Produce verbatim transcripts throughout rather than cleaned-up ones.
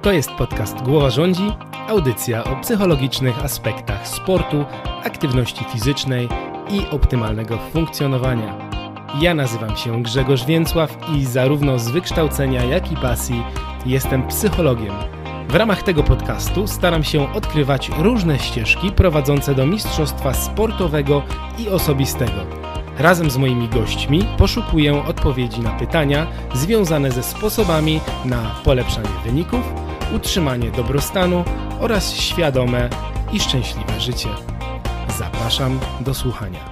To jest podcast Głowa Rządzi, audycja o psychologicznych aspektach sportu, aktywności fizycznej i optymalnego funkcjonowania. Ja nazywam się Grzegorz Więcław i zarówno z wykształcenia, jak i pasji jestem psychologiem. W ramach tego podcastu staram się odkrywać różne ścieżki prowadzące do mistrzostwa sportowego i osobistego. Razem z moimi gośćmi poszukuję odpowiedzi na pytania związane ze sposobami na polepszanie wyników, utrzymanie dobrostanu oraz świadome i szczęśliwe życie. Zapraszam do słuchania.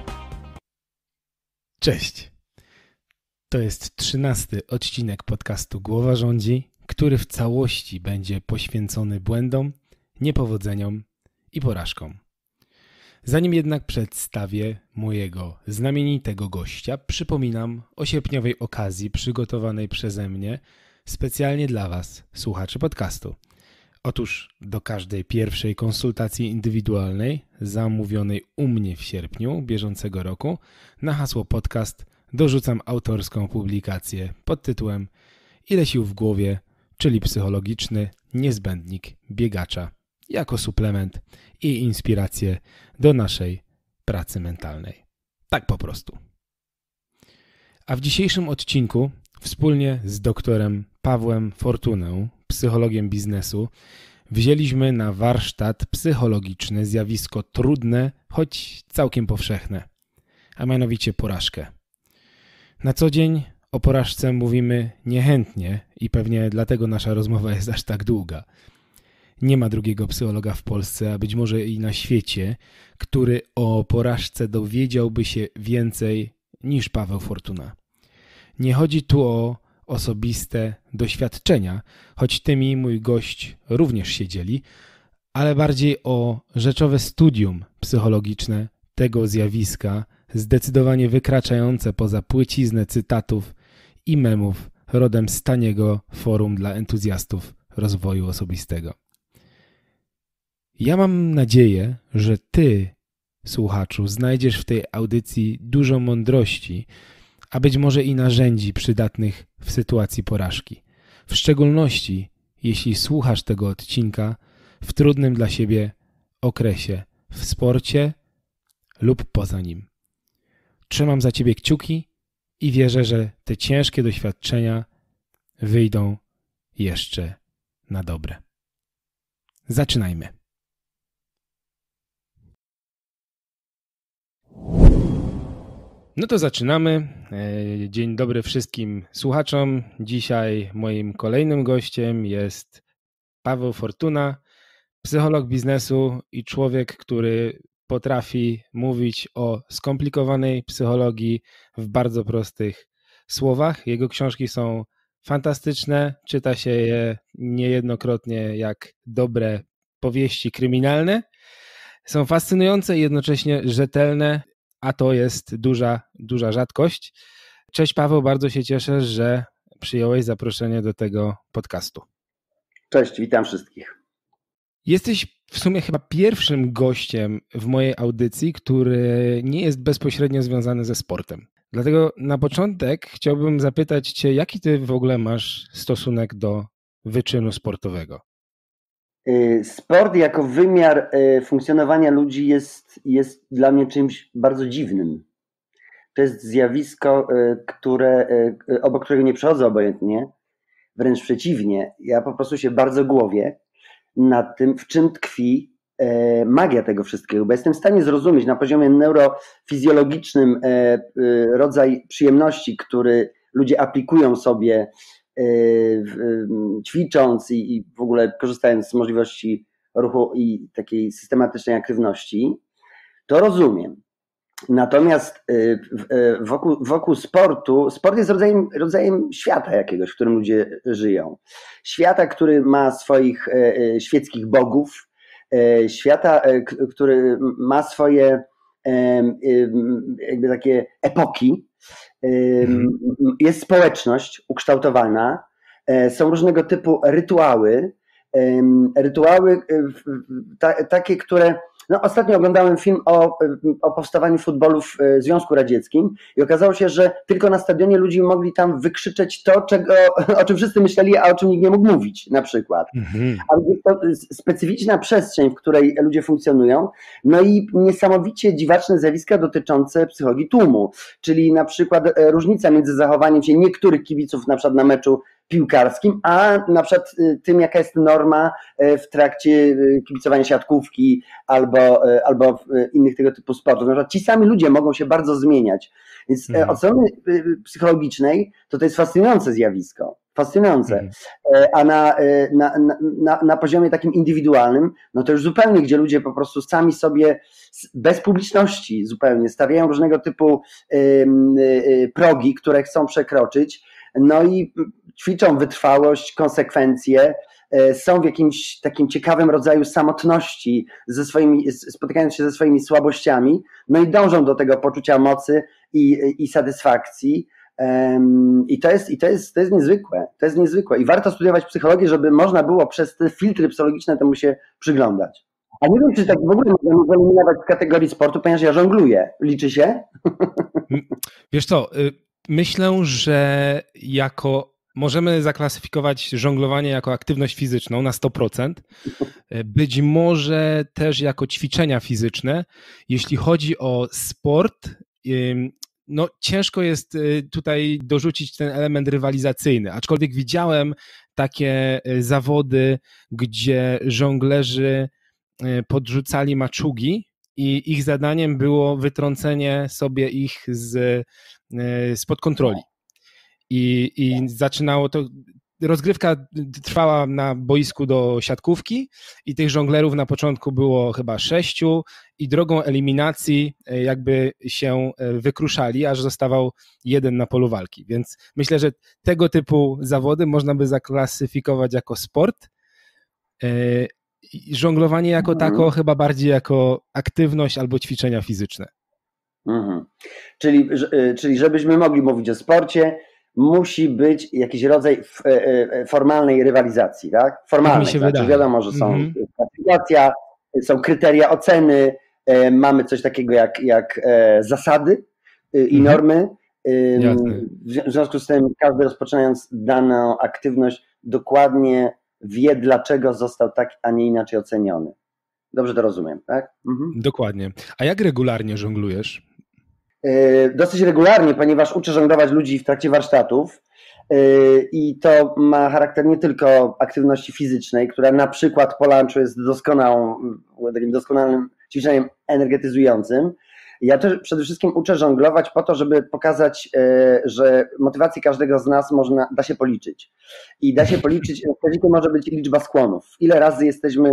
Cześć! To jest trzynasty odcinek podcastu Głowa Rządzi, który w całości będzie poświęcony błędom, niepowodzeniom i porażkom. Zanim jednak przedstawię mojego znamienitego gościa, przypominam o sierpniowej okazji przygotowanej przeze mnie specjalnie dla Was, słuchaczy podcastu. Otóż do każdej pierwszej konsultacji indywidualnej zamówionej u mnie w sierpniu bieżącego roku na hasło podcast dorzucam autorską publikację pod tytułem Ile sił w głowie, czyli psychologiczny niezbędnik biegacza jako suplement i inspirację do naszej pracy mentalnej. Tak po prostu. A w dzisiejszym odcinku wspólnie z doktorem Pawłem Fortuną, psychologiem biznesu, wzięliśmy na warsztat psychologiczny zjawisko trudne, choć całkiem powszechne, a mianowicie porażkę. Na co dzień o porażce mówimy niechętnie i pewnie dlatego nasza rozmowa jest aż tak długa. Nie ma drugiego psychologa w Polsce, a być może i na świecie, który o porażce dowiedziałby się więcej niż Paweł Fortuna. Nie chodzi tu o osobiste doświadczenia, choć tymi mój gość również się dzieli, ale bardziej o rzeczowe studium psychologiczne tego zjawiska, zdecydowanie wykraczające poza płyciznę cytatów i memów rodem z taniego forum dla entuzjastów rozwoju osobistego. Ja mam nadzieję, że Ty, słuchaczu, znajdziesz w tej audycji dużo mądrości, a być może i narzędzi przydatnych w sytuacji porażki. W szczególności, jeśli słuchasz tego odcinka w trudnym dla siebie okresie w sporcie lub poza nim. Trzymam za Ciebie kciuki i wierzę, że te ciężkie doświadczenia wyjdą jeszcze na dobre. Zaczynajmy. No to zaczynamy. Dzień dobry wszystkim słuchaczom. Dzisiaj moim kolejnym gościem jest Paweł Fortuna, psycholog biznesu i człowiek, który potrafi mówić o skomplikowanej psychologii w bardzo prostych słowach. Jego książki są fantastyczne, czyta się je niejednokrotnie jak dobre powieści kryminalne. Są fascynujące i jednocześnie rzetelne, a to jest duża, duża rzadkość. Cześć Paweł, bardzo się cieszę, że przyjąłeś zaproszenie do tego podcastu. Cześć, witam wszystkich. Jesteś w sumie chyba pierwszym gościem w mojej audycji, który nie jest bezpośrednio związany ze sportem. Dlatego na początek chciałbym zapytać Cię, jaki Ty w ogóle masz stosunek do wyczynu sportowego? Sport jako wymiar funkcjonowania ludzi jest, jest dla mnie czymś bardzo dziwnym. To jest zjawisko, które, obok którego nie przechodzę obojętnie, wręcz przeciwnie. Ja po prostu się bardzo głowię nad tym, w czym tkwi magia tego wszystkiego, bo jestem w stanie zrozumieć na poziomie neurofizjologicznym rodzaj przyjemności, który ludzie aplikują sobie ćwicząc i, i w ogóle korzystając z możliwości ruchu i takiej systematycznej aktywności, to rozumiem. Natomiast wokół, wokół sportu, sport jest rodzajem, rodzajem świata jakiegoś, w którym ludzie żyją. Świata, który ma swoich świeckich bogów, świata, który ma swoje jakby takie epoki. Jest społeczność ukształtowana, są różnego typu rytuały, rytuały ta, takie, które No, ostatnio oglądałem film o, o powstawaniu futbolu w Związku Radzieckim i okazało się, że tylko na stadionie ludzie mogli tam wykrzyczeć to, czego, o czym wszyscy myśleli, a o czym nikt nie mógł mówić, na przykład. Mhm. Ale jest to specyficzna przestrzeń, w której ludzie funkcjonują, no i niesamowicie dziwaczne zjawiska dotyczące psychologii tłumu, czyli na przykład różnica między zachowaniem się niektórych kibiców na przykład na meczu piłkarskim, a na przykład tym, jaka jest norma w trakcie kibicowania siatkówki albo, albo innych tego typu sportów. Na przykład ci sami ludzie mogą się bardzo zmieniać. Więc mhm. od strony psychologicznej to to jest fascynujące zjawisko. Fascynujące. Mhm. A na, na, na, na poziomie takim indywidualnym, no to już zupełnie, gdzie ludzie po prostu sami sobie bez publiczności zupełnie stawiają różnego typu progi, które chcą przekroczyć, no i ćwiczą wytrwałość, konsekwencje, są w jakimś takim ciekawym rodzaju samotności, ze swoimi, spotykając się ze swoimi słabościami, no i dążą do tego poczucia mocy i, i satysfakcji. I, to jest, i to, jest, to jest niezwykłe, to jest niezwykłe. I warto studiować psychologię, żeby można było przez te filtry psychologiczne temu się przyglądać. A nie wiem, czy tak w ogóle możemy wyeliminować z kategorii sportu, ponieważ ja żongluję. Liczy się? Wiesz co, myślę, że jako możemy zaklasyfikować żonglowanie jako aktywność fizyczną na sto procent, być może też jako ćwiczenia fizyczne. Jeśli chodzi o sport, no ciężko jest tutaj dorzucić ten element rywalizacyjny, aczkolwiek widziałem takie zawody, gdzie żonglerzy podrzucali maczugi i ich zadaniem było wytrącenie sobie ich z, spod kontroli. I, I zaczynało to, rozgrywka trwała na boisku do siatkówki i tych żonglerów na początku było chyba sześciu i drogą eliminacji jakby się wykruszali, aż zostawał jeden na polu walki. Więc myślę, że tego typu zawody można by zaklasyfikować jako sport. Żonglowanie jako mhm. tako chyba bardziej jako aktywność albo ćwiczenia fizyczne. Mhm. Czyli, czyli żebyśmy mogli mówić o sporcie, musi być jakiś rodzaj formalnej rywalizacji, tak? Formalnej, tak? Znaczy wiadomo, że są mm-hmm. klasyfikacja, są kryteria oceny, mamy coś takiego jak, jak zasady i mm-hmm. normy. Jasne. W związku z tym każdy, rozpoczynając daną aktywność, dokładnie wie, dlaczego został tak, a nie inaczej oceniony. Dobrze to rozumiem, tak? Mhm. Dokładnie. A jak regularnie żonglujesz? Dosyć regularnie, ponieważ uczę żonglować ludzi w trakcie warsztatów i to ma charakter nie tylko aktywności fizycznej, która na przykład po lunchu jest doskonałą, takim doskonałym ćwiczeniem energetyzującym. Ja też przede wszystkim uczę żonglować po to, żeby pokazać, że motywację każdego z nas można, da się policzyć. I da się policzyć, to może być liczba skłonów. Ile razy jesteśmy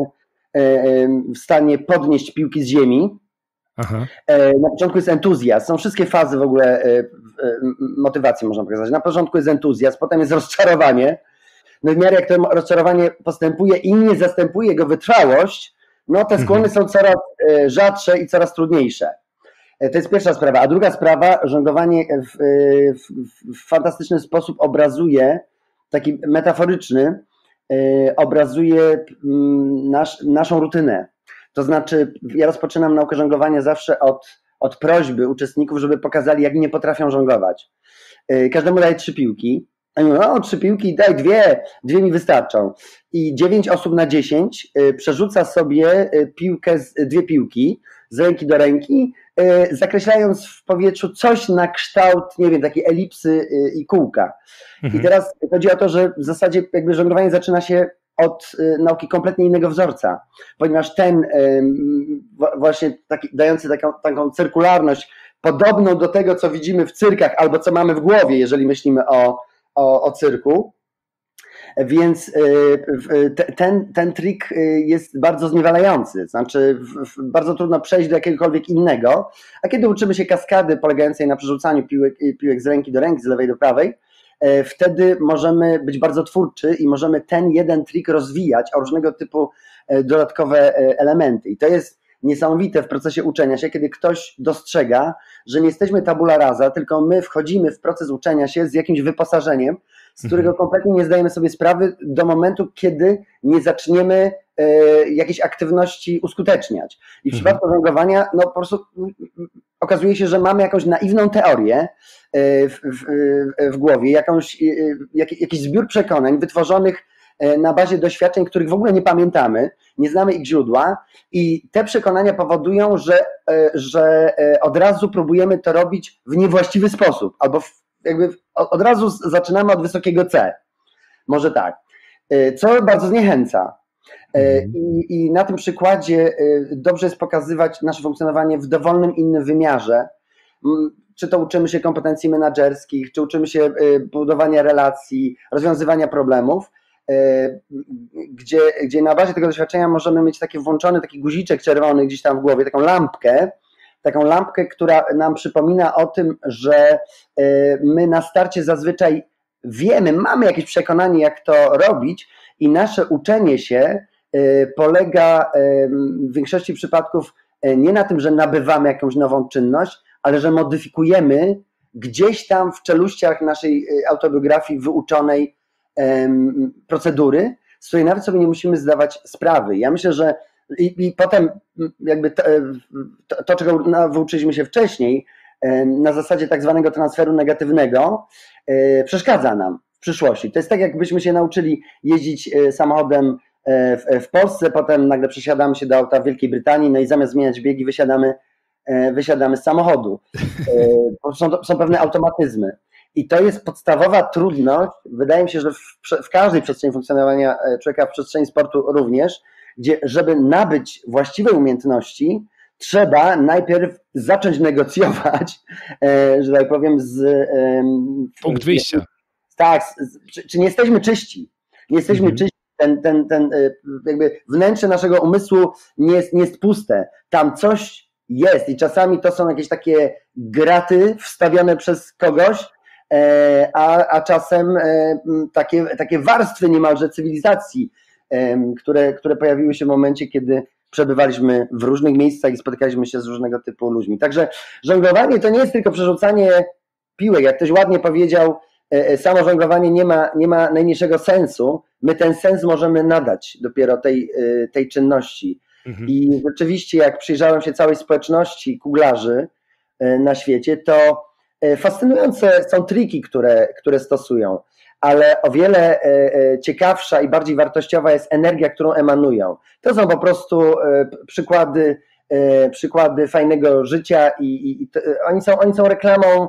w stanie podnieść piłki z ziemi. Aha. Na początku jest entuzjazm, są wszystkie fazy w ogóle motywacji, można pokazać. Na początku jest entuzjazm, potem jest rozczarowanie. No w miarę jak to rozczarowanie postępuje i nie zastępuje go wytrwałość, no te skłony mhm. są coraz rzadsze i coraz trudniejsze. To jest pierwsza sprawa. A druga sprawa, żonglowanie w, w, w fantastyczny sposób obrazuje, taki metaforyczny, obrazuje nasz, naszą rutynę. To znaczy, ja rozpoczynam naukę żonglowania zawsze od, od prośby uczestników, żeby pokazali, jak nie potrafią żonglować. Każdemu daję trzy piłki. A mówię, no trzy piłki, daj dwie, dwie mi wystarczą. I dziewięć osób na dziesięć przerzuca sobie piłkę, dwie piłki z ręki do ręki, zakreślając w powietrzu coś na kształt, nie wiem, takiej elipsy i kółka. Mhm. I teraz chodzi o to, że w zasadzie jakby żonglowanie zaczyna się od nauki kompletnie innego wzorca, ponieważ ten właśnie taki, dający taką, taką cyrkularność, podobną do tego, co widzimy w cyrkach albo co mamy w głowie, jeżeli myślimy o, o, o cyrku, więc ten, ten trik jest bardzo zniewalający, znaczy bardzo trudno przejść do jakiegokolwiek innego, a kiedy uczymy się kaskady polegającej na przerzucaniu piłek, piłek z ręki do ręki, z lewej do prawej, wtedy możemy być bardzo twórczy i możemy ten jeden trik rozwijać o różnego typu dodatkowe elementy. I to jest niesamowite w procesie uczenia się, kiedy ktoś dostrzega, że nie jesteśmy tabula rasa, tylko my wchodzimy w proces uczenia się z jakimś wyposażeniem, z którego kompletnie nie zdajemy sobie sprawy do momentu, kiedy nie zaczniemy jakieś aktywności uskuteczniać. I w przypadku żonglowania, no po prostu okazuje się, że mamy jakąś naiwną teorię w, w, w głowie, jakąś, jak, jakiś zbiór przekonań wytworzonych na bazie doświadczeń, których w ogóle nie pamiętamy, nie znamy ich źródła i te przekonania powodują, że, że od razu próbujemy to robić w niewłaściwy sposób, albo w, jakby od razu zaczynamy od wysokiego C. Może tak. Co bardzo zniechęca. I, I na tym przykładzie dobrze jest pokazywać nasze funkcjonowanie w dowolnym innym wymiarze. Czy to uczymy się kompetencji menedżerskich, czy uczymy się budowania relacji, rozwiązywania problemów, gdzie, gdzie na bazie tego doświadczenia możemy mieć taki włączony taki guziczek czerwony gdzieś tam w głowie, taką lampkę, taką lampkę, która nam przypomina o tym, że my na starcie zazwyczaj wiemy, mamy jakieś przekonanie, jak to robić i nasze uczenie się polega w większości przypadków nie na tym, że nabywamy jakąś nową czynność, ale że modyfikujemy gdzieś tam w czeluściach naszej autobiografii wyuczonej procedury, z której nawet sobie nie musimy zdawać sprawy. Ja myślę, że i, i potem jakby to, to, to, czego wyuczyliśmy się wcześniej, na zasadzie tak zwanego transferu negatywnego, przeszkadza nam w przyszłości. To jest tak, jakbyśmy się nauczyli jeździć samochodem w, w Polsce, potem nagle przesiadamy się do auta w Wielkiej Brytanii, no i zamiast zmieniać biegi wysiadamy, wysiadamy z samochodu. Są, są pewne automatyzmy. I to jest podstawowa trudność, wydaje mi się, że w, w każdej przestrzeni funkcjonowania człowieka, w przestrzeni sportu również, gdzie żeby nabyć właściwe umiejętności, trzeba najpierw zacząć negocjować, że tak powiem, z... Punkt wyjścia. Tak, czy, czy nie jesteśmy czyści. Nie jesteśmy mhm. czyści. Ten, ten, ten jakby wnętrze naszego umysłu nie jest, nie jest puste. Tam coś jest i czasami to są jakieś takie graty wstawione przez kogoś, a, a czasem takie, takie warstwy niemalże cywilizacji, które, które pojawiły się w momencie, kiedy przebywaliśmy w różnych miejscach i spotykaliśmy się z różnego typu ludźmi. Także żonglowanie to nie jest tylko przerzucanie piłek. Jak ktoś ładnie powiedział, samo żonglowanie nie ma, nie ma najmniejszego sensu. My ten sens możemy nadać dopiero tej, tej czynności. Mhm. I rzeczywiście, jak przyjrzałem się całej społeczności kuglarzy na świecie, to fascynujące są triki, które, które stosują, ale o wiele ciekawsza i bardziej wartościowa jest energia, którą emanują. To są po prostu przykłady, przykłady fajnego życia i, i, i to, oni są, oni są reklamą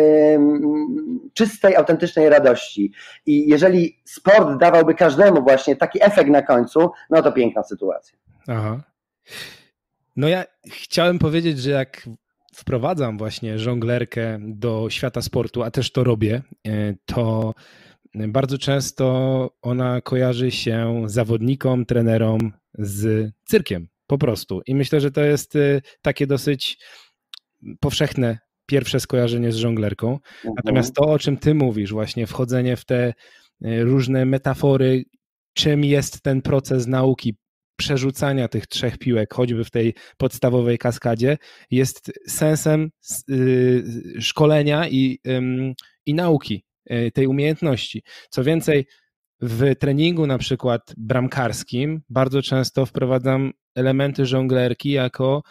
czystej, autentycznej radości. I jeżeli sport dawałby każdemu właśnie taki efekt na końcu, no to piękna sytuacja. Aha. No ja chciałem powiedzieć, że jak wprowadzam właśnie żonglerkę do świata sportu, a też to robię, to bardzo często ona kojarzy się zawodnikom, trenerom z cyrkiem po prostu. I myślę, że to jest takie dosyć powszechne pierwsze skojarzenie z żonglerką. Mhm. Natomiast to, o czym ty mówisz, właśnie wchodzenie w te różne metafory, czym jest ten proces nauki, przerzucania tych trzech piłek, choćby w tej podstawowej kaskadzie, jest sensem szkolenia i, i nauki tej umiejętności. Co więcej, w treningu na przykład bramkarskim bardzo często wprowadzam elementy żonglerki jako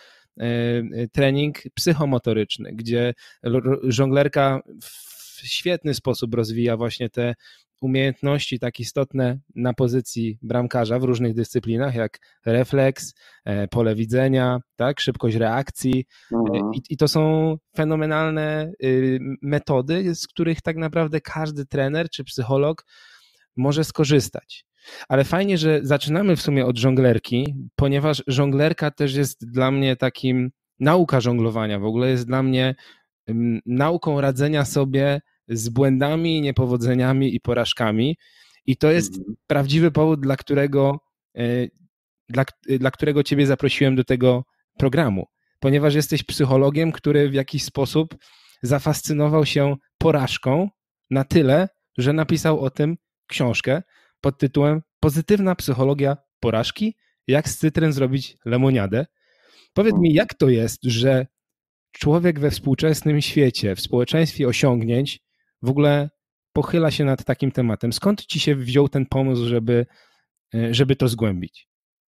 trening psychomotoryczny, gdzie żonglerka w świetny sposób rozwija właśnie te umiejętności tak istotne na pozycji bramkarza w różnych dyscyplinach, jak refleks, pole widzenia, tak, szybkość reakcji. Mhm. I, i to są fenomenalne metody, z których tak naprawdę każdy trener czy psycholog może skorzystać. Ale fajnie, że zaczynamy w sumie od żonglerki, ponieważ żonglerka też jest dla mnie takim, nauka żonglowania w ogóle jest dla mnie um, nauką radzenia sobie z błędami, niepowodzeniami i porażkami i to jest mm. prawdziwy powód, dla którego, y, dla, y, dla którego ciebie zaprosiłem do tego programu, ponieważ jesteś psychologiem, który w jakiś sposób zafascynował się porażką na tyle, że napisał o tym książkę pod tytułem Pozytywna psychologia porażki, jak z cytryn zrobić lemoniadę. Powiedz mi, jak to jest, że człowiek we współczesnym świecie, w społeczeństwie osiągnięć w ogóle pochyla się nad takim tematem? Skąd ci się wziął ten pomysł, żeby, żeby to zgłębić?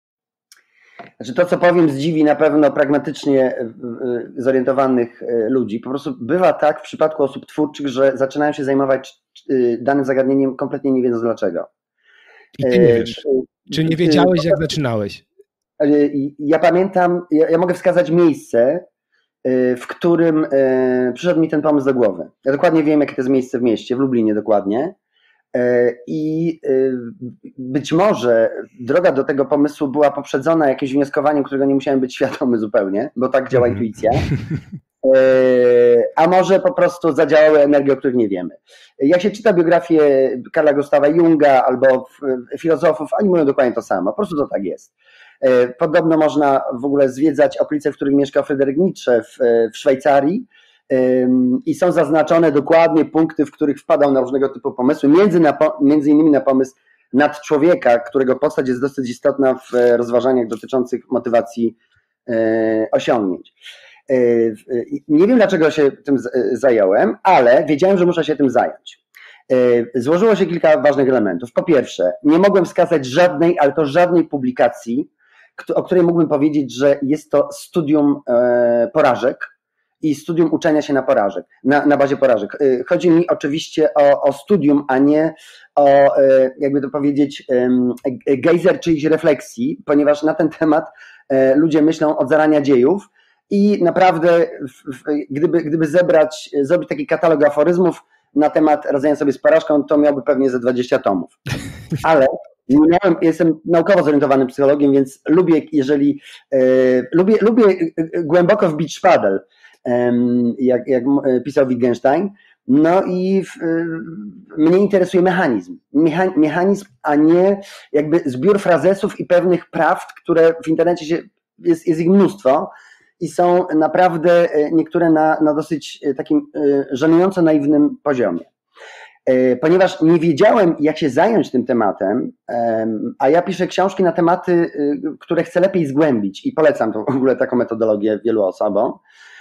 Znaczy to, co powiem, zdziwi na pewno pragmatycznie zorientowanych ludzi. Po prostu bywa tak w przypadku osób twórczych, że zaczynają się zajmować danym zagadnieniem kompletnie nie wiedząc dlaczego. I ty nie wiesz. Czy nie wiedziałeś, jak zaczynałeś? Ja pamiętam, ja, ja mogę wskazać miejsce, w którym przyszedł mi ten pomysł do głowy. Ja dokładnie wiem, jakie to jest miejsce w mieście, w Lublinie dokładnie. I być może droga do tego pomysłu była poprzedzona jakimś wnioskowaniem, którego nie musiałem być świadomy zupełnie, bo tak działa mm. intuicja. A może po prostu zadziałały energie, o których nie wiemy. Jak się czyta biografię Carla Gustawa Junga albo filozofów, oni mówią dokładnie to samo. Po prostu to tak jest. Podobno można w ogóle zwiedzać okolice, w których mieszkał Fryderyk Nietzsche w, w Szwajcarii i są zaznaczone dokładnie punkty, w których wpadał na różnego typu pomysły, między, na, między innymi na pomysł nadczłowieka, którego postać jest dosyć istotna w rozważaniach dotyczących motywacji osiągnięć. Nie wiem, dlaczego się tym zająłem, ale wiedziałem, że muszę się tym zająć. Złożyło się kilka ważnych elementów. Po pierwsze, nie mogłem wskazać żadnej, ale to żadnej publikacji, o której mógłbym powiedzieć, że jest to studium porażek i studium uczenia się na porażek, na, na bazie porażek. Chodzi mi oczywiście o, o studium, a nie o, jakby to powiedzieć, gejzer czyichś refleksji, ponieważ na ten temat ludzie myślą od zarania dziejów i naprawdę gdyby, gdyby zebrać, zrobić taki katalog aforyzmów na temat radzenia sobie z porażką, to miałby pewnie ze dwadzieścia tomów. Ale nie miałem, jestem naukowo zorientowanym psychologiem, więc lubię, jeżeli e, lubię, lubię głęboko wbić szpadel, e, jak, jak pisał Wittgenstein. No i w, e, mnie interesuje mechanizm. Mecha, mechanizm, a nie jakby zbiór frazesów i pewnych prawd, które w internecie się, jest, jest ich mnóstwo i są naprawdę niektóre na, na dosyć takim żenująco naiwnym poziomie. Ponieważ nie wiedziałem, jak się zająć tym tematem, a ja piszę książki na tematy, które chcę lepiej zgłębić i polecam to w ogóle taką metodologię wielu osobom,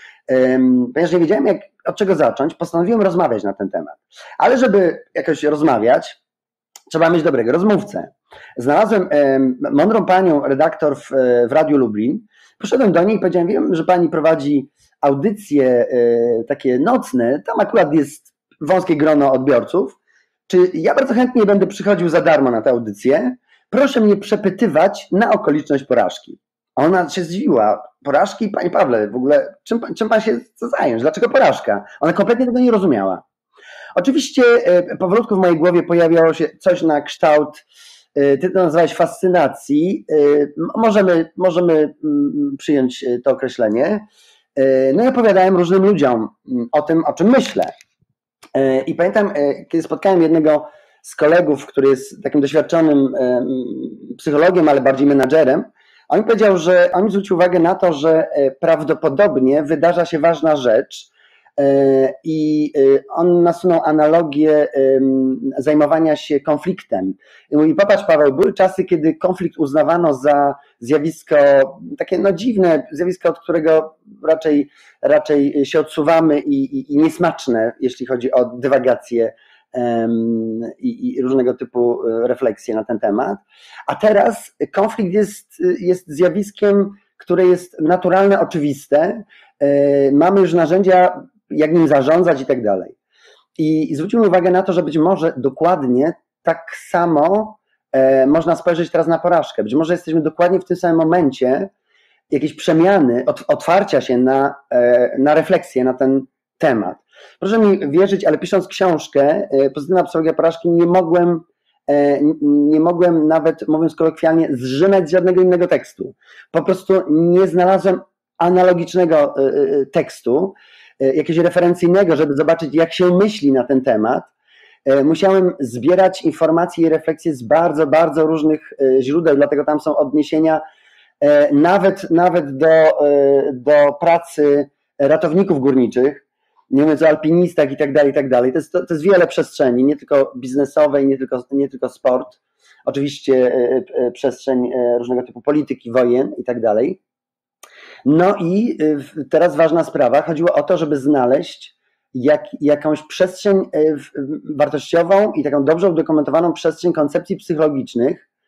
ponieważ nie wiedziałem, jak, od czego zacząć, postanowiłem rozmawiać na ten temat. Ale żeby jakoś rozmawiać, trzeba mieć dobrego rozmówcę. Znalazłem mądrą panią redaktor w, w Radiu Lublin, poszedłem do niej i powiedziałem, wiem, że pani prowadzi audycje takie nocne, tam akurat jest wąskie grono odbiorców, czy ja bardzo chętnie będę przychodził za darmo na tę audycję, proszę mnie przepytywać na okoliczność porażki. Ona się zdziwiła. Porażki? Panie Pawle, w ogóle czym, czym pan się chce zająć? Dlaczego porażka? Ona kompletnie tego nie rozumiała. Oczywiście powolutku w mojej głowie pojawiało się coś na kształt, ty to nazwałeś fascynacji, możemy, możemy przyjąć to określenie. No i opowiadałem różnym ludziom o tym, o czym myślę. I pamiętam, kiedy spotkałem jednego z kolegów, który jest takim doświadczonym psychologiem, ale bardziej menadżerem, on mi powiedział, że on mi zwrócił uwagę na to, że prawdopodobnie wydarza się ważna rzecz i on nasunął analogię zajmowania się konfliktem. I mówi, popatrz Paweł, były czasy, kiedy konflikt uznawano za zjawisko takie no dziwne, zjawisko, od którego raczej, raczej się odsuwamy i, i, i niesmaczne, jeśli chodzi o dywagacje um, i, i różnego typu refleksje na ten temat. A teraz konflikt jest, jest zjawiskiem, które jest naturalne, oczywiste. Mamy już narzędzia, jak nim zarządzać i tak dalej. I zwróćmy uwagę na to, że być może dokładnie tak samo e, można spojrzeć teraz na porażkę. Być może jesteśmy dokładnie w tym samym momencie jakiejś przemiany, ot, otwarcia się na, e, na refleksję na ten temat. Proszę mi wierzyć, ale pisząc książkę e, Pozytywna psychologia porażki nie mogłem, e, nie mogłem nawet, mówiąc kolokwialnie, zrzynać z żadnego innego tekstu. Po prostu nie znalazłem analogicznego e, e, tekstu, jakiegoś referencyjnego, żeby zobaczyć, jak się myśli na ten temat. Musiałem zbierać informacje i refleksje z bardzo, bardzo różnych źródeł, dlatego tam są odniesienia nawet, nawet do, do pracy ratowników górniczych, nie mówiąc o alpinistach i tak dalej, i tak dalej. To jest, to, to jest wiele przestrzeni, nie tylko biznesowej, nie tylko, nie tylko sport, oczywiście przestrzeń różnego typu polityki, wojen i tak dalej. No i teraz ważna sprawa, chodziło o to, żeby znaleźć jak, jakąś przestrzeń wartościową i taką dobrze udokumentowaną przestrzeń koncepcji psychologicznych,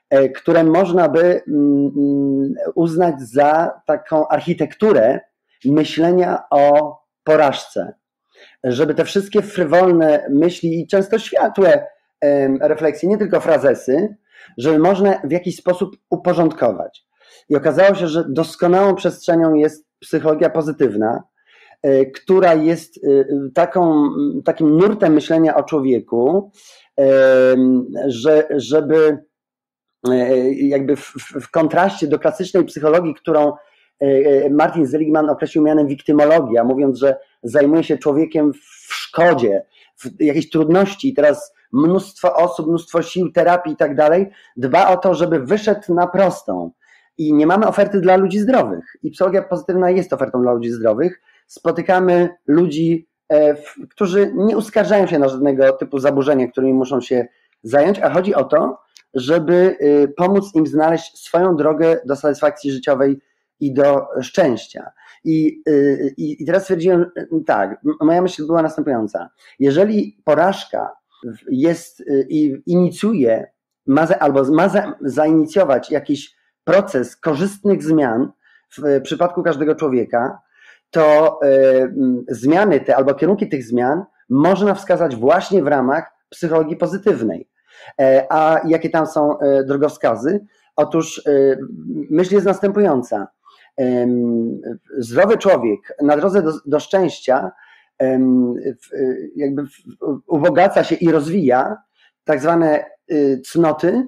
które można by uznać za taką architekturę myślenia o porażce. Żeby te wszystkie frywolne myśli i często światłe refleksje, nie tylko frazesy, żeby można w jakiś sposób uporządkować. I okazało się, że doskonałą przestrzenią jest psychologia pozytywna, która jest taką, takim nurtem myślenia o człowieku, że, żeby jakby w, w kontraście do klasycznej psychologii, którą Martin Seligman określił mianem wiktymologia, mówiąc, że zajmuje się człowiekiem w szkodzie, w jakiejś trudności i teraz mnóstwo osób, mnóstwo sił, terapii i tak dalej, dba o to, żeby wyszedł na prostą. I nie mamy oferty dla ludzi zdrowych. I psychologia pozytywna jest ofertą dla ludzi zdrowych. Spotykamy ludzi, którzy nie uskarżają się na żadnego typu zaburzenia, którymi muszą się zająć, a chodzi o to, żeby pomóc im znaleźć swoją drogę do satysfakcji życiowej i do szczęścia. I, i, i teraz stwierdziłem tak, moja myśl była następująca. Jeżeli porażka jest i inicjuje, ma za, albo ma za, zainicjować jakiś proces korzystnych zmian w przypadku każdego człowieka, to y, zmiany te albo kierunki tych zmian można wskazać właśnie w ramach psychologii pozytywnej. E, a jakie tam są e, drogowskazy? Otóż y, myśl jest następująca. E, zdrowy człowiek na drodze do, do szczęścia e, jakby ubogaca się i rozwija tak zwane y, cnoty,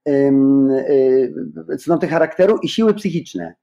cnoty charakteru i siły psychiczne.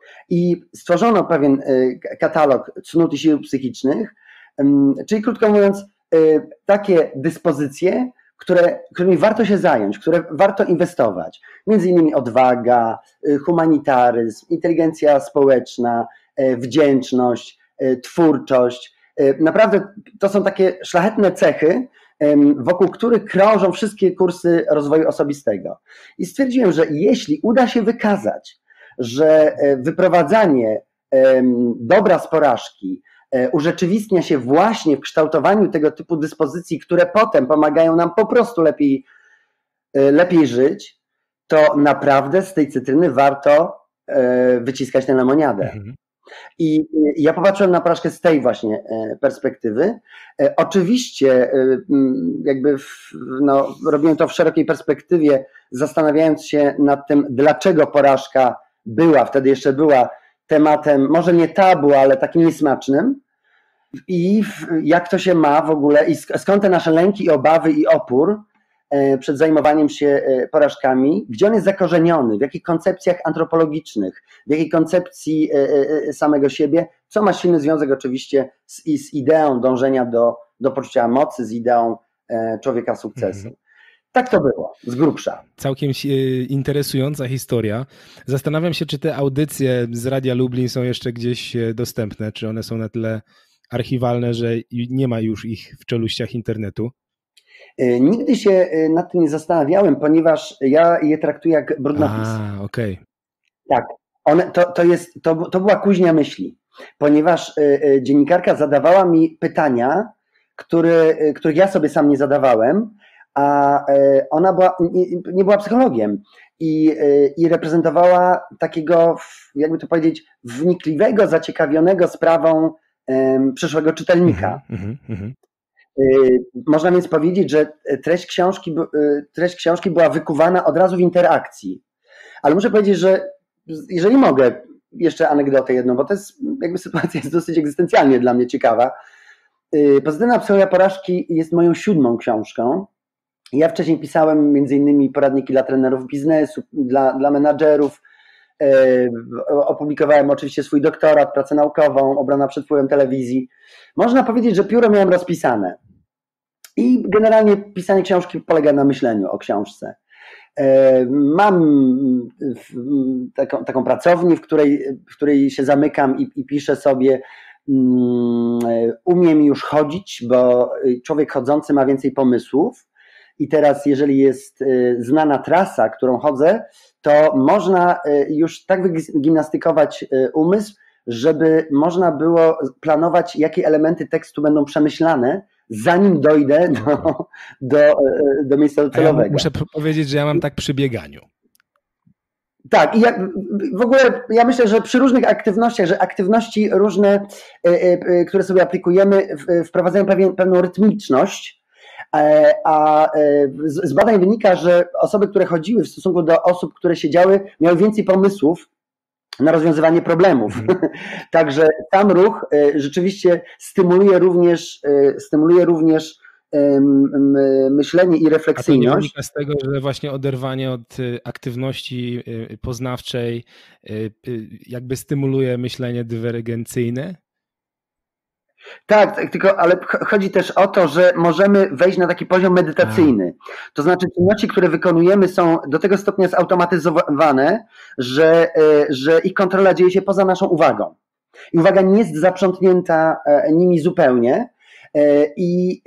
I stworzono pewien katalog cnót i sił psychicznych, czyli krótko mówiąc, takie dyspozycje, które, którymi warto się zająć, które warto inwestować. Między innymi odwaga, humanitaryzm, inteligencja społeczna, wdzięczność, twórczość. Naprawdę to są takie szlachetne cechy, wokół których krążą wszystkie kursy rozwoju osobistego. I stwierdziłem, że jeśli uda się wykazać, że wyprowadzanie dobra z porażki urzeczywistnia się właśnie w kształtowaniu tego typu dyspozycji, które potem pomagają nam po prostu lepiej, lepiej żyć, to naprawdę z tej cytryny warto wyciskać tę lemoniadę. Mhm. I ja popatrzyłem na porażkę z tej właśnie perspektywy. Oczywiście jakby w, no, robiłem to w szerokiej perspektywie, zastanawiając się nad tym, dlaczego porażka była, wtedy jeszcze była tematem, może nie tabu, ale takim niesmacznym. I jak to się ma w ogóle, i skąd te nasze lęki, obawy i opór przed zajmowaniem się porażkami, gdzie on jest zakorzeniony, w jakich koncepcjach antropologicznych, w jakiej koncepcji samego siebie, co ma silny związek oczywiście z, z ideą dążenia do, do poczucia mocy, z ideą człowieka sukcesu. Tak to było, z grubsza. Całkiem interesująca historia. Zastanawiam się, czy te audycje z Radia Lublin są jeszcze gdzieś dostępne, czy one są na tyle archiwalne, że nie ma już ich w czeluściach internetu. Nigdy się nad tym nie zastanawiałem, ponieważ ja je traktuję jak brudnopis. A, okej. Okay. Tak, one, to, to, jest, to, to była kuźnia myśli, ponieważ dziennikarka zadawała mi pytania, które, których ja sobie sam nie zadawałem, a ona była, nie, nie była psychologiem i, i reprezentowała takiego, jakby to powiedzieć, wnikliwego, zaciekawionego sprawą um, przyszłego czytelnika. Mm-hmm, mm-hmm. Można więc powiedzieć, że treść książki, treść książki była wykuwana od razu w interakcji. Ale muszę powiedzieć, że jeżeli mogę, jeszcze anegdotę jedną, bo to jest, jakby sytuacja jest dosyć egzystencjalnie dla mnie ciekawa. Pozytywna psychologia porażki jest moją siódmą książką. Ja wcześniej pisałem między innymi poradniki dla trenerów biznesu, dla, dla menadżerów. Opublikowałem oczywiście swój doktorat, pracę naukową, obrona przed wpływem telewizji. Można powiedzieć, że pióro miałem rozpisane. I generalnie pisanie książki polega na myśleniu o książce. Mam taką, taką pracownię, w której, w której się zamykam i, i piszę sobie. Umiem już chodzić, bo człowiek chodzący ma więcej pomysłów. I teraz, jeżeli jest znana trasa, którą chodzę, to można już tak wygimnastykować umysł, żeby można było planować, jakie elementy tekstu będą przemyślane, zanim dojdę do, do, do miejsca docelowego. Ja muszę powiedzieć, że ja mam tak przy bieganiu. Tak, i ja, w ogóle ja myślę, że przy różnych aktywnościach, że aktywności różne, które sobie aplikujemy, wprowadzają pewien, pewną rytmiczność, a z badań wynika, że osoby, które chodziły w stosunku do osób, które siedziały, miały więcej pomysłów na rozwiązywanie problemów. Mm. Także sam ruch rzeczywiście stymuluje również, stymuluje również myślenie i refleksyjność. A to nie wynika z tego, że właśnie oderwanie od aktywności poznawczej jakby stymuluje myślenie dywergencyjne? Tak, tylko, ale chodzi też o to, że możemy wejść na taki poziom medytacyjny. A. To znaczy czynności, które wykonujemy, są do tego stopnia zautomatyzowane, że, że ich kontrola dzieje się poza naszą uwagą. I uwaga nie jest zaprzątnięta nimi zupełnie. I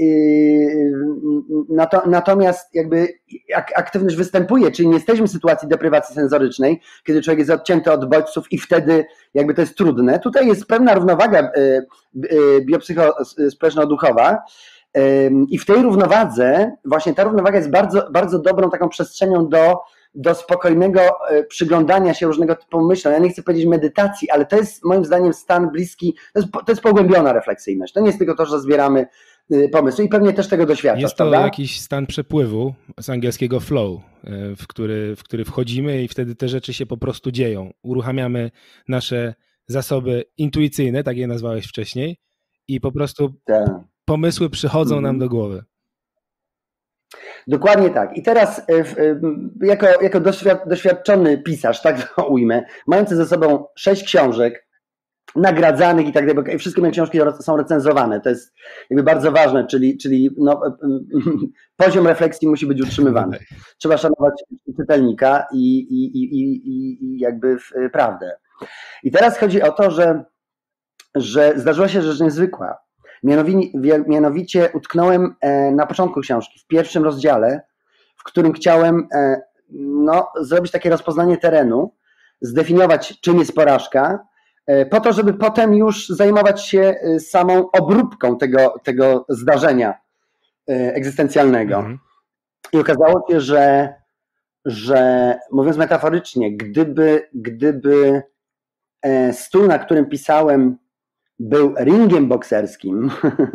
natomiast jakby aktywność występuje, czyli nie jesteśmy w sytuacji deprywacji senzorycznej, kiedy człowiek jest odcięty od bodźców i wtedy jakby to jest trudne. Tutaj jest pewna równowaga biopsychospołeczno-duchowa i w tej równowadze, właśnie ta równowaga jest bardzo, bardzo dobrą taką przestrzenią do do spokojnego przyglądania się różnego typu myślom. Ja nie chcę powiedzieć medytacji, ale to jest moim zdaniem stan bliski, to jest, to jest pogłębiona refleksyjność. To nie jest tylko to, że zbieramy pomysły i pewnie też tego doświadczasz. Jest to prawda? Jakiś stan przepływu z angielskiego flow, w który, w który wchodzimy i wtedy te rzeczy się po prostu dzieją. Uruchamiamy nasze zasoby intuicyjne, tak je nazwałeś wcześniej, i po prostu tak. pomysły przychodzą mm. nam do głowy. Dokładnie tak. I teraz jako, jako doświadczony pisarz, tak to ujmę, mający ze sobą sześć książek, nagradzanych i tak dalej, bo wszystkie moje książki są recenzowane, to jest jakby bardzo ważne, czyli, czyli no, poziom refleksji musi być utrzymywany. Trzeba szanować czytelnika i, i, i, i, i jakby w prawdę. I teraz chodzi o to, że, że zdarzyła się rzecz niezwykła. Mianowicie utknąłem na początku książki, w pierwszym rozdziale, w którym chciałem no, zrobić takie rozpoznanie terenu, zdefiniować, czym jest porażka, po to, żeby potem już zajmować się samą obróbką tego, tego zdarzenia egzystencjalnego. Mhm. I okazało się, że, że mówiąc metaforycznie, gdyby, gdyby stół, na którym pisałem, był ringiem bokserskim,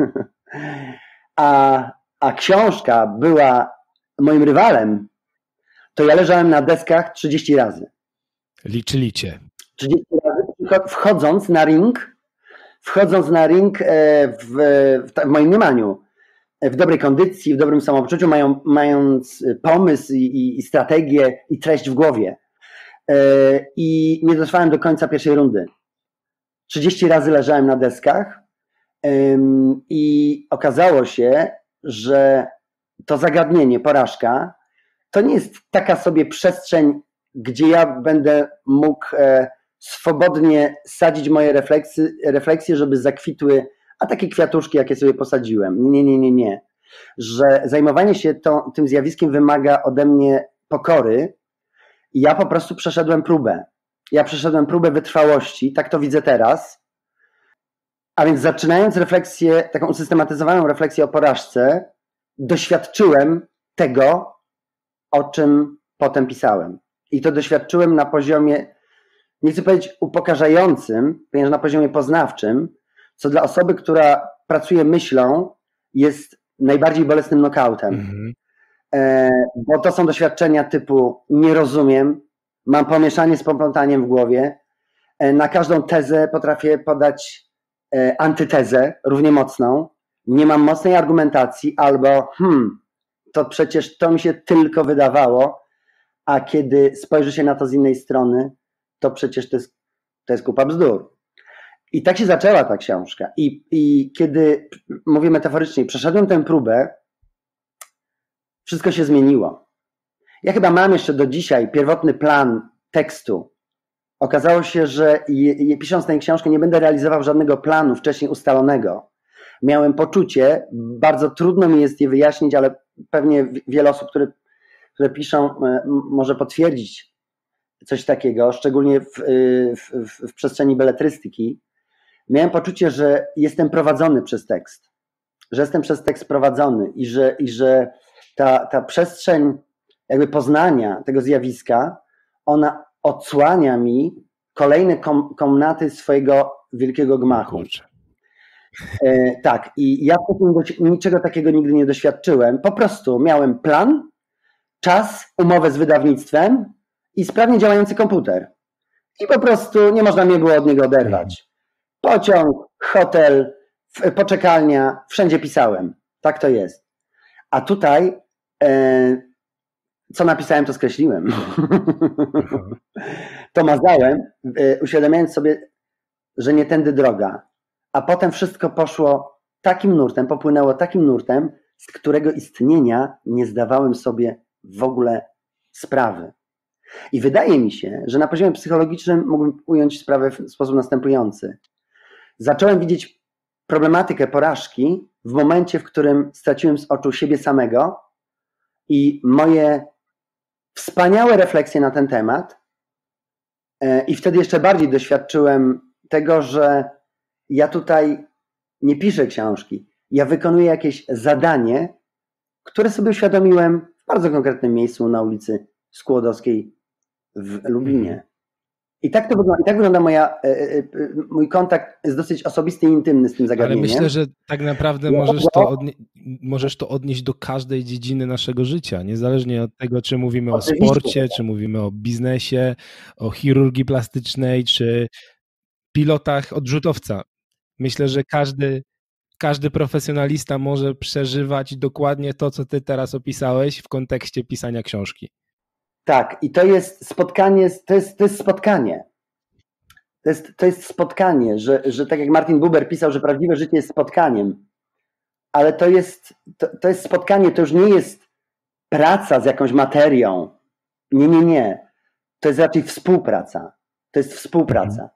a, a książka była moim rywalem, to ja leżałem na deskach trzydzieści razy. Liczylicie. trzydzieści razy wchodząc na ring, wchodząc na ring w, w moim mniemaniu, w dobrej kondycji, w dobrym samopoczuciu, mają, mając pomysł i, i, i strategię i treść w głowie. I nie dotrwałem do końca pierwszej rundy. trzydzieści razy leżałem na deskach i okazało się, że to zagadnienie, porażka, to nie jest taka sobie przestrzeń, gdzie ja będę mógł swobodnie sadzić moje refleksy, refleksje, żeby zakwitły, a takie kwiatuszki, jakie sobie posadziłem. Nie, nie, nie, nie. Że zajmowanie się to, tym zjawiskiem wymaga ode mnie pokory i ja po prostu przeszedłem próbę. Ja przeszedłem próbę wytrwałości, tak to widzę teraz. A więc zaczynając refleksję, taką usystematyzowaną refleksję o porażce, doświadczyłem tego, o czym potem pisałem. I to doświadczyłem na poziomie, nie chcę powiedzieć upokarzającym, ponieważ na poziomie poznawczym, co dla osoby, która pracuje myślą, jest najbardziej bolesnym nokautem. Mhm. E, bo to są doświadczenia typu nie rozumiem, mam pomieszanie z poplątaniem w głowie, e, na każdą tezę potrafię podać e, antytezę równie mocną, nie mam mocnej argumentacji, albo hmm, to przecież to mi się tylko wydawało, a kiedy spojrzy się na to z innej strony, to przecież to jest, to jest kupa bzdur. I tak się zaczęła ta książka. I, i kiedy, mówię metaforycznie, przeszedłem tę próbę, wszystko się zmieniło. Ja chyba mam jeszcze do dzisiaj pierwotny plan tekstu. Okazało się, że je, je, pisząc tę książkę nie będę realizował żadnego planu wcześniej ustalonego. Miałem poczucie, bardzo trudno mi jest je wyjaśnić, ale pewnie wiele osób, które, które piszą, może potwierdzić coś takiego, szczególnie w, w, w przestrzeni beletrystyki. Miałem poczucie, że jestem prowadzony przez tekst, że jestem przez tekst prowadzony i że, i że ta, ta przestrzeń jakby poznania tego zjawiska, ona odsłania mi kolejne kom- komnaty swojego wielkiego gmachu. E, tak, i ja wcześniej niczego takiego nigdy nie doświadczyłem. Po prostu miałem plan, czas, umowę z wydawnictwem i sprawnie działający komputer. I po prostu nie można mnie było od niego oderwać. Pociąg, hotel, poczekalnia, wszędzie pisałem. Tak to jest. A tutaj e, co napisałem, to skreśliłem. To mazałem, e, uświadamiając sobie, że nie tędy droga. A potem wszystko poszło takim nurtem, popłynęło takim nurtem, z którego istnienia nie zdawałem sobie w ogóle sprawy. I wydaje mi się, że na poziomie psychologicznym mógłbym ująć sprawę w sposób następujący. Zacząłem widzieć problematykę porażki w momencie, w którym straciłem z oczu siebie samego i moje wspaniałe refleksje na ten temat. I wtedy jeszcze bardziej doświadczyłem tego, że ja tutaj nie piszę książki. Ja wykonuję jakieś zadanie, które sobie uświadomiłem w bardzo konkretnym miejscu na ulicy Skłodowskiej w Lublinie. I tak to wygląda, i tak wygląda moja, mój kontakt jest dosyć osobisty i intymny z tym zagadnieniem. Ale myślę, że tak naprawdę możesz to, odnie- możesz to odnieść do każdej dziedziny naszego życia, niezależnie od tego, czy mówimy Oczywiście. o sporcie, czy mówimy o biznesie, o chirurgii plastycznej, czy pilotach odrzutowca. Myślę, że każdy, każdy profesjonalista może przeżywać dokładnie to, co ty teraz opisałeś w kontekście pisania książki. Tak, i to jest spotkanie, to jest, to jest spotkanie. To jest, to jest spotkanie, że, że tak jak Martin Buber pisał, że prawdziwe życie jest spotkaniem, ale to jest, to, to jest spotkanie, to już nie jest praca z jakąś materią. Nie, nie, nie. To jest raczej współpraca. To jest współpraca.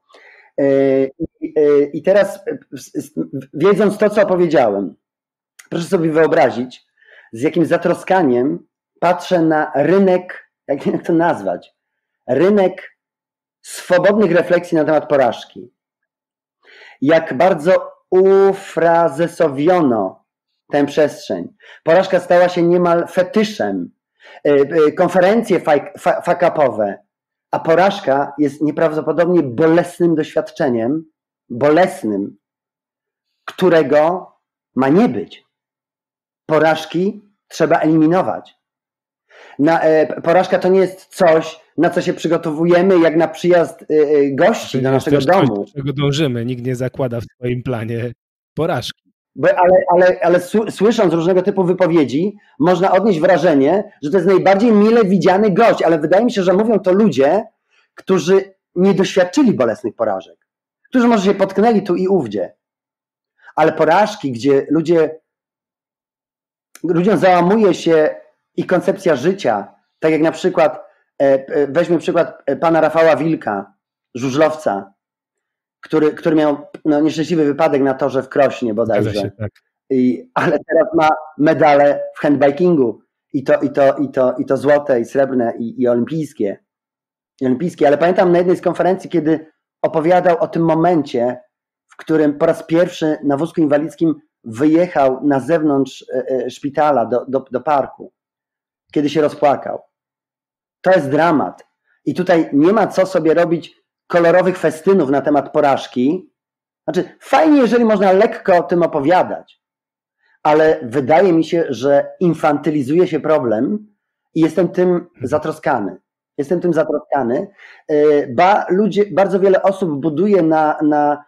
I, i teraz, wiedząc to, co opowiedziałem, proszę sobie wyobrazić, z jakim zatroskaniem patrzę na rynek, jak to nazwać, rynek swobodnych refleksji na temat porażki. Jak bardzo ufrazesowiono tę przestrzeń. Porażka stała się niemal fetyszem. Konferencje fuck-upowe, a porażka jest nieprawdopodobnie bolesnym doświadczeniem, bolesnym, którego ma nie być. Porażki trzeba eliminować. Na, e, porażka to nie jest coś, na co się przygotowujemy, jak na przyjazd e, gości to do naszego coś, domu. Coś, do czego dążymy. Nikt nie zakłada w swoim planie porażki. Bo, ale ale, ale słysząc różnego typu wypowiedzi, można odnieść wrażenie, że to jest najbardziej mile widziany gość, ale wydaje mi się, że mówią to ludzie, którzy nie doświadczyli bolesnych porażek, którzy może się potknęli tu i ówdzie. Ale porażki, gdzie ludzie, ludziom załamuje się ich koncepcja życia, tak jak na przykład, weźmy przykład pana Rafała Wilka, żużlowca, który, który miał no, nieszczęśliwy wypadek na torze w Krośnie bodajże. Się, tak. I, ale teraz ma medale w handbikingu i to, i to, i to, i to złote, i srebrne, i, i olimpijskie. I olimpijskie. Ale pamiętam na jednej z konferencji, kiedy opowiadał o tym momencie, w którym po raz pierwszy na wózku inwalidzkim wyjechał na zewnątrz szpitala do, do, do parku, kiedy się rozpłakał. To jest dramat. I tutaj nie ma co sobie robić kolorowych festynów na temat porażki. Znaczy, fajnie, jeżeli można lekko o tym opowiadać, ale wydaje mi się, że infantylizuje się problem i jestem tym zatroskany. Jestem tym zatroskany. Ba, ludzie, bardzo wiele osób buduje na, na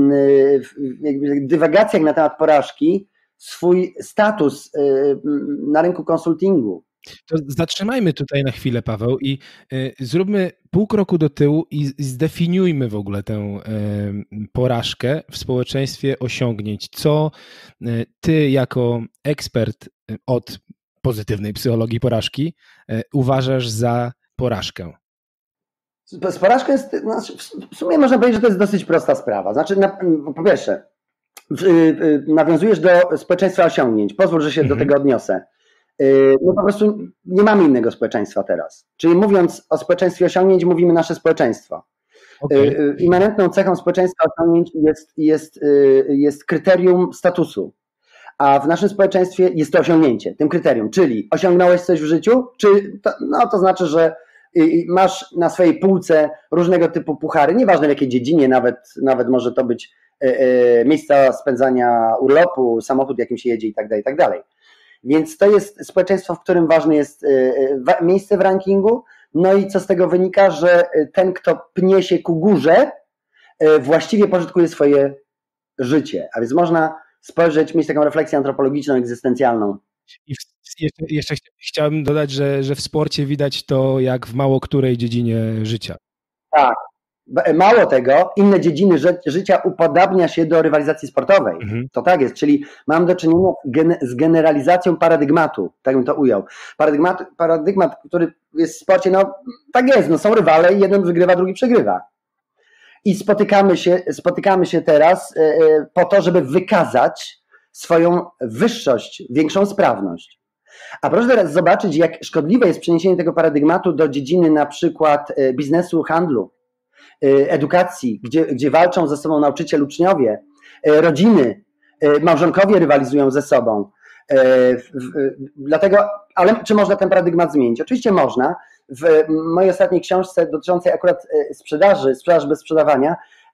dywagacjach na temat porażki swój status na rynku konsultingu. To zatrzymajmy tutaj na chwilę, Paweł, i y, zróbmy pół kroku do tyłu i, i zdefiniujmy w ogóle tę y, porażkę w społeczeństwie osiągnięć. Co y, ty jako ekspert od pozytywnej psychologii porażki y, uważasz za porażkę? Z porażką jest, no, w sumie można powiedzieć, że to jest dosyć prosta sprawa. Znaczy, na, po pierwsze, y, y, nawiązujesz do społeczeństwa osiągnięć. Pozwól, że się mhm. do tego odniosę. No po prostu nie mamy innego społeczeństwa teraz. Czyli mówiąc o społeczeństwie osiągnięć, mówimy nasze społeczeństwo. Okay. Immanentną cechą społeczeństwa osiągnięć jest, jest, jest kryterium statusu. A w naszym społeczeństwie jest to osiągnięcie, tym kryterium. Czyli osiągnąłeś coś w życiu, czy to, no to znaczy, że i masz na swojej półce różnego typu puchary, nieważne w jakiej dziedzinie, nawet, nawet może to być miejsca spędzania urlopu, samochód jakim się jedzie i tak dalej, i tak dalej. Więc to jest społeczeństwo, w którym ważne jest miejsce w rankingu, no i co z tego wynika, że ten, kto pnie się ku górze, właściwie pożytkuje swoje życie, a więc można spojrzeć, mieć taką refleksję antropologiczną, egzystencjalną. I jeszcze, jeszcze chciałem dodać, że, że w sporcie widać to jak w mało której dziedzinie życia. Tak. Mało tego, inne dziedziny ży- życia upodabnia się do rywalizacji sportowej. Mhm. To tak jest, czyli mam do czynienia gen- z generalizacją paradygmatu, tak bym to ujął. Paradygmat, paradygmat, który jest w sporcie, no tak jest, no są rywale i jeden wygrywa, drugi przegrywa. I spotykamy się, spotykamy się teraz y, y, po to, żeby wykazać swoją wyższość, większą sprawność. A proszę teraz zobaczyć, jak szkodliwe jest przeniesienie tego paradygmatu do dziedziny na przykład y, biznesu, handlu, edukacji, gdzie, gdzie walczą ze sobą nauczyciele, uczniowie, rodziny, małżonkowie rywalizują ze sobą. Dlatego, ale czy można ten paradygmat zmienić? Oczywiście można. W mojej ostatniej książce dotyczącej akurat sprzedaży, sprzedaż bez sprzedawania,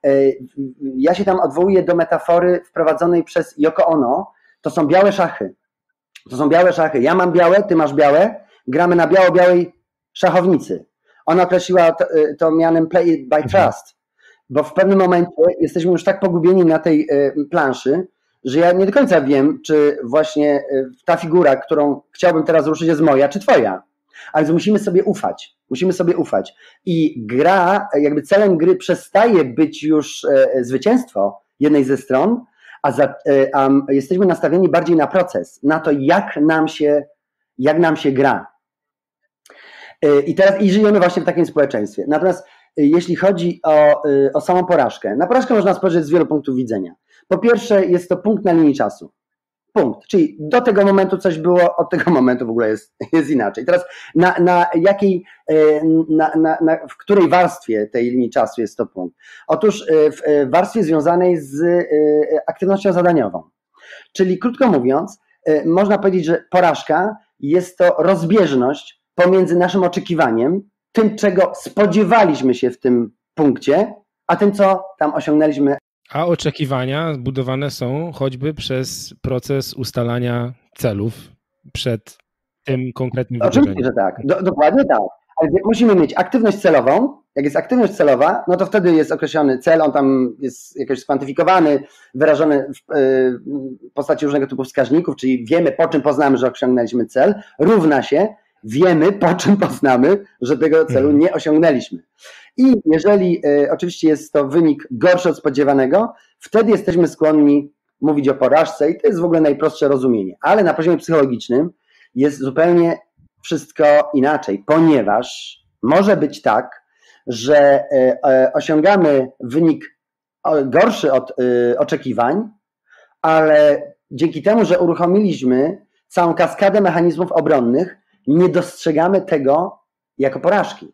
ja się tam odwołuję do metafory wprowadzonej przez Yoko Ono. To są białe szachy. To są białe szachy. Ja mam białe, ty masz białe, gramy na biało-białej szachownicy. Ona określiła to, to mianem play it by trust, bo w pewnym momencie jesteśmy już tak pogubieni na tej planszy, że ja nie do końca wiem, czy właśnie ta figura, którą chciałbym teraz ruszyć, jest moja, czy twoja. Ale musimy sobie ufać. Musimy sobie ufać. I gra, jakby celem gry przestaje być już zwycięstwo jednej ze stron, a, za, a jesteśmy nastawieni bardziej na proces, na to, jak nam się, jak nam się gra. I teraz i żyjemy właśnie w takim społeczeństwie. Natomiast jeśli chodzi o, o samą porażkę, na porażkę można spojrzeć z wielu punktów widzenia. Po pierwsze, jest to punkt na linii czasu. Punkt. Czyli do tego momentu coś było, od tego momentu w ogóle jest, jest inaczej. Teraz na, na jakiej, na, na, na, w której warstwie tej linii czasu jest to punkt? Otóż w warstwie związanej z aktywnością zadaniową. Czyli krótko mówiąc, można powiedzieć, że porażka jest to rozbieżność pomiędzy naszym oczekiwaniem, tym, czego spodziewaliśmy się w tym punkcie, a tym, co tam osiągnęliśmy. A oczekiwania budowane są choćby przez proces ustalania celów przed tym konkretnym wydarzeniem. Oczywiście, że tak. Do, dokładnie tak. Ale musimy mieć aktywność celową. Jak jest aktywność celowa, no to wtedy jest określony cel, on tam jest jakoś skwantyfikowany, wyrażony w postaci różnego typu wskaźników, czyli wiemy, po czym poznamy, że osiągnęliśmy cel, równa się wiemy, po czym poznamy, że tego celu nie osiągnęliśmy. I jeżeli e, oczywiście jest to wynik gorszy od spodziewanego, wtedy jesteśmy skłonni mówić o porażce i to jest w ogóle najprostsze rozumienie. Ale na poziomie psychologicznym jest zupełnie wszystko inaczej, ponieważ może być tak, że e, e, osiągamy wynik gorszy od e, oczekiwań, ale dzięki temu, że uruchomiliśmy całą kaskadę mechanizmów obronnych, nie dostrzegamy tego jako porażki.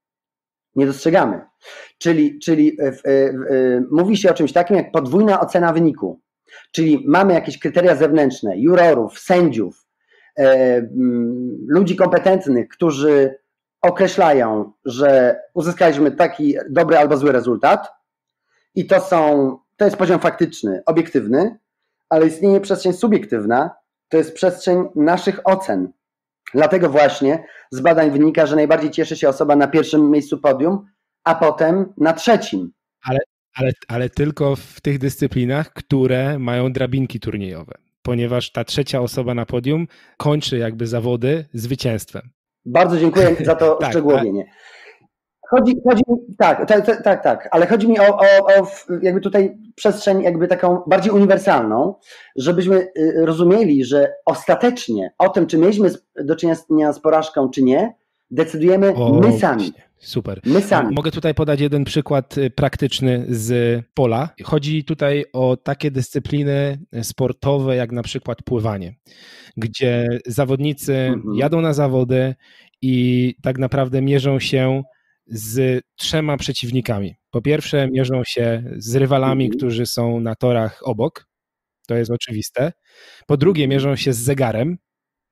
Nie dostrzegamy. Czyli, czyli w, w, w, mówi się o czymś takim jak podwójna ocena wyniku. Czyli mamy jakieś kryteria zewnętrzne, jurorów, sędziów, e, ludzi kompetentnych, którzy określają, że uzyskaliśmy taki dobry albo zły rezultat i to są, to jest poziom faktyczny, obiektywny, ale istnieje przestrzeń subiektywna, to jest przestrzeń naszych ocen. Dlatego właśnie z badań wynika, że najbardziej cieszy się osoba na pierwszym miejscu podium, a potem na trzecim. Ale, ale, ale tylko w tych dyscyplinach, które mają drabinki turniejowe, ponieważ ta trzecia osoba na podium kończy jakby zawody zwycięstwem. Bardzo dziękuję za to tak, uszczegółowienie. Chodzi, chodzi tak, tak, tak, tak, ale chodzi mi o, o, o jakby tutaj przestrzeń jakby taką bardziej uniwersalną, żebyśmy rozumieli, że ostatecznie o tym, czy mieliśmy do czynienia z porażką, czy nie, decydujemy o, my sami. Właśnie. Super. My sami. Mogę tutaj podać jeden przykład praktyczny z pola. Chodzi tutaj o takie dyscypliny sportowe, jak na przykład pływanie, gdzie zawodnicy mhm. jadą na zawody i tak naprawdę mierzą się z trzema przeciwnikami. Po pierwsze mierzą się z rywalami, mhm. którzy są na torach obok, to jest oczywiste. Po drugie mierzą się z zegarem,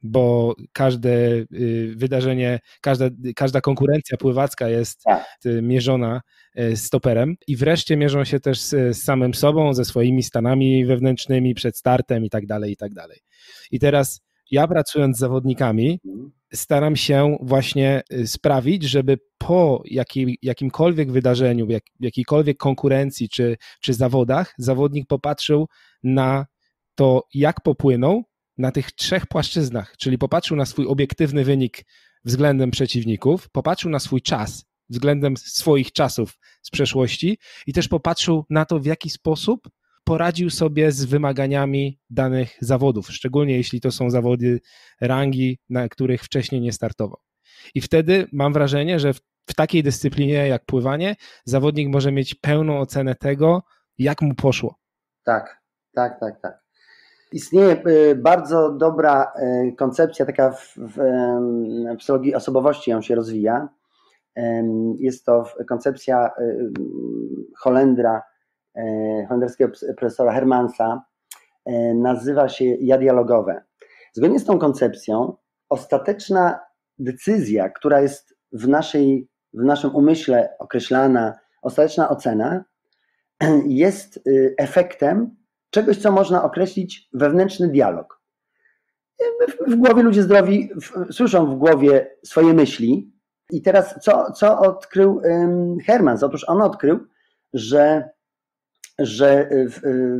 bo każde wydarzenie, każda, każda konkurencja pływacka jest tak. mierzona stoperem i wreszcie mierzą się też z, z samym sobą, ze swoimi stanami wewnętrznymi przed startem i tak dalej, i tak dalej. I teraz ja pracując z zawodnikami staram się właśnie sprawić, żeby po jakiej, jakimkolwiek wydarzeniu, jak, jakiejkolwiek konkurencji czy, czy zawodach zawodnik popatrzył na to, jak popłynął na tych trzech płaszczyznach, czyli popatrzył na swój obiektywny wynik względem przeciwników, popatrzył na swój czas względem swoich czasów z przeszłości i też popatrzył na to, w jaki sposób poradził sobie z wymaganiami danych zawodów, szczególnie jeśli to są zawody rangi, na których wcześniej nie startował. I wtedy mam wrażenie, że w, w takiej dyscyplinie jak pływanie zawodnik może mieć pełną ocenę tego, jak mu poszło. Tak, tak, tak, tak. Istnieje bardzo dobra koncepcja taka w, w, w psychologii osobowości, ją się rozwija. Jest to koncepcja Holendra, holenderskiego profesora Hermansa, nazywa się ja dialogowe. Zgodnie z tą koncepcją ostateczna decyzja, która jest w, naszej, w naszym umyśle określana, ostateczna ocena jest efektem czegoś, co można określić wewnętrzny dialog. W, w głowie ludzie zdrowi w, słyszą w głowie swoje myśli i teraz co, co odkrył um, Hermans? Otóż on odkrył, że że w,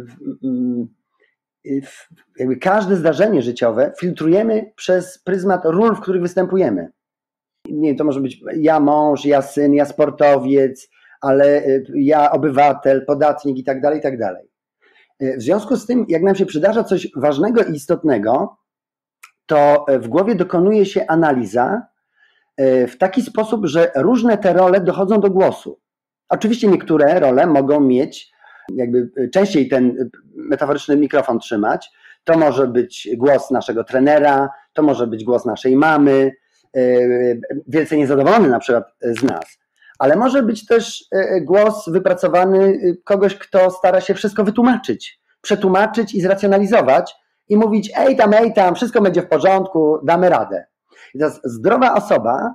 w, w, jakby każde zdarzenie życiowe filtrujemy przez pryzmat ról, w których występujemy. Nie wiem, to może być ja mąż, ja syn, ja sportowiec, ale ja obywatel, podatnik i tak dalej, i tak dalej. W związku z tym, jak nam się przydarza coś ważnego i istotnego, to w głowie dokonuje się analiza w taki sposób, że różne te role dochodzą do głosu. Oczywiście niektóre role mogą mieć jakby częściej ten metaforyczny mikrofon trzymać. To może być głos naszego trenera, to może być głos naszej mamy, wielce niezadowolony na przykład z nas, ale może być też głos wypracowany kogoś, kto stara się wszystko wytłumaczyć, przetłumaczyć i zracjonalizować i mówić ej tam, ej tam, wszystko będzie w porządku, damy radę. I teraz zdrowa osoba,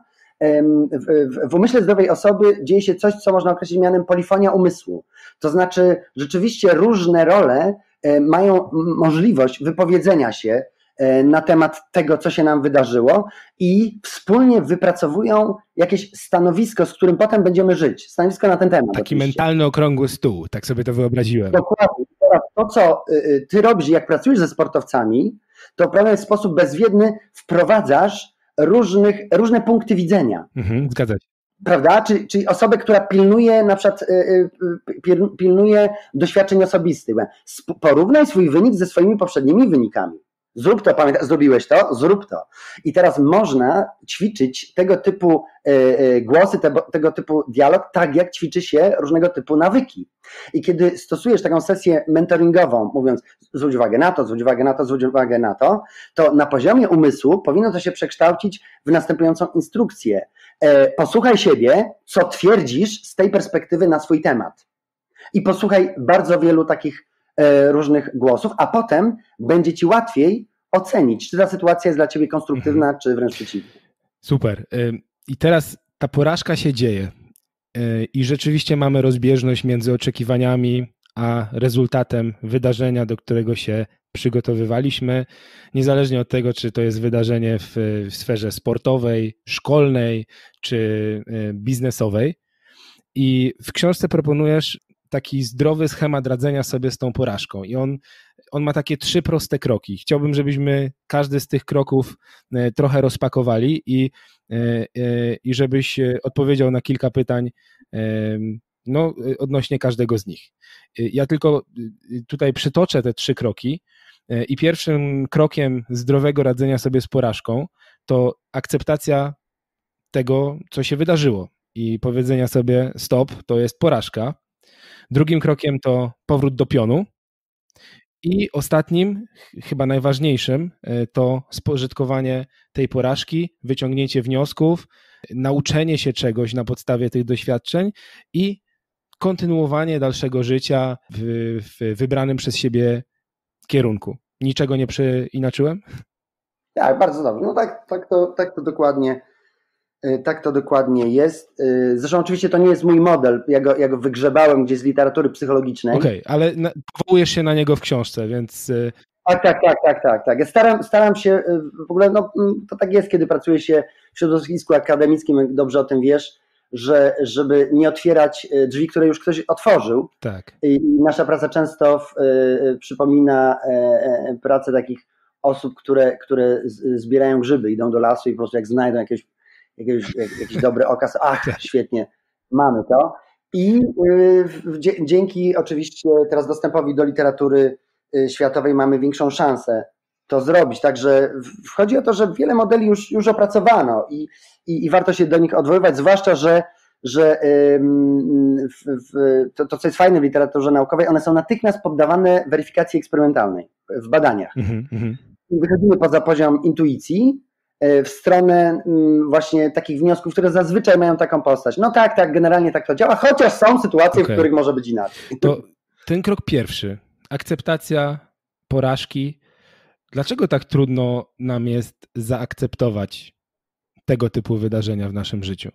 w umyśle zdrowej osoby dzieje się coś, co można określić mianem polifonia umysłu. To znaczy rzeczywiście różne role mają możliwość wypowiedzenia się na temat tego, co się nam wydarzyło i wspólnie wypracowują jakieś stanowisko, z którym potem będziemy żyć. Stanowisko na ten temat. Taki oczywiście. Mentalny okrągły stół, tak sobie to wyobraziłem. Dokładnie. Teraz to, co ty robisz, jak pracujesz ze sportowcami, to w pewien sposób bezwiedny wprowadzasz różnych, różne punkty widzenia. Mhm, zgadza się. Prawda? Czyli, czyli osobę, która pilnuje na przykład pilnuje doświadczeń osobistych. Porównaj swój wynik ze swoimi poprzednimi wynikami. Zrób to, pamiętaj, zrobiłeś to, zrób to. I teraz można ćwiczyć tego typu głosy, tego, tego typu dialog, tak jak ćwiczy się różnego typu nawyki. I kiedy stosujesz taką sesję mentoringową, mówiąc zwróć uwagę na to, zwróć uwagę na to, zwróć uwagę na to, to na poziomie umysłu powinno to się przekształcić w następującą instrukcję. Posłuchaj siebie, co twierdzisz z tej perspektywy na swój temat. I posłuchaj bardzo wielu takich różnych głosów, a potem będzie ci łatwiej ocenić, czy ta sytuacja jest dla ciebie konstruktywna, mhm. czy wręcz przeciwnie. Super. I teraz ta porażka się dzieje i rzeczywiście mamy rozbieżność między oczekiwaniami a rezultatem wydarzenia, do którego się przygotowywaliśmy, niezależnie od tego, czy to jest wydarzenie w, w sferze sportowej, szkolnej, czy biznesowej. I w książce proponujesz taki zdrowy schemat radzenia sobie z tą porażką i on, on ma takie trzy proste kroki. Chciałbym, żebyśmy każdy z tych kroków trochę rozpakowali i, i żebyś odpowiedział na kilka pytań no, odnośnie każdego z nich. Ja tylko tutaj przytoczę te trzy kroki i pierwszym krokiem zdrowego radzenia sobie z porażką to akceptacja tego, co się wydarzyło i powiedzenia sobie stop, to jest porażka. Drugim krokiem to powrót do pionu i ostatnim, chyba najważniejszym, to spożytkowanie tej porażki, wyciągnięcie wniosków, nauczenie się czegoś na podstawie tych doświadczeń i kontynuowanie dalszego życia w, w wybranym przez siebie kierunku. Niczego nie przeinaczyłem? Tak, bardzo dobrze. No tak, tak, to, tak to dokładnie tak to dokładnie jest. Zresztą oczywiście to nie jest mój model. Ja go, ja go wygrzebałem gdzieś z literatury psychologicznej. Okej, okay, ale na, powołujesz się na niego w książce, więc... Tak, tak, tak, tak, tak, tak. Ja staram, staram się, w ogóle no, to tak jest, kiedy pracuje się w środowisku akademickim, jak dobrze o tym wiesz, że żeby nie otwierać drzwi, które już ktoś otworzył. Tak. I nasza praca często w, y, przypomina y, pracę takich osób, które, które zbierają grzyby, idą do lasu i po prostu jak znajdą jakieś, jakieś, jakiś dobry okaz, ach, świetnie, mamy to. I y, dzięki oczywiście teraz dostępowi do literatury światowej mamy większą szansę to zrobić. Także chodzi o to, że wiele modeli już, już opracowano i, i, i warto się do nich odwoływać, zwłaszcza, że, że w, w, to, to, co jest fajne w literaturze naukowej, one są natychmiast poddawane weryfikacji eksperymentalnej w badaniach. Mm-hmm. Wychodzimy poza poziom intuicji w stronę właśnie takich wniosków, które zazwyczaj mają taką postać. No tak, tak, generalnie tak to działa, chociaż są sytuacje, okay, w których może być inaczej. To ten krok pierwszy. Akceptacja porażki. Dlaczego tak trudno nam jest zaakceptować tego typu wydarzenia w naszym życiu?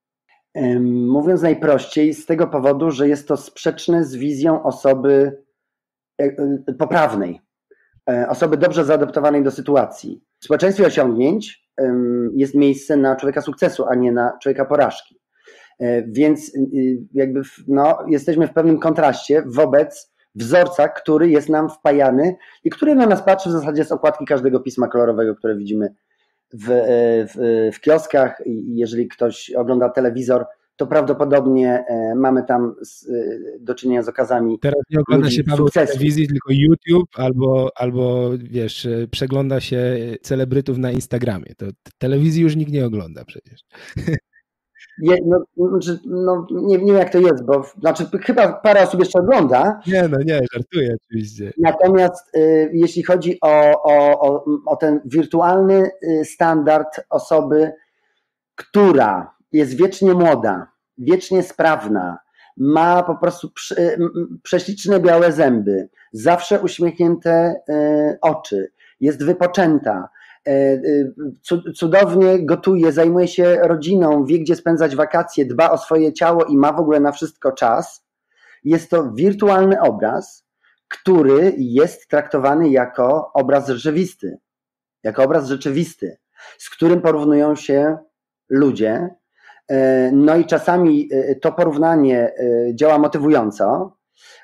Mówiąc najprościej, z tego powodu, że jest to sprzeczne z wizją osoby poprawnej, osoby dobrze zaadaptowanej do sytuacji. W społeczeństwie osiągnięć jest miejsce na człowieka sukcesu, a nie na człowieka porażki. Więc jakby no, jesteśmy w pewnym kontraście wobec wzorca, który jest nam wpajany i który na nas patrzy w zasadzie z okładki każdego pisma kolorowego, które widzimy w, w, w kioskach, i jeżeli ktoś ogląda telewizor, to prawdopodobnie mamy tam do czynienia z okazami. Teraz nie ogląda się Paweł telewizji, tylko YouTube, albo, albo wiesz, przegląda się celebrytów na Instagramie. To telewizji już nikt nie ogląda przecież. Je, no, no, nie, nie wiem jak to jest, bo znaczy chyba parę osób jeszcze ogląda. Nie, no nie, żartuję oczywiście. Natomiast y, jeśli chodzi o, o, o, o ten wirtualny standard osoby, która jest wiecznie młoda, wiecznie sprawna, ma po prostu prze, prześliczne białe zęby, zawsze uśmiechnięte y, oczy, jest wypoczęta, cudownie gotuje, zajmuje się rodziną, wie gdzie spędzać wakacje, dba o swoje ciało i ma w ogóle na wszystko czas. Jest to wirtualny obraz, który jest traktowany jako obraz rzeczywisty, jako obraz rzeczywisty, z którym porównują się ludzie. No i czasami to porównanie działa motywująco,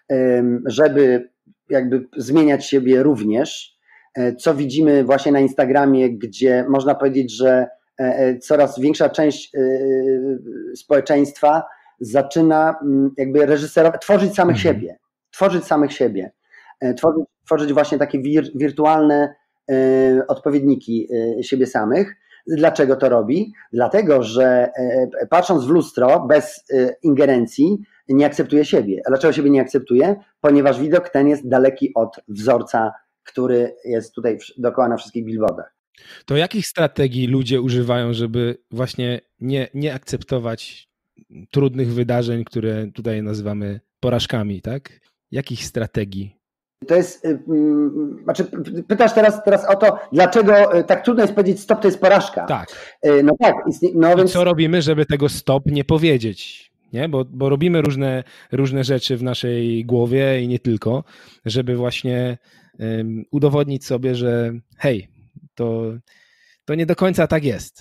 żeby jakby zmieniać siebie również, co widzimy właśnie na Instagramie, gdzie można powiedzieć, że coraz większa część społeczeństwa zaczyna jakby reżyserować, tworzyć samych mhm. siebie, tworzyć samych siebie, tworzyć, tworzyć właśnie takie wir, wirtualne odpowiedniki siebie samych. Dlaczego to robi? Dlatego, że patrząc w lustro bez ingerencji nie akceptuje siebie. A dlaczego siebie nie akceptuje? Ponieważ widok ten jest daleki od wzorca, który jest tutaj dookoła na wszystkich billboardach. To jakich strategii ludzie używają, żeby właśnie nie, nie akceptować trudnych wydarzeń, które tutaj nazywamy porażkami, tak? Jakich strategii? To jest, znaczy pytasz teraz, teraz o to, dlaczego tak trudno jest powiedzieć stop, to jest porażka. Tak. No tak. No I więc... co robimy, żeby tego stop nie powiedzieć? Nie? Bo, bo robimy różne, różne rzeczy w naszej głowie i nie tylko, żeby właśnie um, udowodnić sobie, że hej, to, to nie do końca tak jest.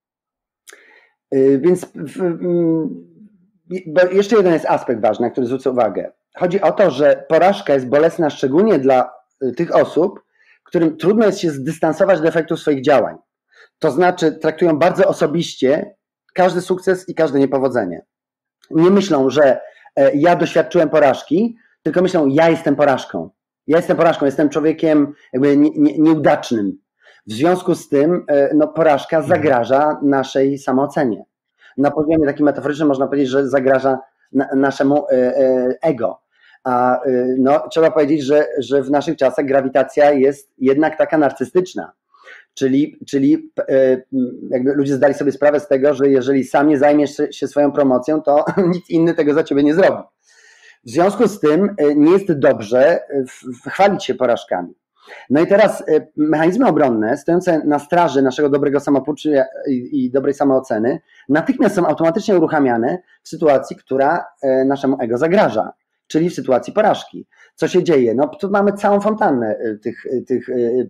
Więc w, bo jeszcze jeden jest aspekt ważny, na który zwrócę uwagę. Chodzi o to, że porażka jest bolesna szczególnie dla tych osób, którym trudno jest się zdystansować do efektów swoich działań. To znaczy traktują bardzo osobiście każdy sukces i każde niepowodzenie. Nie myślą, że ja doświadczyłem porażki, tylko myślą, ja jestem porażką. Ja jestem porażką, jestem człowiekiem jakby nie, nie, nieudacznym. W związku z tym no, porażka zagraża naszej samoocenie. Na poziomie takim metaforycznym można powiedzieć, że zagraża na, naszemu ego. A no, trzeba powiedzieć, że, że w naszych czasach grawitacja jest jednak taka narcystyczna. Czyli, czyli jakby ludzie zdali sobie sprawę z tego, że jeżeli sam nie zajmiesz się swoją promocją, to nic inny tego za ciebie nie zrobi. W związku z tym nie jest dobrze chwalić się porażkami. No i teraz mechanizmy obronne stojące na straży naszego dobrego samopoczucia i, i dobrej samooceny natychmiast są automatycznie uruchamiane w sytuacji, która naszemu ego zagraża, czyli w sytuacji porażki. Co się dzieje? No tu mamy całą fontannę tych, tych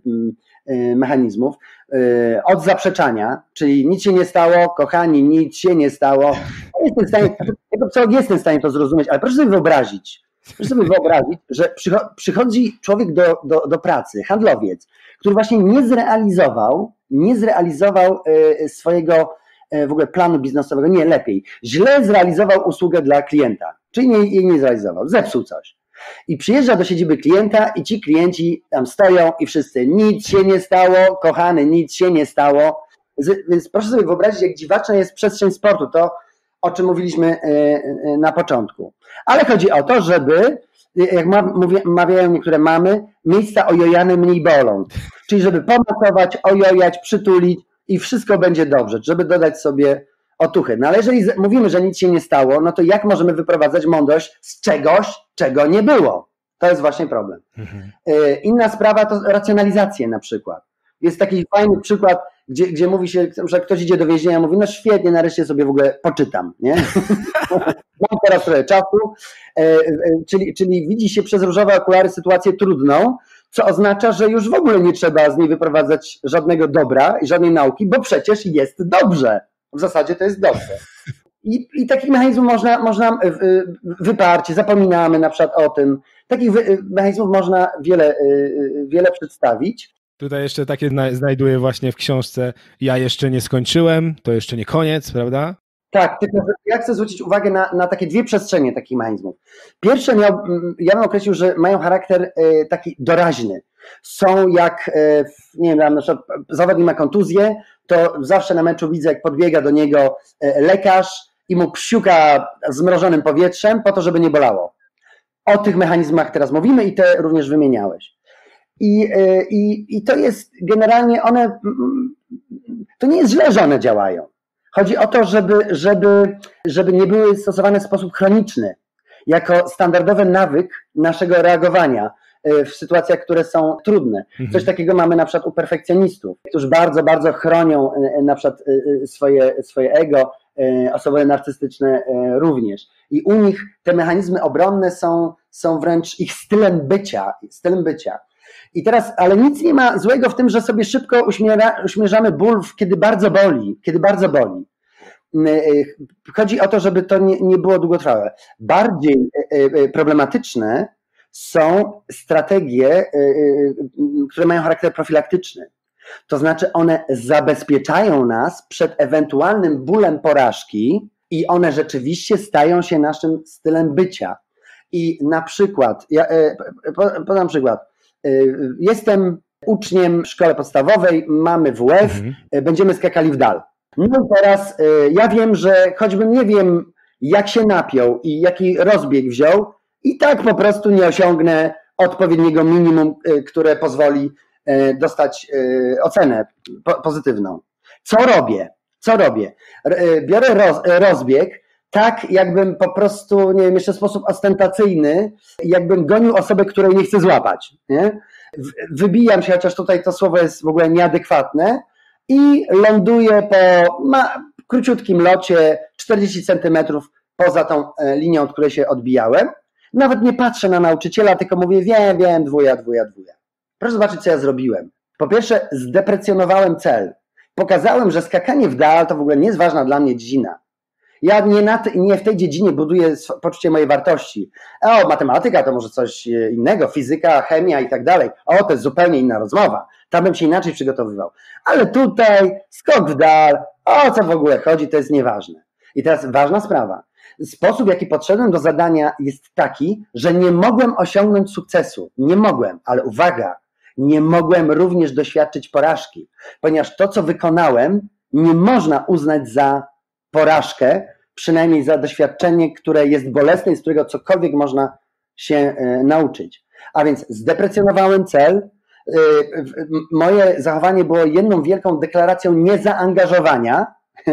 mechanizmów. Od zaprzeczania, czyli nic się nie stało, kochani, nic się nie stało. Jestem w stanie, jako psycholog jestem w stanie to zrozumieć, ale proszę sobie wyobrazić, proszę sobie wyobrazić, że przychodzi człowiek do, do, do pracy, handlowiec, który właśnie nie zrealizował, nie zrealizował swojego w ogóle planu biznesowego, nie, lepiej, źle zrealizował usługę dla klienta, czyli nie, jej nie zrealizował, zepsuł coś. I przyjeżdża do siedziby klienta i ci klienci tam stoją i wszyscy, nic się nie stało, kochany, nic się nie stało. Więc proszę sobie wyobrazić, jak dziwaczna jest przestrzeń sportu, to o czym mówiliśmy na początku. Ale chodzi o to, żeby, jak mawiają niektóre mamy, miejsca ojojane mniej bolą. Czyli żeby pomasować, ojojać, przytulić i wszystko będzie dobrze, żeby dodać sobie otuchy. No ale jeżeli mówimy, że nic się nie stało, no to jak możemy wyprowadzać mądrość z czegoś, czego nie było? To jest właśnie problem. Mhm. Inna sprawa to racjonalizacje na przykład. Jest taki fajny przykład, gdzie, gdzie mówi się, że ktoś idzie do więzienia, mówi, no świetnie, nareszcie sobie w ogóle poczytam, nie? Mam teraz trochę czasu, czyli, czyli widzi się przez różowe okulary sytuację trudną, co oznacza, że już w ogóle nie trzeba z niej wyprowadzać żadnego dobra i żadnej nauki, bo przecież jest dobrze. W zasadzie to jest dobrze. I, i takich mechanizmów można, można wyparcie, zapominamy na przykład o tym. Takich mechanizmów można wiele, wiele przedstawić. Tutaj jeszcze takie znajduję właśnie w książce Ja jeszcze nie skończyłem, to jeszcze nie koniec, prawda? Tak, tylko że ja chcę zwrócić uwagę na, na takie dwie przestrzenie takich mechanizmów. Pierwsze, miał, ja bym określił, że mają charakter taki doraźny. Są jak, nie wiem, na przykład zawodnik ma kontuzję, to zawsze na meczu widzę, jak podbiega do niego lekarz i mu psiuka zmrożonym powietrzem po to, żeby nie bolało. O tych mechanizmach teraz mówimy i te również wymieniałeś. I, i, i to jest generalnie one, to nie jest źle, że one działają. Chodzi o to, żeby, żeby, żeby nie były stosowane w sposób chroniczny, jako standardowy nawyk naszego reagowania w sytuacjach, które są trudne. Coś takiego mamy na przykład u perfekcjonistów, którzy bardzo, bardzo chronią na przykład swoje, swoje ego, osoby narcystyczne również. I u nich te mechanizmy obronne są, są wręcz ich stylem bycia, stylem bycia. I teraz, ale nic nie ma złego w tym, że sobie szybko uśmiera, uśmierzamy ból, kiedy bardzo boli, kiedy bardzo boli. Chodzi o to, żeby to nie, nie było długotrwałe. Bardziej problematyczne są strategie, które mają charakter profilaktyczny. To znaczy one zabezpieczają nas przed ewentualnym bólem porażki i one rzeczywiście stają się naszym stylem bycia. I na przykład, ja podam przykład, jestem uczniem w szkole podstawowej, mamy W F, mhm. będziemy skakali w dal. No i teraz ja wiem, że choćbym nie wiem, jak się napiął i jaki rozbieg wziął, i tak po prostu nie osiągnę odpowiedniego minimum, które pozwoli dostać ocenę pozytywną. Co robię? Co robię? Biorę roz, rozbieg, tak jakbym po prostu, nie wiem, jeszcze w sposób ostentacyjny, jakbym gonił osobę, której nie chcę złapać. Nie? Wybijam się, chociaż tutaj to słowo jest w ogóle nieadekwatne, i ląduję po ma, króciutkim locie czterdzieści centymetrów poza tą linią, od której się odbijałem. Nawet nie patrzę na nauczyciela, tylko mówię, wiem, wiem, dwuja, dwuja, dwuja. Proszę zobaczyć, co ja zrobiłem. Po pierwsze, zdeprecjonowałem cel. Pokazałem, że skakanie w dal to w ogóle nie jest ważna dla mnie dziedzina. Ja nie, na te, nie w tej dziedzinie buduję poczucie mojej wartości. O, matematyka to może coś innego, fizyka, chemia i tak dalej. O, to jest zupełnie inna rozmowa. Tam bym się inaczej przygotowywał. Ale tutaj skok w dal, o co w ogóle chodzi, to jest nieważne. I teraz ważna sprawa. Sposób, w jaki podszedłem do zadania jest taki, że nie mogłem osiągnąć sukcesu. Nie mogłem, ale uwaga, nie mogłem również doświadczyć porażki, ponieważ to, co wykonałem, nie można uznać za porażkę, przynajmniej za doświadczenie, które jest bolesne i z którego cokolwiek można się e, nauczyć. A więc zdeprecjonowałem cel, e, moje zachowanie było jedną wielką deklaracją niezaangażowania,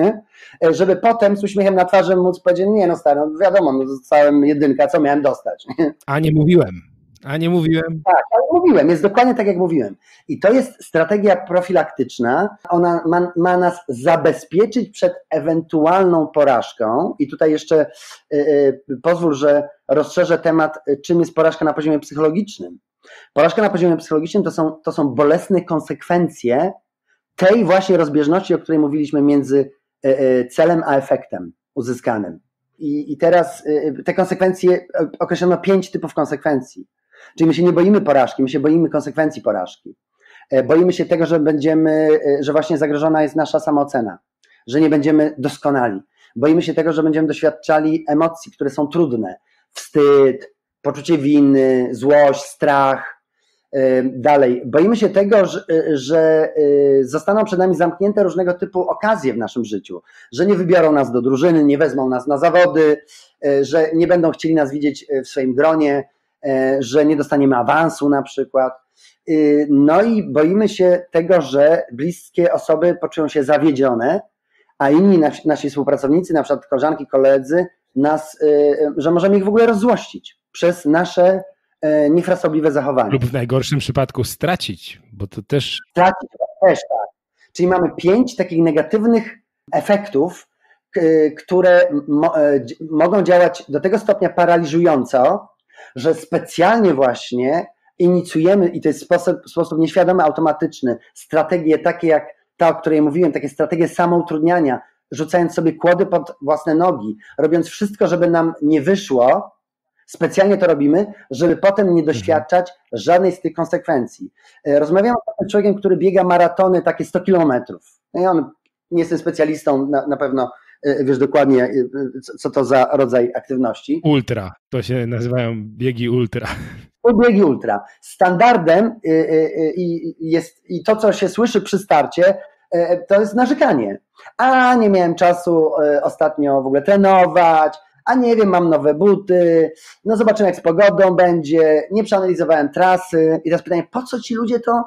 żeby potem z uśmiechem na twarzy móc powiedzieć, nie no stary, no wiadomo, no dostałem jedynkę, co miałem dostać. A nie mówiłem. A nie mówiłem? Tak, ale mówiłem, jest dokładnie tak, jak mówiłem. I to jest strategia profilaktyczna. Ona ma, ma nas zabezpieczyć przed ewentualną porażką. I tutaj jeszcze y, y, pozwól, że rozszerzę temat, czym jest porażka na poziomie psychologicznym. Porażka na poziomie psychologicznym to są, to są bolesne konsekwencje tej właśnie rozbieżności, o której mówiliśmy między y, y, celem a efektem uzyskanym. I, i teraz y, te konsekwencje, określono pięć typów konsekwencji. Czyli my się nie boimy porażki, my się boimy konsekwencji porażki. Boimy się tego, że będziemy, że właśnie zagrożona jest nasza samoocena, że nie będziemy doskonali. Boimy się tego, że będziemy doświadczali emocji, które są trudne. Wstyd, poczucie winy, złość, strach. Dalej. Boimy się tego, że, że zostaną przed nami zamknięte różnego typu okazje w naszym życiu, że nie wybiorą nas do drużyny, nie wezmą nas na zawody, że nie będą chcieli nas widzieć w swoim gronie, że nie dostaniemy awansu na przykład. No i boimy się tego, że bliskie osoby poczują się zawiedzione, a inni nasi, nasi współpracownicy, na przykład koleżanki, koledzy, nas, że możemy ich w ogóle rozzłościć przez nasze niefrasobliwe zachowanie. Lub w najgorszym przypadku stracić, bo to też... Stracić też, tak. Czyli mamy pięć takich negatywnych efektów, które mo- mogą działać do tego stopnia paraliżująco, że specjalnie właśnie inicjujemy, i to jest sposób, sposób nieświadomy, automatyczny, strategie takie jak ta, o której mówiłem, takie strategie samoutrudniania, rzucając sobie kłody pod własne nogi, robiąc wszystko, żeby nam nie wyszło, specjalnie to robimy, żeby potem nie doświadczać żadnej z tych konsekwencji. Rozmawiam z człowiekiem, który biega maratony takie sto kilometrów. No i on, nie jestem specjalistą, na, na pewno wiesz dokładnie, co to za rodzaj aktywności. Ultra, to się nazywają biegi ultra. Biegi ultra. Standardem jest i to, co się słyszy przy starcie, to jest narzekanie. A nie miałem czasu ostatnio w ogóle trenować, a nie wiem, mam nowe buty, no zobaczymy, jak z pogodą będzie, nie przeanalizowałem trasy. I teraz pytanie, po co ci ludzie to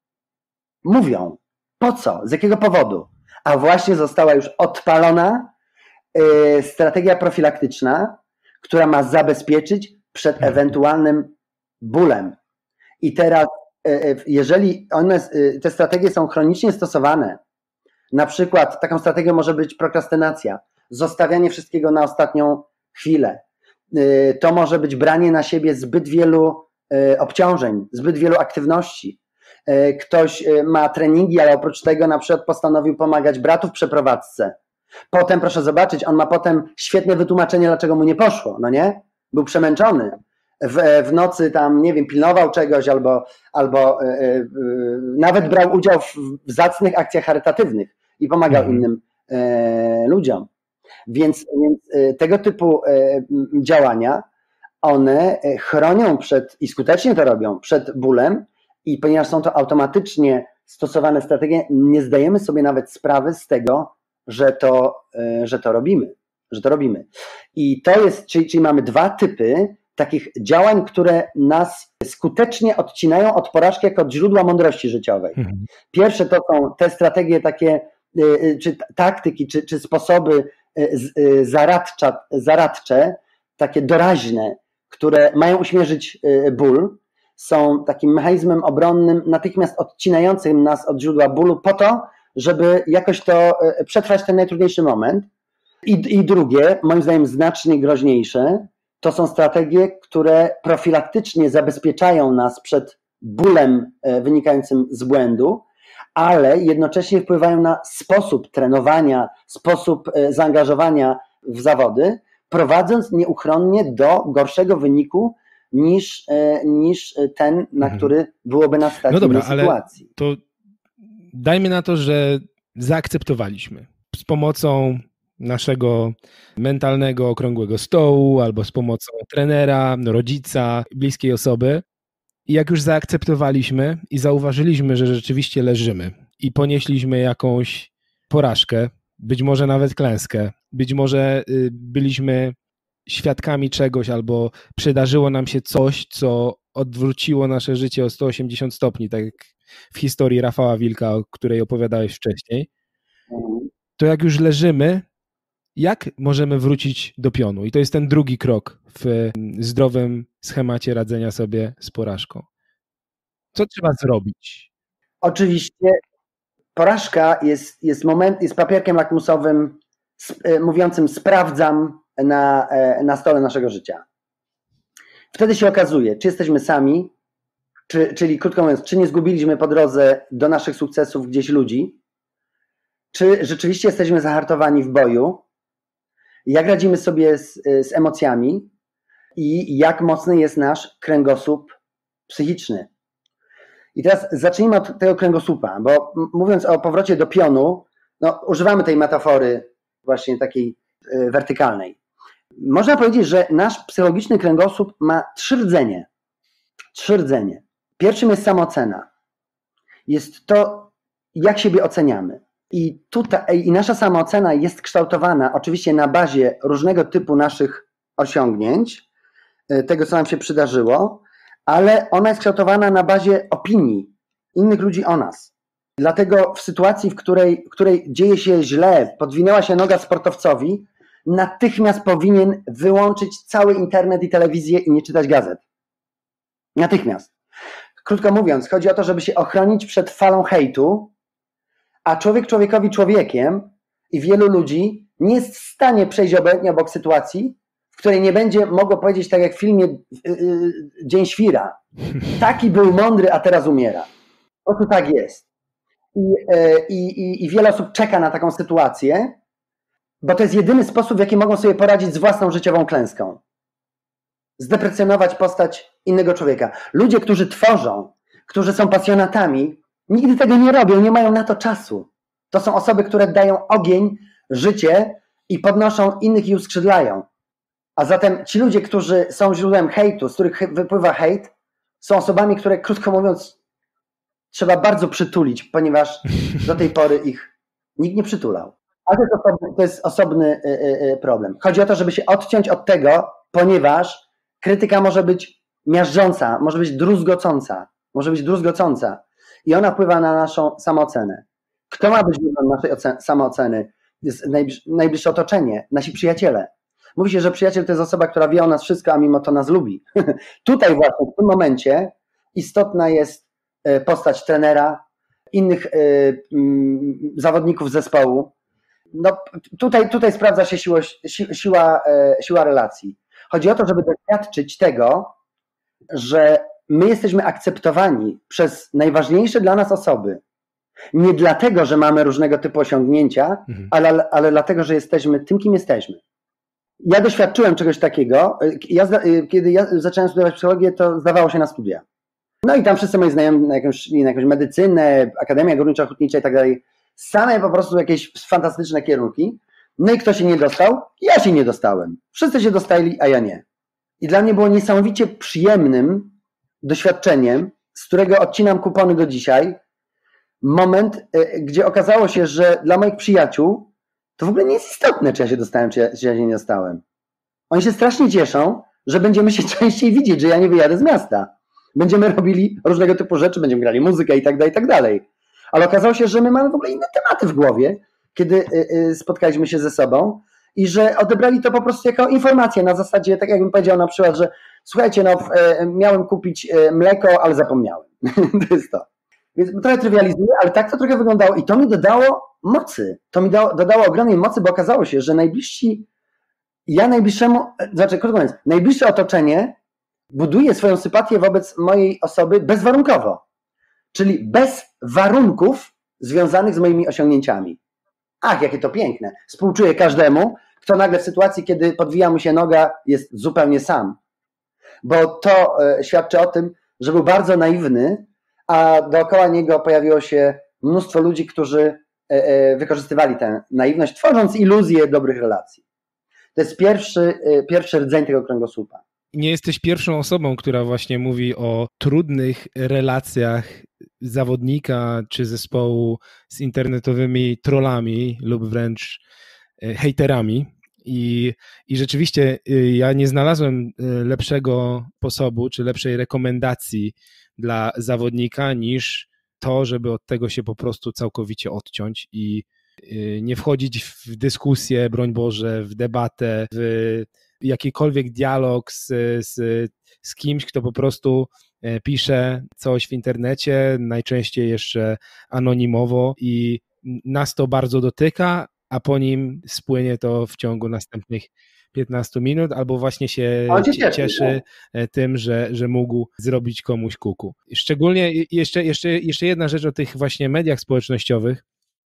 mówią? Po co? Z jakiego powodu? A właśnie została już odpalona y, strategia profilaktyczna, która ma zabezpieczyć przed ewentualnym bólem. I teraz, y, y, jeżeli one, y, te strategie są chronicznie stosowane, na przykład taką strategią może być prokrastynacja, zostawianie wszystkiego na ostatnią chwilę. Y, to może być branie na siebie zbyt wielu y, obciążeń, zbyt wielu aktywności. Ktoś ma treningi, ale oprócz tego na przykład postanowił pomagać bratu w przeprowadzce. Potem, proszę zobaczyć, on ma potem świetne wytłumaczenie, dlaczego mu nie poszło, no nie? Był przemęczony. W, w nocy tam, nie wiem, pilnował czegoś albo, albo yy, yy, nawet brał udział w, w zacnych akcjach charytatywnych i pomagał mhm. innym yy, ludziom. Więc, więc yy, tego typu yy, działania, one chronią przed, i skutecznie to robią, przed bólem. I ponieważ są to automatycznie stosowane strategie, nie zdajemy sobie nawet sprawy z tego, że to, że to robimy. Że to robimy. I to jest, czyli, czyli mamy dwa typy takich działań, które nas skutecznie odcinają od porażki jako od źródła mądrości życiowej. Mhm. Pierwsze to są te strategie takie, czy taktyki, czy, czy sposoby zaradcza, zaradcze, takie doraźne, które mają uśmierzyć ból, są takim mechanizmem obronnym natychmiast odcinającym nas od źródła bólu po to, żeby jakoś to przetrwać ten najtrudniejszy moment. I, i drugie, moim zdaniem znacznie groźniejsze, to są strategie, które profilaktycznie zabezpieczają nas przed bólem wynikającym z błędu, ale jednocześnie wpływają na sposób trenowania, sposób zaangażowania w zawody, prowadząc nieuchronnie do gorszego wyniku niż, niż ten, na który byłoby nas stać no dobra, w innej sytuacji. Ale to dajmy na to, że zaakceptowaliśmy z pomocą naszego mentalnego okrągłego stołu albo z pomocą trenera, rodzica, bliskiej osoby. I jak już zaakceptowaliśmy i zauważyliśmy, że rzeczywiście leżymy i ponieśliśmy jakąś porażkę, być może nawet klęskę, być może byliśmy świadkami czegoś albo przydarzyło nam się coś, co odwróciło nasze życie o sto osiemdziesiąt stopni, tak jak w historii Rafała Wilka, o której opowiadałeś wcześniej, to jak już leżymy, Jak możemy wrócić do pionu? I to jest ten drugi krok w zdrowym schemacie radzenia sobie z porażką. Co trzeba zrobić? Oczywiście porażka jest, jest, moment, jest papierkiem lakmusowym mówiącym sprawdzam na, na stole naszego życia. Wtedy się okazuje, czy jesteśmy sami, czy, czyli krótko mówiąc, czy nie zgubiliśmy po drodze do naszych sukcesów gdzieś ludzi, czy rzeczywiście jesteśmy zahartowani w boju, jak radzimy sobie z, z emocjami i jak mocny jest nasz kręgosłup psychiczny. I teraz zacznijmy od tego kręgosłupa, bo mówiąc o powrocie do pionu, no, używamy tej metafory właśnie takiej y, wertykalnej. Można powiedzieć, że nasz psychologiczny kręgosłup ma trzy rdzenie. Trzy rdzenie. Pierwszym jest samoocena. Jest to, jak siebie oceniamy. I tutaj i nasza samoocena jest kształtowana oczywiście na bazie różnego typu naszych osiągnięć, tego, co nam się przydarzyło, ale ona jest kształtowana na bazie opinii innych ludzi o nas. Dlatego w sytuacji, w której, w której dzieje się źle, podwinęła się noga sportowcowi, natychmiast powinien wyłączyć cały internet i telewizję i nie czytać gazet. Natychmiast. Krótko mówiąc, chodzi o to, żeby się ochronić przed falą hejtu, a człowiek człowiekowi człowiekiem i wielu ludzi nie jest w stanie przejść obojętnie obok sytuacji, w której nie będzie mogło powiedzieć tak jak w filmie yy, Dzień Świra. Taki był mądry, a teraz umiera. Po prostu tak jest. I, yy, i, I wiele osób czeka na taką sytuację, bo to jest jedyny sposób, w jaki mogą sobie poradzić z własną życiową klęską. Zdeprecjonować postać innego człowieka. Ludzie, którzy tworzą, którzy są pasjonatami, nigdy tego nie robią, nie mają na to czasu. To są osoby, które dają ogień, życie i podnoszą innych i uskrzydlają. A zatem ci ludzie, którzy są źródłem hejtu, z których wypływa hejt, są osobami, które, krótko mówiąc, trzeba bardzo przytulić, ponieważ do tej pory ich nikt nie przytulał. Ale to jest osobny, to jest osobny yy, problem. Chodzi o to, żeby się odciąć od tego, ponieważ krytyka może być miażdżąca, może być druzgocąca, może być druzgocąca i ona wpływa na naszą samoocenę. Kto ma być źródłem naszej ocen- samooceny? Jest najbliż- najbliższe otoczenie, nasi przyjaciele. Mówi się, że przyjaciel to jest osoba, która wie o nas wszystko, a mimo to nas lubi. Tutaj właśnie, w tym momencie istotna jest postać trenera, innych y, y, zawodników zespołu. No, tutaj, tutaj sprawdza się siło, si, siła, y, siła relacji. Chodzi o to, żeby doświadczyć tego, że my jesteśmy akceptowani przez najważniejsze dla nas osoby. Nie dlatego, że mamy różnego typu osiągnięcia, mhm. ale, ale dlatego, że jesteśmy tym, kim jesteśmy. Ja doświadczyłem czegoś takiego. Ja, kiedy ja zacząłem studiować psychologię, to zdawało się na studia. No i tam wszyscy moi znajomi na jakąś, na jakąś medycynę, Akademia Górniczo-Hutnicza i tak dalej. Same po prostu jakieś fantastyczne kierunki. No i kto się nie dostał? Ja się nie dostałem. Wszyscy się dostali, a ja nie. I dla mnie było niesamowicie przyjemnym doświadczeniem, z którego odcinam kupony do dzisiaj, moment, gdzie okazało się, że dla moich przyjaciół to w ogóle nie jest istotne, czy ja się dostałem, czy ja, czy ja się nie dostałem. Oni się strasznie cieszą, że będziemy się częściej widzieć, że ja nie wyjadę z miasta. Będziemy robili różnego typu rzeczy, będziemy grali muzykę i tak dalej, i tak dalej. Ale okazało się, że my mamy w ogóle inne tematy w głowie, kiedy spotkaliśmy się ze sobą i że odebrali to po prostu jako informację na zasadzie, tak jakbym powiedział na przykład, że słuchajcie, no miałem kupić mleko, ale zapomniałem. To jest to. Więc trochę trywializuję, ale tak to trochę wyglądało i to mi dodało mocy. To mi dało, dodało ogromnej mocy, bo okazało się, że najbliżsi, ja najbliższemu, znaczy krótko mówiąc, najbliższe otoczenie buduje swoją sympatię wobec mojej osoby bezwarunkowo. Czyli bez warunków związanych z moimi osiągnięciami. Ach, jakie to piękne. Współczuję każdemu, kto nagle w sytuacji, kiedy podwija mu się noga, jest zupełnie sam. Bo to e, świadczy o tym, że był bardzo naiwny, a dookoła niego pojawiło się mnóstwo ludzi, którzy e, e, wykorzystywali tę naiwność, tworząc iluzję dobrych relacji. To jest pierwszy, e, pierwszy rdzeń tego kręgosłupa. Nie jesteś pierwszą osobą, która właśnie mówi o trudnych relacjach zawodnika czy zespołu z internetowymi trollami lub wręcz hejterami. I, i rzeczywiście ja nie znalazłem lepszego sposobu czy lepszej rekomendacji dla zawodnika niż to, żeby od tego się po prostu całkowicie odciąć i nie wchodzić w dyskusję, broń Boże, w debatę, w jakikolwiek dialog z, z, z kimś, kto po prostu pisze coś w internecie, najczęściej jeszcze anonimowo i nas to bardzo dotyka, a po nim spłynie to w ciągu następnych piętnastu minut, albo właśnie się cieszy, cieszy tym, że, że mógł zrobić komuś kuku. Szczególnie jeszcze, jeszcze, jeszcze jedna rzecz o tych właśnie mediach społecznościowych,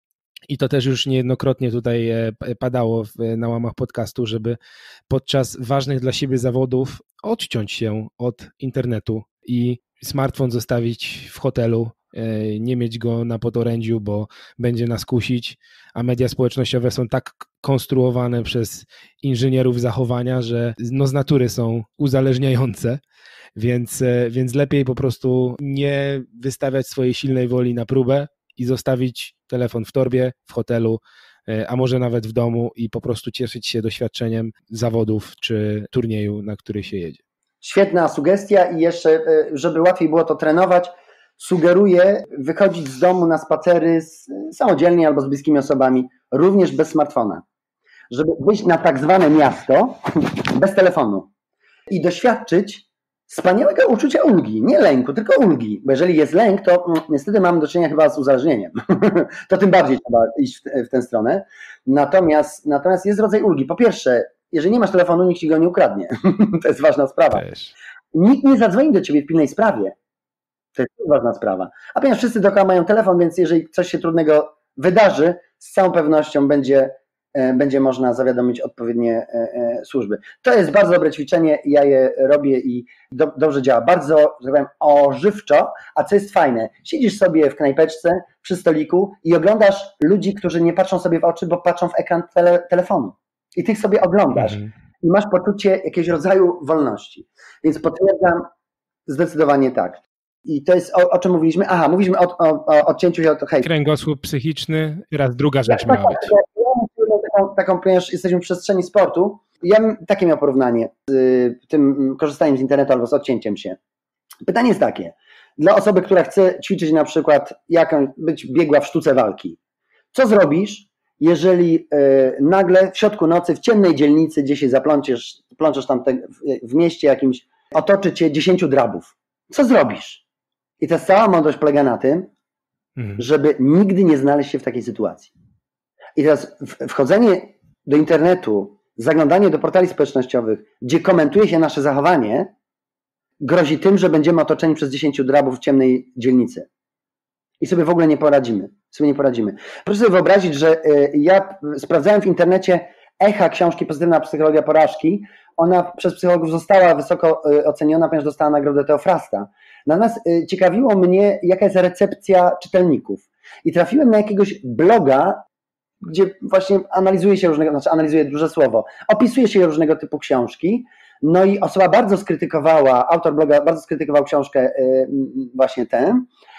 i to też już niejednokrotnie tutaj padało na łamach podcastu, żeby podczas ważnych dla siebie zawodów odciąć się od internetu i smartfon zostawić w hotelu, nie mieć go na podorędziu, bo będzie nas kusić, a media społecznościowe są tak konstruowane przez inżynierów zachowania, że no z natury są uzależniające, więc, więc lepiej po prostu nie wystawiać swojej silnej woli na próbę i zostawić telefon w torbie, w hotelu, a może nawet w domu i po prostu cieszyć się doświadczeniem zawodów czy turnieju, na który się jedzie. Świetna sugestia i jeszcze, żeby łatwiej było to trenować, sugeruję wychodzić z domu na spacery z, samodzielnie albo z bliskimi osobami, również bez smartfona, żeby wyjść na tak zwane miasto bez telefonu i doświadczyć wspaniałego uczucia ulgi, nie lęku, tylko ulgi, bo jeżeli jest lęk, to niestety mamy do czynienia chyba z uzależnieniem, to tym bardziej trzeba iść w, w tę stronę, natomiast, natomiast jest rodzaj ulgi. Po pierwsze, jeżeli nie masz telefonu, nikt ci go nie ukradnie, to jest ważna sprawa. Też. Nikt nie zadzwoni do ciebie w pilnej sprawie, to jest ważna sprawa, a ponieważ wszyscy dookoła mają telefon, więc jeżeli coś się trudnego wydarzy, z całą pewnością będzie będzie można zawiadomić odpowiednie służby. To jest bardzo dobre ćwiczenie, ja je robię i do, dobrze działa. Bardzo, że tak powiem, ożywczo, a co jest fajne, siedzisz sobie w knajpeczce przy stoliku i oglądasz ludzi, którzy nie patrzą sobie w oczy, bo patrzą w ekran tele, telefonu. I tych sobie oglądasz mhm. i masz poczucie jakiegoś rodzaju wolności. Więc potwierdzam, zdecydowanie tak. I to jest o, o czym mówiliśmy? Aha, mówiliśmy o, o, o odcięciu się od hejtu. Kręgosłup psychiczny, teraz druga rzecz tak, miała tak, być. Taką, taką, ponieważ jesteśmy w przestrzeni sportu, ja bym takie miał porównanie z tym korzystaniem z internetu albo z odcięciem się. Pytanie jest takie, dla osoby, która chce ćwiczyć na przykład, jaką, być biegła w sztuce walki, co zrobisz, jeżeli y, nagle w środku nocy, w ciemnej dzielnicy, gdzie się zaplączesz, plączesz tam te, w, w mieście jakimś, otoczy cię dziesięciu drabów. Co zrobisz? I ta cała mądrość polega na tym, mhm. żeby nigdy nie znaleźć się w takiej sytuacji. I teraz wchodzenie do internetu, zaglądanie do portali społecznościowych, gdzie komentuje się nasze zachowanie, grozi tym, że będziemy otoczeni przez dziesięciu drabów w ciemnej dzielnicy. I sobie w ogóle nie poradzimy. Sobie nie poradzimy. Proszę sobie wyobrazić, że ja sprawdzałem w internecie echa książki Pozytywna psychologia porażki. Ona przez psychologów została wysoko oceniona, ponieważ dostała nagrodę Teofrasta. Natomiast ciekawiło mnie, jaka jest recepcja czytelników. I trafiłem na jakiegoś bloga, gdzie właśnie analizuje się różnego, znaczy analizuje duże słowo, opisuje się różnego typu książki, no i osoba bardzo skrytykowała, autor bloga bardzo skrytykował książkę właśnie tę,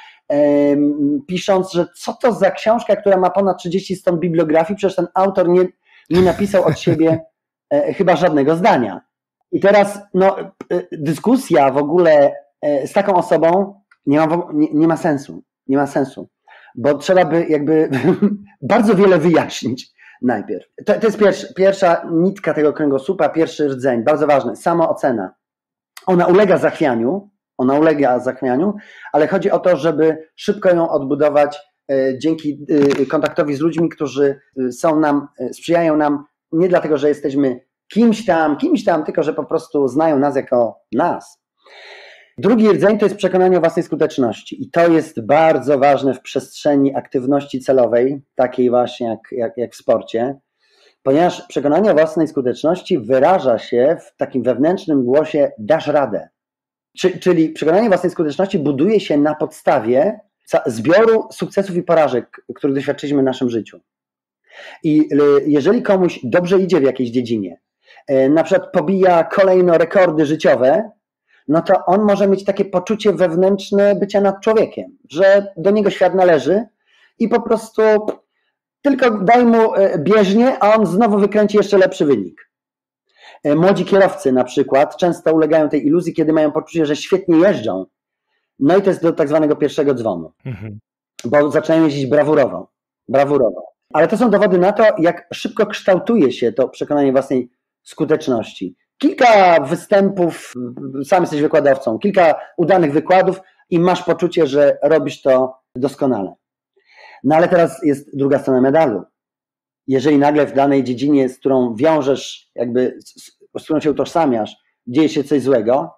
pisząc, że co to za książka, która ma ponad trzydzieści stron bibliografii, przecież ten autor nie, nie napisał od siebie chyba żadnego zdania. I teraz no, dyskusja w ogóle z taką osobą nie ma, nie, nie ma sensu, nie ma sensu. Bo trzeba by jakby bardzo wiele wyjaśnić najpierw. To, to jest pierwsza, pierwsza nitka tego kręgosłupa, pierwszy rdzeń, bardzo ważny, samoocena. Ona ulega zachwianiu, ona ulega zachwianiu, ale chodzi o to, żeby szybko ją odbudować e, dzięki e, kontaktowi z ludźmi, którzy są nam, e, sprzyjają nam nie dlatego, że jesteśmy kimś tam, kimś tam, tylko że po prostu znają nas jako nas. Drugi rdzeń to jest przekonanie o własnej skuteczności i to jest bardzo ważne w przestrzeni aktywności celowej, takiej właśnie jak, jak, jak w sporcie, ponieważ przekonanie o własnej skuteczności wyraża się w takim wewnętrznym głosie dasz radę. Czy, czyli przekonanie o własnej skuteczności buduje się na podstawie zbioru sukcesów i porażek, których doświadczyliśmy w naszym życiu. I jeżeli komuś dobrze idzie w jakiejś dziedzinie, na przykład pobija kolejno rekordy życiowe, no to on może mieć takie poczucie wewnętrzne bycia nad człowiekiem, że do niego świat należy i po prostu tylko daj mu bieżnię, a on znowu wykręci jeszcze lepszy wynik. Młodzi kierowcy na przykład często ulegają tej iluzji, kiedy mają poczucie, że świetnie jeżdżą. No i to jest do tak zwanego pierwszego dzwonu, mhm. bo zaczynają jeździć brawurowo, brawurowo. Ale to są dowody na to, jak szybko kształtuje się to przekonanie własnej skuteczności. Kilka występów, sam jesteś wykładowcą, kilka udanych wykładów i masz poczucie, że robisz to doskonale. No ale teraz jest druga strona medalu. Jeżeli nagle w danej dziedzinie, z którą wiążesz, jakby z, z którą się utożsamiasz, dzieje się coś złego,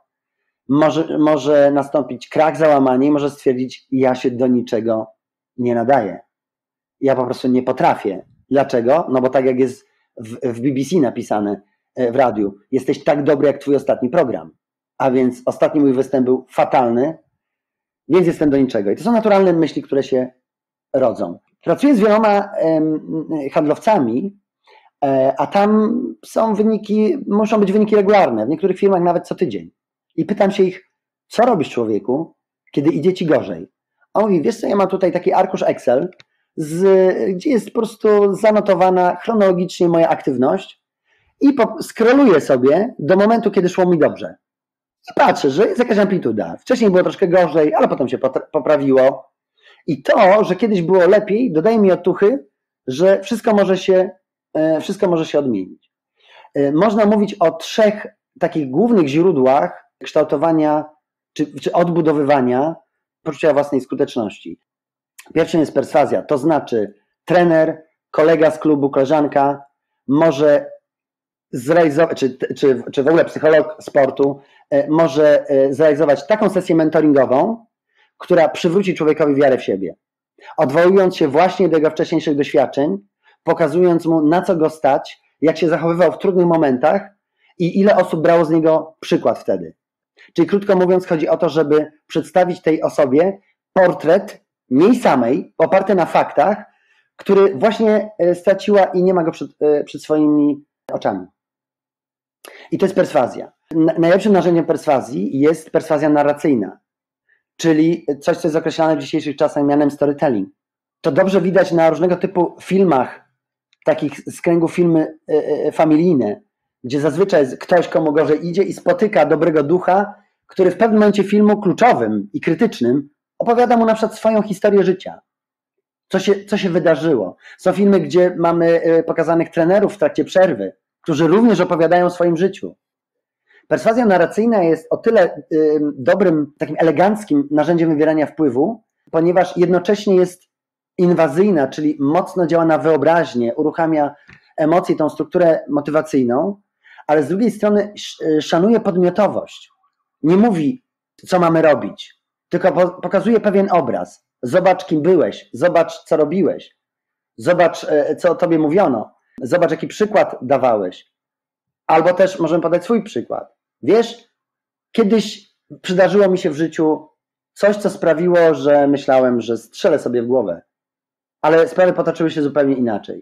może, może nastąpić krach, załamanie i może stwierdzić, ja się do niczego nie nadaję. Ja po prostu nie potrafię. Dlaczego? No bo tak jak jest w, w B B C napisane w radiu, jesteś tak dobry jak twój ostatni program. A więc ostatni mój występ był fatalny, więc jestem do niczego. I to są naturalne myśli, które się rodzą. Pracuję z wieloma em, handlowcami, e, a tam są wyniki, muszą być wyniki regularne, w niektórych firmach nawet co tydzień. I pytam się ich, co robisz człowieku, kiedy idzie ci gorzej? A on mówi, wiesz co, ja mam tutaj taki arkusz Excel, z, gdzie jest po prostu zanotowana chronologicznie moja aktywność i po, scrolluję sobie do momentu, kiedy szło mi dobrze. I patrzę, że jest jakaś amplituda. Wcześniej było troszkę gorzej, ale potem się poprawiło. I to, że kiedyś było lepiej, dodaje mi otuchy, że wszystko może się, wszystko może się odmienić. Można mówić o trzech takich głównych źródłach kształtowania czy, czy odbudowywania poczucia własnej skuteczności. Pierwszym jest perswazja, to znaczy trener, kolega z klubu, koleżanka może zrealizować, czy, czy, czy w ogóle psycholog sportu może zrealizować taką sesję mentoringową, która przywróci człowiekowi wiarę w siebie. Odwołując się właśnie do jego wcześniejszych doświadczeń, pokazując mu, na co go stać, jak się zachowywał w trudnych momentach i ile osób brało z niego przykład wtedy. Czyli krótko mówiąc, chodzi o to, żeby przedstawić tej osobie portret jej samej, oparty na faktach, który właśnie straciła i nie ma go przed, przed swoimi oczami. I to jest perswazja. Najlepszym narzędziem perswazji jest perswazja narracyjna, czyli coś, co jest określane w dzisiejszych czasach mianem storytelling. To dobrze widać na różnego typu filmach, takich z kręgu filmy familijne, gdzie zazwyczaj ktoś, komu gorzej idzie i spotyka dobrego ducha, który w pewnym momencie filmu kluczowym i krytycznym opowiada mu na przykład swoją historię życia. Co się, co się wydarzyło. Są filmy, gdzie mamy pokazanych trenerów w trakcie przerwy, którzy również opowiadają o swoim życiu. Perswazja narracyjna jest o tyle y, dobrym, takim eleganckim narzędziem wywierania wpływu, ponieważ jednocześnie jest inwazyjna, czyli mocno działa na wyobraźnię, uruchamia emocje, tą strukturę motywacyjną, ale z drugiej strony szanuje podmiotowość. Nie mówi, co mamy robić, tylko po, pokazuje pewien obraz. Zobacz, kim byłeś, zobacz, co robiłeś, zobacz, co o tobie mówiono, zobacz, jaki przykład dawałeś. Albo też możemy podać swój przykład. Wiesz, kiedyś przydarzyło mi się w życiu coś, co sprawiło, że myślałem, że strzelę sobie w głowę, ale sprawy potoczyły się zupełnie inaczej.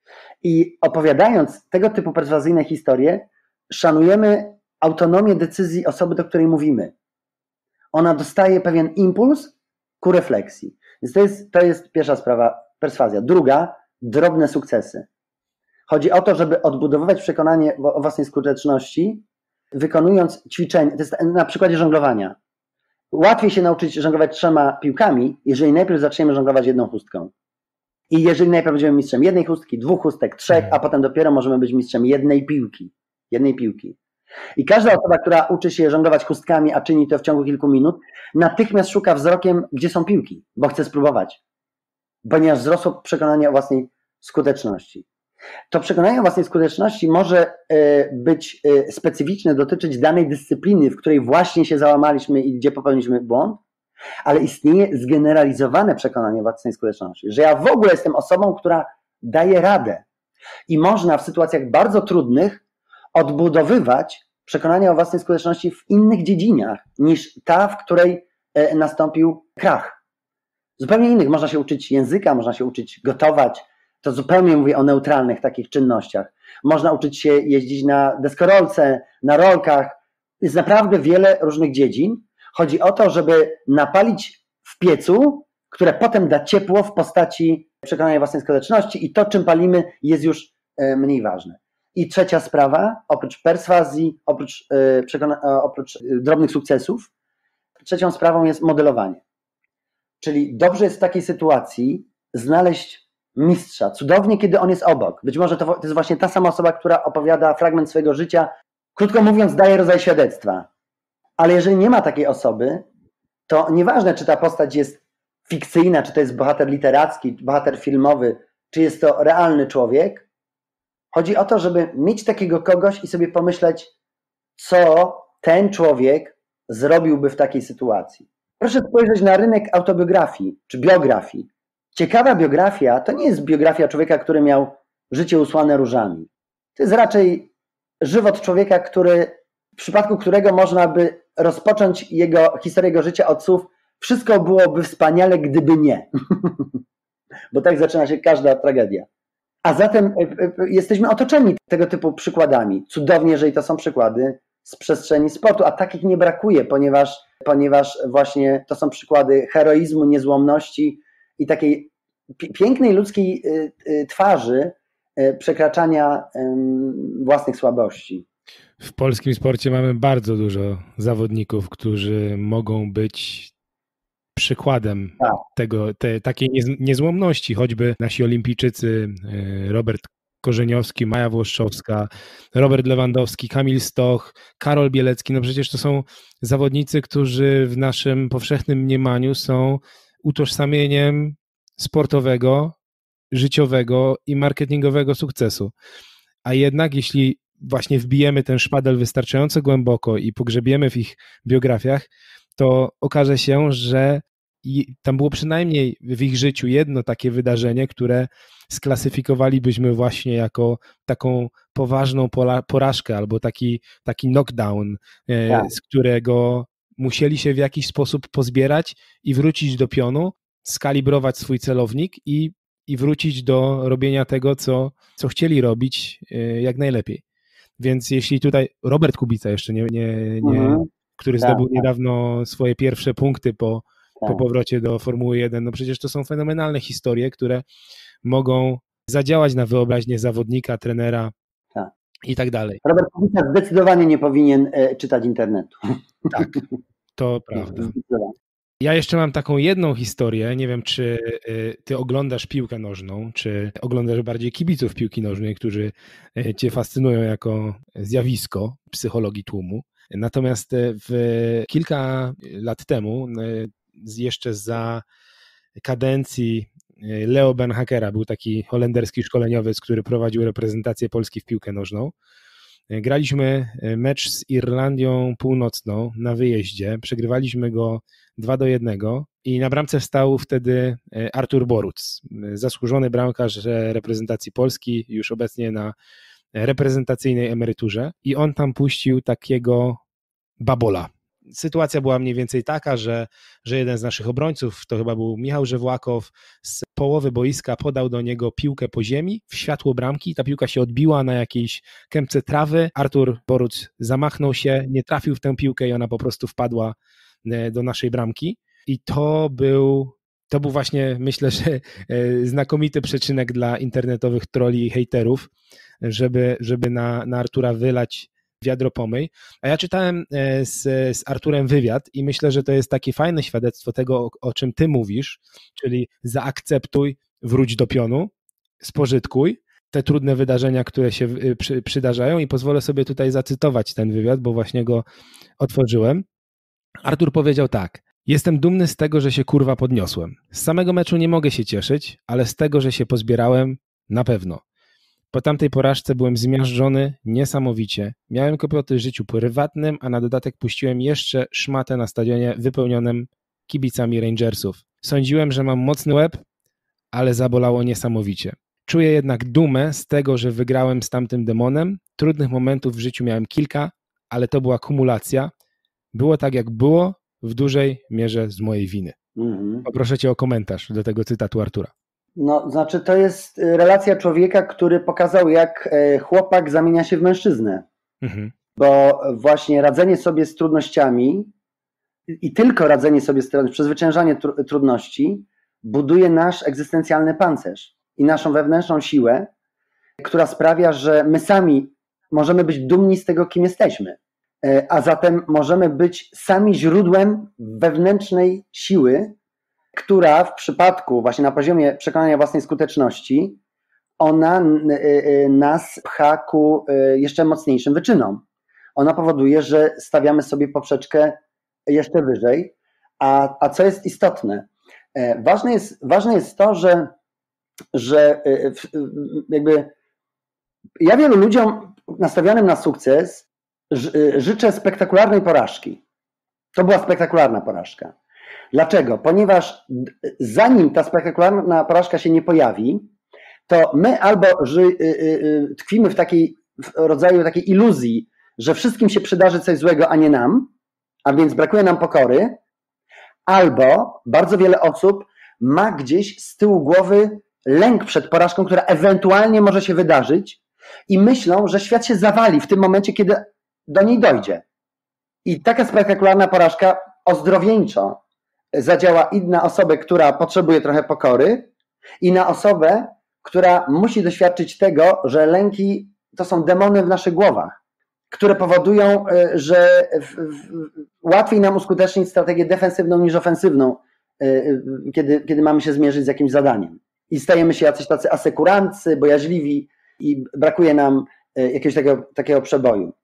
I opowiadając tego typu perswazyjne historie, szanujemy autonomię decyzji osoby, do której mówimy. Ona dostaje pewien impuls ku refleksji. Więc to jest, to jest pierwsza sprawa, perswazja. Druga, drobne sukcesy. Chodzi o to, żeby odbudowywać przekonanie o własnej skuteczności, wykonując ćwiczenia. To jest na przykładzie żonglowania. Łatwiej się nauczyć żonglować trzema piłkami, jeżeli najpierw zaczniemy żonglować jedną chustką. I jeżeli najpierw będziemy mistrzem jednej chustki, dwóch chustek, trzech, a potem dopiero możemy być mistrzem jednej piłki. Jednej piłki. I każda osoba, która uczy się żonglować chustkami, a czyni to w ciągu kilku minut, natychmiast szuka wzrokiem, gdzie są piłki, bo chce spróbować. Ponieważ wzrosło przekonanie o własnej skuteczności. To przekonanie o własnej skuteczności może być specyficzne, dotyczyć danej dyscypliny, w której właśnie się załamaliśmy i gdzie popełniliśmy błąd, ale istnieje zgeneralizowane przekonanie o własnej skuteczności, że ja w ogóle jestem osobą, która daje radę. I można w sytuacjach bardzo trudnych odbudowywać przekonanie o własnej skuteczności w innych dziedzinach niż ta, w której nastąpił krach. Zupełnie innych. Można się uczyć języka, można się uczyć gotować. To zupełnie mówię o neutralnych takich czynnościach. Można uczyć się jeździć na deskorolce, na rolkach. Jest naprawdę wiele różnych dziedzin. Chodzi o to, żeby napalić w piecu, które potem da ciepło w postaci przekonania własnej skuteczności i to, czym palimy, jest już mniej ważne. I trzecia sprawa, oprócz perswazji, oprócz, przekona- oprócz drobnych sukcesów, trzecią sprawą jest modelowanie. Czyli dobrze jest w takiej sytuacji znaleźć mistrza. Cudownie, kiedy on jest obok. Być może to, to jest właśnie ta sama osoba, która opowiada fragment swojego życia, krótko mówiąc, daje rodzaj świadectwa. Ale jeżeli nie ma takiej osoby, to nieważne, czy ta postać jest fikcyjna, czy to jest bohater literacki, bohater filmowy, czy jest to realny człowiek, chodzi o to, żeby mieć takiego kogoś i sobie pomyśleć, co ten człowiek zrobiłby w takiej sytuacji. Proszę spojrzeć na rynek autobiografii czy biografii. Ciekawa biografia to nie jest biografia człowieka, który miał życie usłane różami. To jest raczej żywot człowieka, który, w przypadku którego można by rozpocząć jego historię jego życia od słów: wszystko byłoby wspaniale, gdyby nie. Bo tak zaczyna się każda tragedia. A zatem jesteśmy otoczeni tego typu przykładami. Cudownie, jeżeli to są przykłady z przestrzeni sportu, a takich nie brakuje, ponieważ, ponieważ właśnie to są przykłady heroizmu, niezłomności i takiej pięknej ludzkiej twarzy przekraczania własnych słabości. W polskim sporcie mamy bardzo dużo zawodników, którzy mogą być przykładem tak. tego, te, takiej niezłomności, choćby nasi olimpijczycy Robert Korzeniowski, Maja Włoszczowska, Robert Lewandowski, Kamil Stoch, Karol Bielecki. No przecież to są zawodnicy, którzy w naszym powszechnym mniemaniu są utożsamieniem sportowego, życiowego i marketingowego sukcesu. A jednak jeśli właśnie wbijemy ten szpadel wystarczająco głęboko i pogrzebiemy w ich biografiach, to okaże się, że tam było przynajmniej w ich życiu jedno takie wydarzenie, które sklasyfikowalibyśmy właśnie jako taką poważną porażkę albo taki, taki knockdown, tak. z którego musieli się w jakiś sposób pozbierać i wrócić do pionu, skalibrować swój celownik i, i wrócić do robienia tego, co, co chcieli robić jak najlepiej. Więc jeśli tutaj Robert Kubica jeszcze nie, nie, nie mhm. który tak, zdobył tak. niedawno swoje pierwsze punkty po, tak. po powrocie do Formuły jeden, no przecież to są fenomenalne historie, które mogą zadziałać na wyobraźnię zawodnika, trenera tak. i tak dalej. Robert Kubica zdecydowanie nie powinien e, czytać internetu. Tak, to prawda. Ja jeszcze mam taką jedną historię, nie wiem, czy ty oglądasz piłkę nożną, czy oglądasz bardziej kibiców piłki nożnej, którzy cię fascynują jako zjawisko psychologii tłumu. Natomiast w kilka lat temu, jeszcze za kadencji Leo Beenhakera, był taki holenderski szkoleniowiec, który prowadził reprezentację Polski w piłkę nożną. Graliśmy mecz z Irlandią Północną na wyjeździe, przegrywaliśmy go dwa do jednego i na bramce stał wtedy Artur Boruc, zasłużony bramkarz reprezentacji Polski, już obecnie na reprezentacyjnej emeryturze, i on tam puścił takiego babola. Sytuacja była mniej więcej taka, że, że jeden z naszych obrońców, to chyba był Michał Żewłakow, z połowy boiska podał do niego piłkę po ziemi w światło bramki, ta piłka się odbiła na jakiejś kępce trawy, Artur Boruc zamachnął się, nie trafił w tę piłkę i ona po prostu wpadła do naszej bramki i to był, to był właśnie, myślę, że znakomity przyczynek dla internetowych trolli i hejterów, żeby, żeby na, na Artura wylać wiadro pomyj. A ja czytałem z, z Arturem wywiad i myślę, że to jest takie fajne świadectwo tego, o, o czym ty mówisz, czyli zaakceptuj, wróć do pionu, spożytkuj te trudne wydarzenia, które się przy, przydarzają, i pozwolę sobie tutaj zacytować ten wywiad, bo właśnie go otworzyłem. Artur powiedział tak: jestem dumny z tego, że się kurwa podniosłem. Z samego meczu nie mogę się cieszyć, ale z tego, że się pozbierałem, na pewno. Po tamtej porażce byłem zmiażdżony niesamowicie. Miałem kłopoty w życiu prywatnym, a na dodatek puściłem jeszcze szmatę na stadionie wypełnionym kibicami Rangersów. Sądziłem, że mam mocny łeb, ale zabolało niesamowicie. Czuję jednak dumę z tego, że wygrałem z tamtym demonem. Trudnych momentów w życiu miałem kilka, ale to była kumulacja. Było tak, jak było, w dużej mierze z mojej winy. Mhm. Poproszę cię o komentarz do tego cytatu Artura. No, znaczy to jest relacja człowieka, który pokazał, jak chłopak zamienia się w mężczyznę. Mhm. Bo właśnie radzenie sobie z trudnościami i tylko radzenie sobie z trudnościami, przezwyciężanie tr- trudności buduje nasz egzystencjalny pancerz i naszą wewnętrzną siłę, która sprawia, że my sami możemy być dumni z tego, kim jesteśmy. A zatem możemy być sami źródłem wewnętrznej siły, która w przypadku właśnie na poziomie przekonania własnej skuteczności, ona nas pcha ku jeszcze mocniejszym wyczynom. Ona powoduje, że stawiamy sobie poprzeczkę jeszcze wyżej. A, a co jest istotne? Ważne jest, ważne jest to, że, że jakby ja wielu ludziom nastawionym na sukces życzę spektakularnej porażki. To była spektakularna porażka. Dlaczego? Ponieważ zanim ta spektakularna porażka się nie pojawi, to my albo ży, tkwimy w takiej w rodzaju takiej iluzji, że wszystkim się przydarzy coś złego, a nie nam, a więc brakuje nam pokory, albo bardzo wiele osób ma gdzieś z tyłu głowy lęk przed porażką, która ewentualnie może się wydarzyć i myślą, że świat się zawali w tym momencie, kiedy do niej dojdzie. I taka spektakularna porażka ozdrowieńczo zadziała i na osobę, która potrzebuje trochę pokory, i na osobę, która musi doświadczyć tego, że lęki to są demony w naszych głowach, które powodują, że w, w, łatwiej nam uskutecznić strategię defensywną niż ofensywną, kiedy, kiedy mamy się zmierzyć z jakimś zadaniem. I stajemy się jacyś tacy asekurancy, bojaźliwi i brakuje nam jakiegoś takiego, takiego przeboju.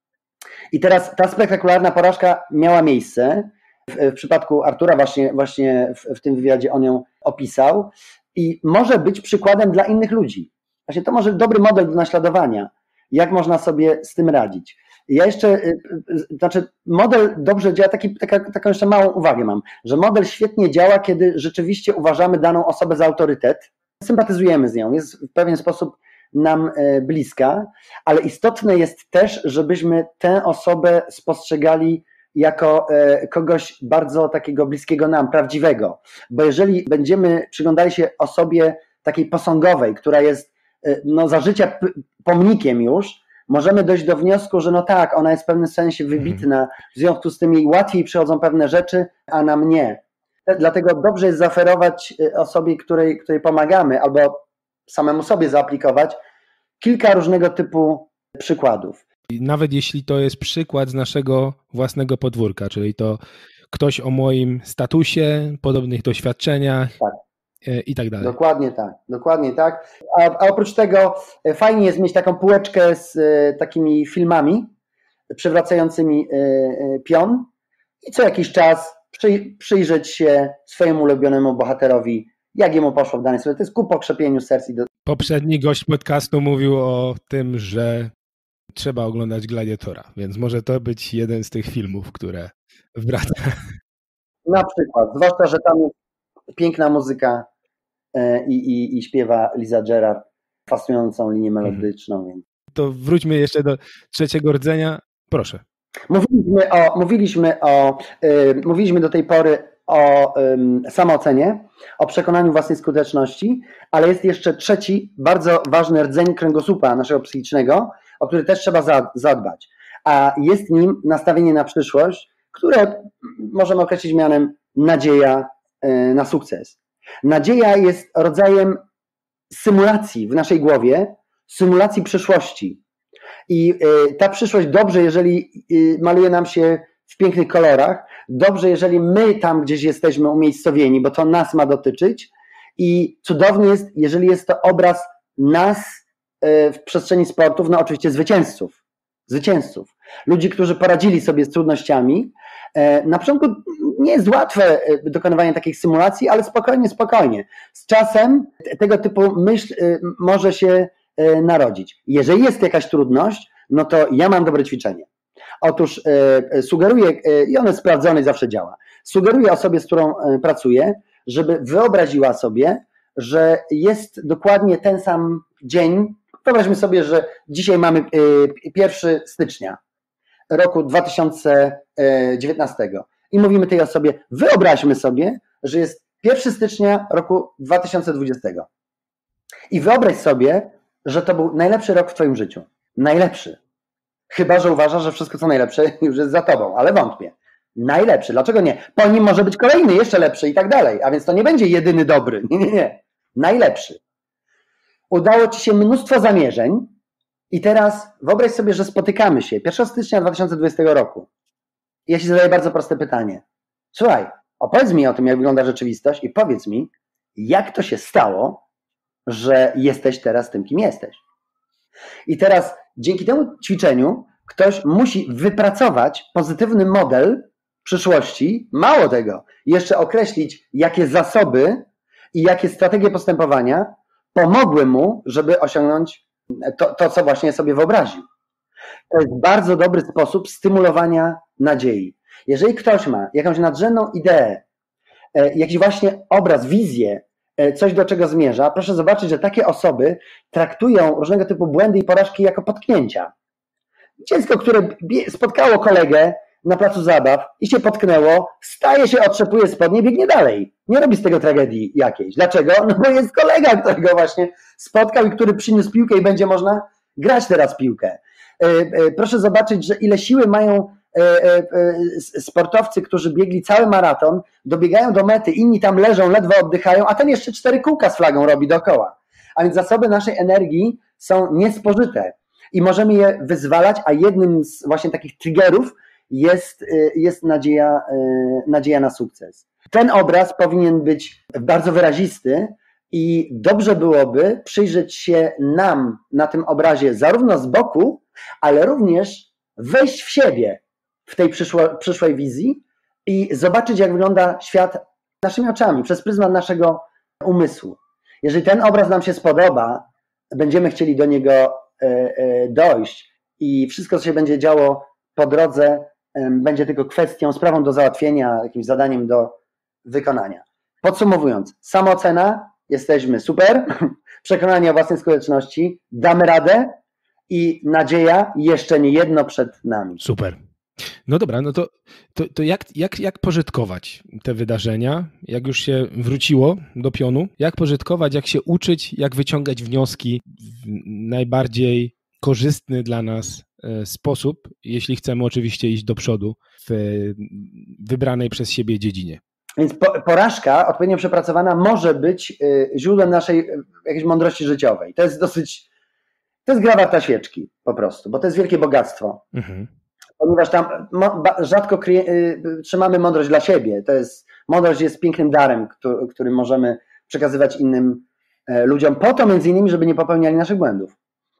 I teraz ta spektakularna porażka miała miejsce. W, w przypadku Artura właśnie, właśnie w, w tym wywiadzie on ją opisał i może być przykładem dla innych ludzi. Właśnie to może dobry model do naśladowania, jak można sobie z tym radzić. Ja jeszcze, znaczy model dobrze działa, taki, taka, taką jeszcze małą uwagę mam, że model świetnie działa, kiedy rzeczywiście uważamy daną osobę za autorytet, sympatyzujemy z nią, jest w pewien sposób nam bliska, ale istotne jest też, żebyśmy tę osobę spostrzegali jako kogoś bardzo takiego bliskiego nam, prawdziwego, bo jeżeli będziemy przyglądali się osobie takiej posągowej, która jest no, za życia pomnikiem już, możemy dojść do wniosku, że no tak, ona jest w pewnym sensie wybitna, w związku z tym jej łatwiej przychodzą pewne rzeczy, a nam nie. Dlatego dobrze jest zaoferować osobie, której, której pomagamy, albo samemu sobie zaaplikować kilka różnego typu przykładów. Nawet jeśli to jest przykład z naszego własnego podwórka, czyli to ktoś o moim statusie, podobnych doświadczeniach, tak. I tak dalej. Dokładnie tak, dokładnie tak. A, a oprócz tego fajnie jest mieć taką półeczkę z e, takimi filmami przywracającymi e, pion i co jakiś czas przy, przyjrzeć się swojemu ulubionemu bohaterowi, jak jemu poszło w danej sytuacji. To jest ku pokrzepieniu serc. I do... Poprzedni gość podcastu mówił o tym, że trzeba oglądać Gladiatora, więc może to być jeden z tych filmów, które wraca. Na przykład, zwłaszcza, że tam jest piękna muzyka i, i, i śpiewa Liza Gerard fascynującą linię melodyczną. Hmm. Więc... To wróćmy jeszcze do trzeciego rdzenia. Proszę. Mówiliśmy o, mówiliśmy o, yy, mówiliśmy do tej pory o yy, samoocenie, o przekonaniu własnej skuteczności, ale jest jeszcze trzeci, bardzo ważny rdzeń kręgosłupa naszego psychicznego, o który też trzeba za, zadbać. A jest nim nastawienie na przyszłość, które możemy określić mianem nadzieja yy, na sukces. Nadzieja jest rodzajem symulacji w naszej głowie, symulacji przyszłości. I ta przyszłość dobrze, jeżeli maluje nam się w pięknych kolorach, dobrze, jeżeli my tam gdzieś jesteśmy umiejscowieni, bo to nas ma dotyczyć, i cudownie jest, jeżeli jest to obraz nas w przestrzeni sportów, no oczywiście zwycięzców, zwycięzców, ludzi, którzy poradzili sobie z trudnościami. Na początku nie jest łatwe dokonywanie takich symulacji, ale spokojnie, spokojnie. Z czasem tego typu myśl może się narodzić. Jeżeli jest jakaś trudność, no to ja mam dobre ćwiczenie. Otóż sugeruję, i ono jest sprawdzone i zawsze działa, sugeruję osobie, z którą pracuję, żeby wyobraziła sobie, że jest dokładnie ten sam dzień. Wyobraźmy sobie, że dzisiaj mamy pierwszego stycznia roku dwa tysiące dziewiętnastego i mówimy tej osobie, wyobraźmy sobie, że jest pierwszego stycznia roku dwa tysiące dwudziestego i wyobraź sobie, że to był najlepszy rok w twoim życiu. Najlepszy. Chyba że uważasz, że wszystko co najlepsze już jest za tobą, ale wątpię. Najlepszy. Dlaczego nie? Po nim może być kolejny, jeszcze lepszy i tak dalej, a więc to nie będzie jedyny dobry. Nie, nie, nie. Najlepszy. Udało ci się mnóstwo zamierzeń i teraz wyobraź sobie, że spotykamy się pierwszego stycznia dwa tysiące dwudziestego roku. I ja ci zadaję bardzo proste pytanie. Słuchaj, opowiedz mi o tym, jak wygląda rzeczywistość i powiedz mi, jak to się stało, że jesteś teraz tym, kim jesteś. I teraz dzięki temu ćwiczeniu ktoś musi wypracować pozytywny model przyszłości, mało tego, jeszcze określić, jakie zasoby i jakie strategie postępowania pomogły mu, żeby osiągnąć to, to, co właśnie sobie wyobraził. To jest bardzo dobry sposób stymulowania nadziei. Jeżeli ktoś ma jakąś nadrzędną ideę, jakiś właśnie obraz, wizję, coś do czego zmierza, proszę zobaczyć, że takie osoby traktują różnego typu błędy i porażki jako potknięcia. Dziecko, które spotkało kolegę na placu zabaw i się potknęło, staje się, otrzepuje spodnie, biegnie dalej. Nie robi z tego tragedii jakiejś. Dlaczego? No bo jest kolega, którego właśnie spotkał i który przyniósł piłkę i będzie można grać teraz piłkę. Proszę zobaczyć, że ile siły mają sportowcy, którzy biegli cały maraton, dobiegają do mety, inni tam leżą, ledwo oddychają, a ten jeszcze cztery kółka z flagą robi dookoła. A więc zasoby naszej energii są niespożyte i możemy je wyzwalać, a jednym z właśnie takich triggerów jest, jest nadzieja, nadzieja na sukces. Ten obraz powinien być bardzo wyrazisty i dobrze byłoby przyjrzeć się nam na tym obrazie zarówno z boku, ale również wejść w siebie w tej przyszło, przyszłej wizji i zobaczyć, jak wygląda świat naszymi oczami, przez pryzmat naszego umysłu. Jeżeli ten obraz nam się spodoba, będziemy chcieli do niego dojść i wszystko, co się będzie działo po drodze, będzie tylko kwestią, sprawą do załatwienia, jakimś zadaniem do wykonania. Podsumowując, samoocena, jesteśmy super, przekonanie o własnej skuteczności, damy radę i nadzieja jeszcze nie jedno przed nami. Super. No dobra, no to, to, to jak, jak, jak pożytkować te wydarzenia, jak już się wróciło do pionu, jak pożytkować, jak się uczyć, jak wyciągać wnioski w najbardziej korzystny dla nas sposób, jeśli chcemy oczywiście iść do przodu w wybranej przez siebie dziedzinie. Więc porażka odpowiednio przepracowana może być źródłem naszej jakiejś mądrości życiowej. To jest dosyć, to jest gra warta świeczki po prostu, bo to jest wielkie bogactwo. Mhm. Ponieważ tam rzadko trzymamy mądrość dla siebie. To jest, mądrość jest pięknym darem, który, który możemy przekazywać innym ludziom po to między innymi, żeby nie popełniali naszych błędów.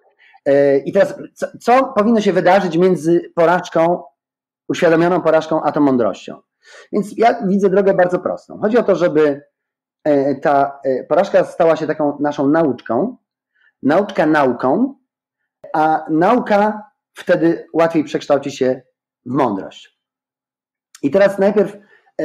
I teraz, co, co powinno się wydarzyć między porażką, uświadomioną porażką, a tą mądrością? Więc ja widzę drogę bardzo prostą. Chodzi o to, żeby ta porażka stała się taką naszą nauczką, nauczka nauką, a nauka wtedy łatwiej przekształci się w mądrość. I teraz najpierw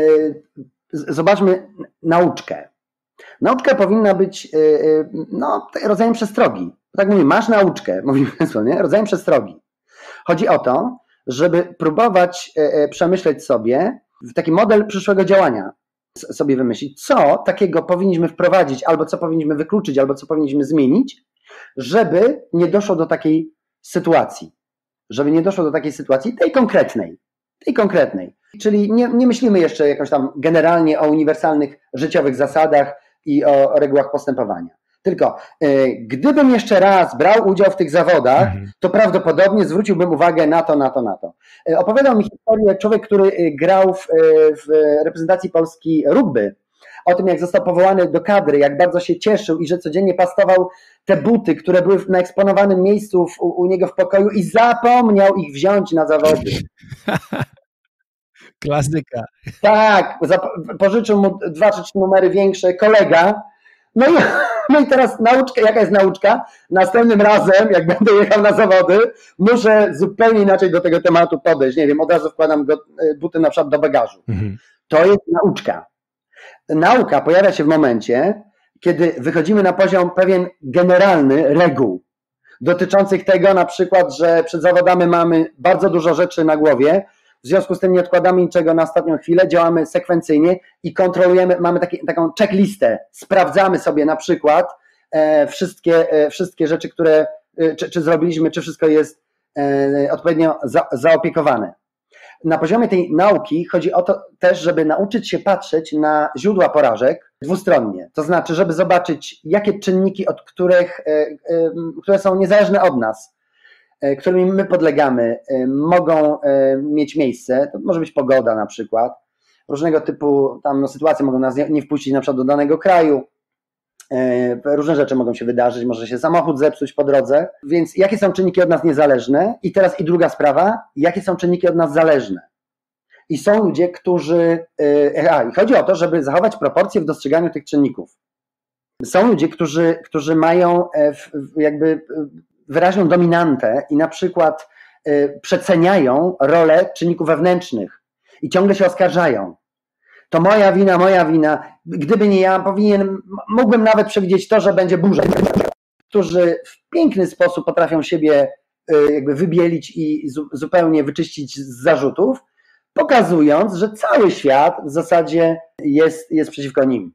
zobaczmy nauczkę. Nauczka powinna być no, rodzajem przestrogi. Tak mówię, masz nauczkę, mówimy nie? rodzajem przestrogi. Chodzi o to, żeby próbować przemyśleć sobie taki model przyszłego działania, sobie wymyślić, co takiego powinniśmy wprowadzić, albo co powinniśmy wykluczyć, albo co powinniśmy zmienić, żeby nie doszło do takiej sytuacji. Żeby nie doszło do takiej sytuacji, tej konkretnej. Tej konkretnej. Czyli nie, nie myślimy jeszcze jakoś tam generalnie o uniwersalnych życiowych zasadach i o, o regułach postępowania. Tylko y, gdybym jeszcze raz brał udział w tych zawodach, mhm. to prawdopodobnie zwróciłbym uwagę na to, na to, na to. Y, opowiadał mi historię człowiek, który y, grał w, y, w reprezentacji Polski rugby, o tym, jak został powołany do kadry, jak bardzo się cieszył i że codziennie pastował te buty, które były na eksponowanym miejscu w, u, u niego w pokoju i zapomniał ich wziąć na zawody. Klasyka. Tak, pożyczył mu dwa czy trzy numery większe kolega. No i, no i teraz nauczka, jaka jest nauczka? Następnym razem, jak będę jechał na zawody, muszę zupełnie inaczej do tego tematu podejść. Nie wiem, od razu wkładam go, buty na przykład do bagażu. Mhm. To jest nauczka. Nauka pojawia się w momencie, kiedy wychodzimy na poziom pewien generalny reguł, dotyczących tego na przykład, że przed zawodami mamy bardzo dużo rzeczy na głowie, w związku z tym nie odkładamy niczego na ostatnią chwilę, działamy sekwencyjnie i kontrolujemy, mamy taki, taką checklistę, sprawdzamy sobie na przykład e, wszystkie, e, wszystkie rzeczy, które e, czy, czy zrobiliśmy, czy wszystko jest e, odpowiednio za, zaopiekowane. Na poziomie tej nauki chodzi o to też, żeby nauczyć się patrzeć na źródła porażek dwustronnie. To znaczy, żeby zobaczyć, jakie czynniki, od których, które są niezależne od nas, którymi my podlegamy, mogą mieć miejsce. To może być pogoda na przykład. różnego typu tam no, sytuacje mogą nas nie, nie wpuścić na przykład do danego kraju. Różne rzeczy mogą się wydarzyć, może się samochód zepsuć po drodze, więc jakie są czynniki od nas niezależne? I teraz i druga sprawa, jakie są czynniki od nas zależne? I są ludzie, którzy, a i chodzi o to, żeby zachować proporcje w dostrzeganiu tych czynników. Są ludzie, którzy, którzy mają jakby wyraźną dominantę i na przykład przeceniają rolę czynników wewnętrznych i ciągle się oskarżają. To moja wina, moja wina. Gdyby nie ja, powinien, mógłbym nawet przewidzieć to, że będzie burza. Którzy w piękny sposób potrafią siebie jakby wybielić i zupełnie wyczyścić z zarzutów, pokazując, że cały świat w zasadzie jest, jest przeciwko nim.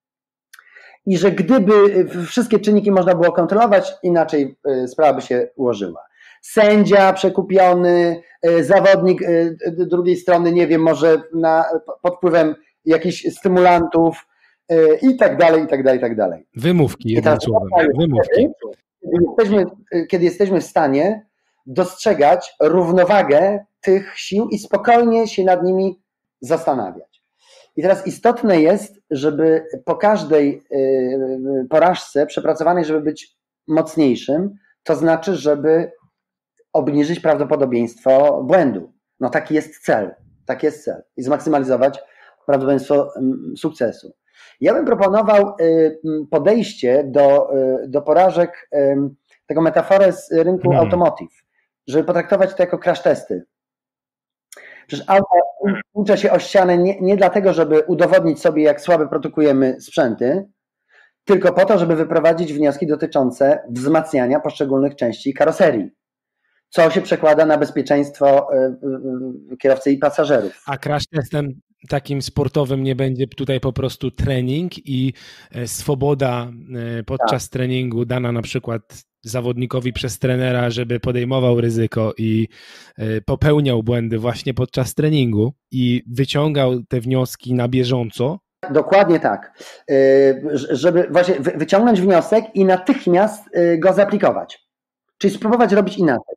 I że gdyby wszystkie czynniki można było kontrolować, inaczej sprawa by się ułożyła. Sędzia przekupiony, zawodnik drugiej strony, nie wiem, może na, pod wpływem jakichś stymulantów i tak dalej, i tak dalej, i tak dalej. Wymówki, jednym słowem. Wymówki. Kiedy jesteśmy, kiedy jesteśmy w stanie dostrzegać równowagę tych sił i spokojnie się nad nimi zastanawiać. I teraz istotne jest, żeby po każdej porażce przepracowanej, żeby być mocniejszym, to znaczy, żeby obniżyć prawdopodobieństwo błędu. No taki jest cel, taki jest cel. I zmaksymalizować prawdopodobieństwo sukcesu. Ja bym proponował podejście do, do porażek, tego metaforę z rynku hmm. automotive, żeby potraktować to jako crash testy. Przecież auto ucza się o ścianę nie, nie dlatego, żeby udowodnić sobie, jak słabe produkujemy sprzęty, tylko po to, żeby wyprowadzić wnioski dotyczące wzmacniania poszczególnych części karoserii, co się przekłada na bezpieczeństwo kierowcy i pasażerów. A crash testem takim sportowym nie będzie tutaj po prostu trening i swoboda podczas tak. treningu dana na przykład zawodnikowi przez trenera, żeby podejmował ryzyko i popełniał błędy właśnie podczas treningu i wyciągał te wnioski na bieżąco? Dokładnie tak. Żeby właśnie wyciągnąć wniosek i natychmiast go zaaplikować. Czyli spróbować robić inaczej.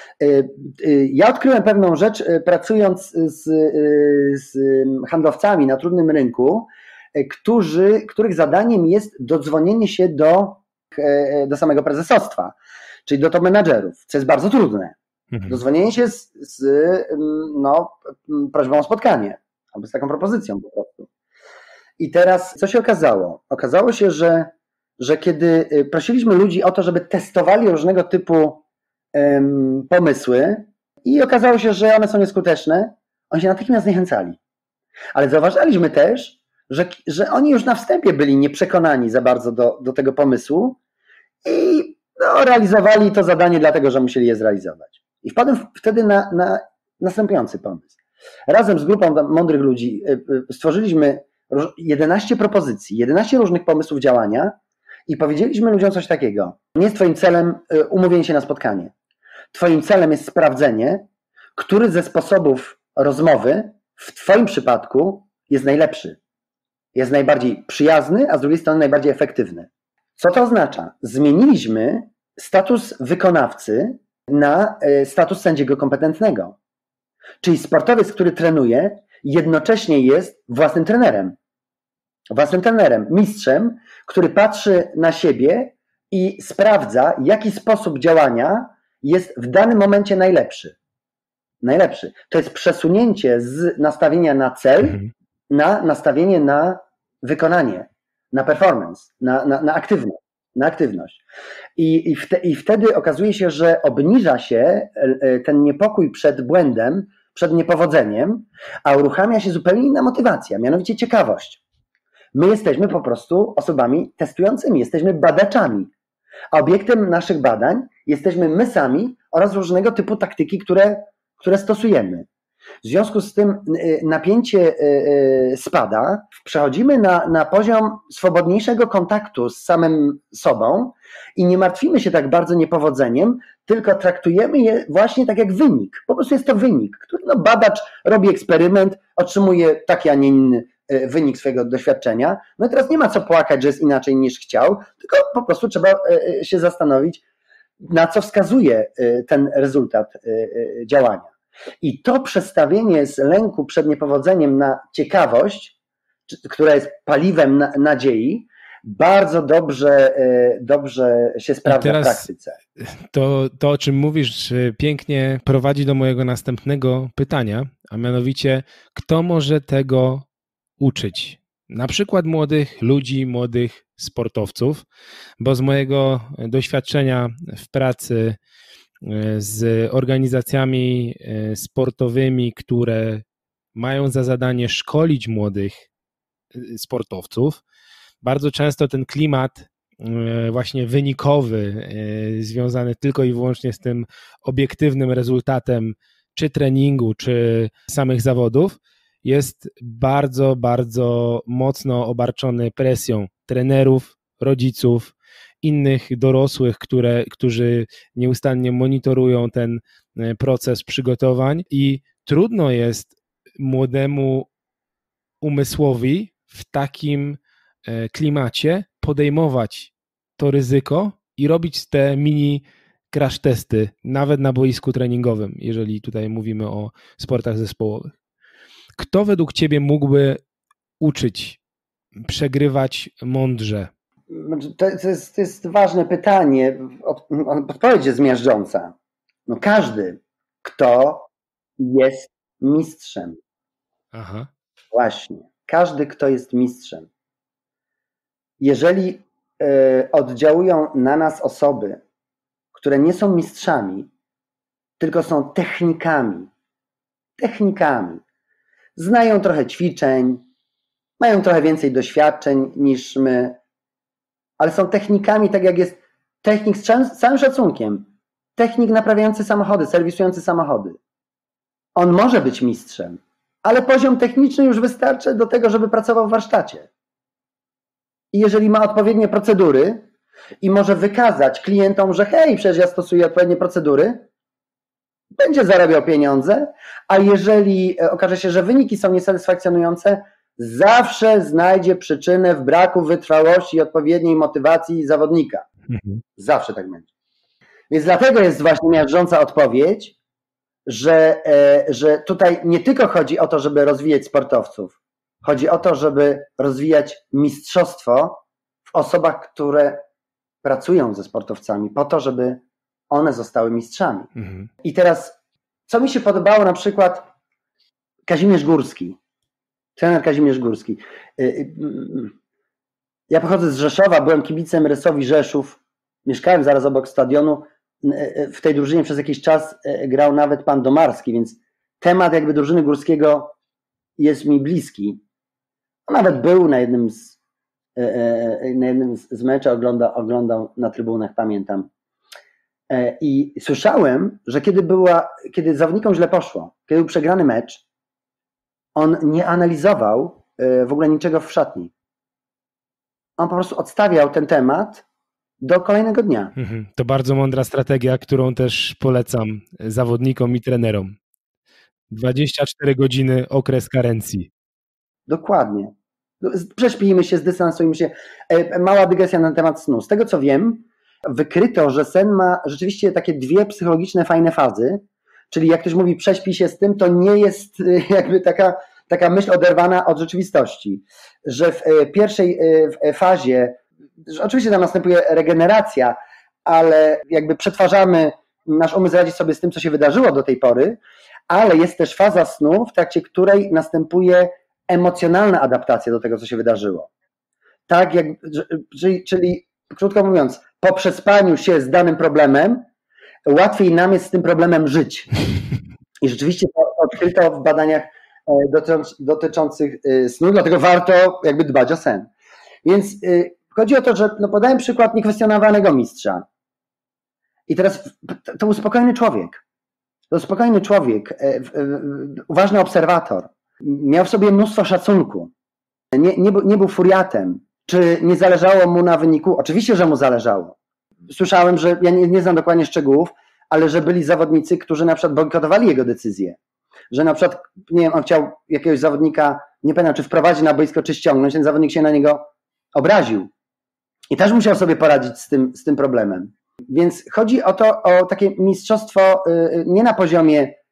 Ja odkryłem pewną rzecz, pracując z, z handlowcami na trudnym rynku, którzy, których zadaniem jest dodzwonienie się do, do samego prezesostwa, czyli do top menadżerów, co jest bardzo trudne. Mhm. Dodzwonienie się z, z no, prośbą o spotkanie, albo z taką propozycją po prostu. I teraz co się okazało? Okazało się, że, że kiedy prosiliśmy ludzi o to, żeby testowali różnego typu pomysły i okazało się, że one są nieskuteczne, oni się natychmiast zniechęcali. Ale zauważyliśmy też, że, że oni już na wstępie byli nieprzekonani za bardzo do, do tego pomysłu i no, realizowali to zadanie dlatego, że musieli je zrealizować. I wpadłem wtedy na, na następujący pomysł. Razem z grupą mądrych ludzi stworzyliśmy jedenaście propozycji, jedenaście różnych pomysłów działania i powiedzieliśmy ludziom coś takiego. Nie jest twoim celem umówienie się na spotkanie. Twoim celem jest sprawdzenie, który ze sposobów rozmowy w twoim przypadku jest najlepszy. Jest najbardziej przyjazny, a z drugiej strony najbardziej efektywny. Co to oznacza? Zmieniliśmy status wykonawcy na status sędziego kompetentnego. Czyli sportowiec, który trenuje, jednocześnie jest własnym trenerem. Własnym trenerem, mistrzem, który patrzy na siebie i sprawdza, jaki sposób działania jest w danym momencie najlepszy. Najlepszy. To jest przesunięcie z nastawienia na cel mhm. na nastawienie na wykonanie, na performance, na, na, na aktywność. Na aktywność. I, i, wte, I wtedy okazuje się, że obniża się ten niepokój przed błędem, przed niepowodzeniem, a uruchamia się zupełnie inna motywacja, mianowicie ciekawość. My jesteśmy po prostu osobami testującymi, jesteśmy badaczami, a obiektem naszych badań jesteśmy my sami oraz różnego typu taktyki, które, które stosujemy. W związku z tym napięcie spada, przechodzimy na, na poziom swobodniejszego kontaktu z samym sobą i nie martwimy się tak bardzo niepowodzeniem, tylko traktujemy je właśnie tak jak wynik. Po prostu jest to wynik, który no, badacz robi eksperyment, otrzymuje taki, a nie inny wynik swojego doświadczenia. No i teraz nie ma co płakać, że jest inaczej niż chciał, tylko po prostu trzeba się zastanowić, na co wskazuje ten rezultat działania. I to przestawienie z lęku przed niepowodzeniem na ciekawość, która jest paliwem na, nadziei, bardzo dobrze, dobrze się sprawdza w praktyce. To, to, o czym mówisz, pięknie prowadzi do mojego następnego pytania, a mianowicie, kto może tego uczyć? Na przykład młodych ludzi, młodych sportowców, bo z mojego doświadczenia w pracy z organizacjami sportowymi, które mają za zadanie szkolić młodych sportowców, bardzo często ten klimat właśnie wynikowy, związany tylko i wyłącznie z tym obiektywnym rezultatem czy treningu, czy samych zawodów, jest bardzo, bardzo mocno obarczony presją trenerów, rodziców, innych dorosłych, które, którzy nieustannie monitorują ten proces przygotowań i trudno jest młodemu umysłowi w takim klimacie podejmować to ryzyko i robić te mini crash testy, nawet na boisku treningowym, jeżeli tutaj mówimy o sportach zespołowych. Kto według ciebie mógłby uczyć, przegrywać mądrze? To jest, to jest ważne pytanie. Odpowiedź jest miażdżąca. No każdy, kto jest mistrzem. Aha. Właśnie. Każdy, kto jest mistrzem. Jeżeli y, oddziałują na nas osoby, które nie są mistrzami, tylko są technikami, technikami, znają trochę ćwiczeń, mają trochę więcej doświadczeń niż my, ale są technikami, tak jak jest technik z całym szacunkiem, technik naprawiający samochody, serwisujący samochody. On może być mistrzem, ale poziom techniczny już wystarczy do tego, żeby pracował w warsztacie. I jeżeli ma odpowiednie procedury i może wykazać klientom, że hej, przecież ja stosuję odpowiednie procedury, będzie zarabiał pieniądze, a jeżeli okaże się, że wyniki są niesatysfakcjonujące, zawsze znajdzie przyczynę w braku wytrwałości i odpowiedniej motywacji zawodnika. Mhm. Zawsze tak będzie. Więc dlatego jest właśnie miażdżąca odpowiedź, że, że tutaj nie tylko chodzi o to, żeby rozwijać sportowców, chodzi o to, żeby rozwijać mistrzostwo w osobach, które pracują ze sportowcami, po to, żeby one zostały mistrzami. Mhm. I teraz, co mi się podobało, na przykład Kazimierz Górski, trener Kazimierz Górski. Ja pochodzę z Rzeszowa, byłem kibicem Rysowi Rzeszów, mieszkałem zaraz obok stadionu. W tej drużynie przez jakiś czas grał nawet pan Domarski, więc temat jakby drużyny Górskiego jest mi bliski. On nawet był na jednym z, na jednym z meczy, oglądał, oglądał na trybunach, pamiętam. I słyszałem, że kiedy, była, kiedy zawodnikom źle poszło, kiedy był przegrany mecz, on nie analizował w ogóle niczego w szatni. On po prostu odstawiał ten temat do kolejnego dnia. To bardzo mądra strategia, którą też polecam zawodnikom i trenerom. dwadzieścia cztery godziny okres karencji. Dokładnie. Prześpijmy się, zdystansujmy się. Mała dygresja na temat snu. Z tego co wiem, wykryto, że sen ma rzeczywiście takie dwie psychologiczne fajne fazy, czyli jak ktoś mówi prześpij się z tym, to nie jest jakby taka, taka myśl oderwana od rzeczywistości, że w pierwszej fazie, że oczywiście tam następuje regeneracja, ale jakby przetwarzamy, nasz umysł radzi sobie z tym, co się wydarzyło do tej pory, ale jest też faza snu, w trakcie której następuje emocjonalna adaptacja do tego, co się wydarzyło. Tak, jak, czyli, czyli krótko mówiąc, po przespaniu się z danym problemem, łatwiej nam jest z tym problemem żyć. I rzeczywiście to odkryto w badaniach dotyczących snu, dlatego warto jakby dbać o sen. Więc chodzi o to, że no podałem przykład niekwestionowanego mistrza. I teraz to był spokojny człowiek. To był spokojny człowiek, uważny obserwator. Miał w sobie mnóstwo szacunku. Nie, nie, nie był furiatem. Czy nie zależało mu na wyniku? Oczywiście, że mu zależało. Słyszałem, że, ja nie, nie znam dokładnie szczegółów, ale że byli zawodnicy, którzy na przykład bojkotowali jego decyzję. Że na przykład, nie wiem, on chciał jakiegoś zawodnika, nie pamiętam, czy wprowadzić na boisko, czy ściągnąć, ten zawodnik się na niego obraził. I też musiał sobie poradzić z tym, z tym problemem. Więc chodzi o to, o takie mistrzostwo nie na poziomie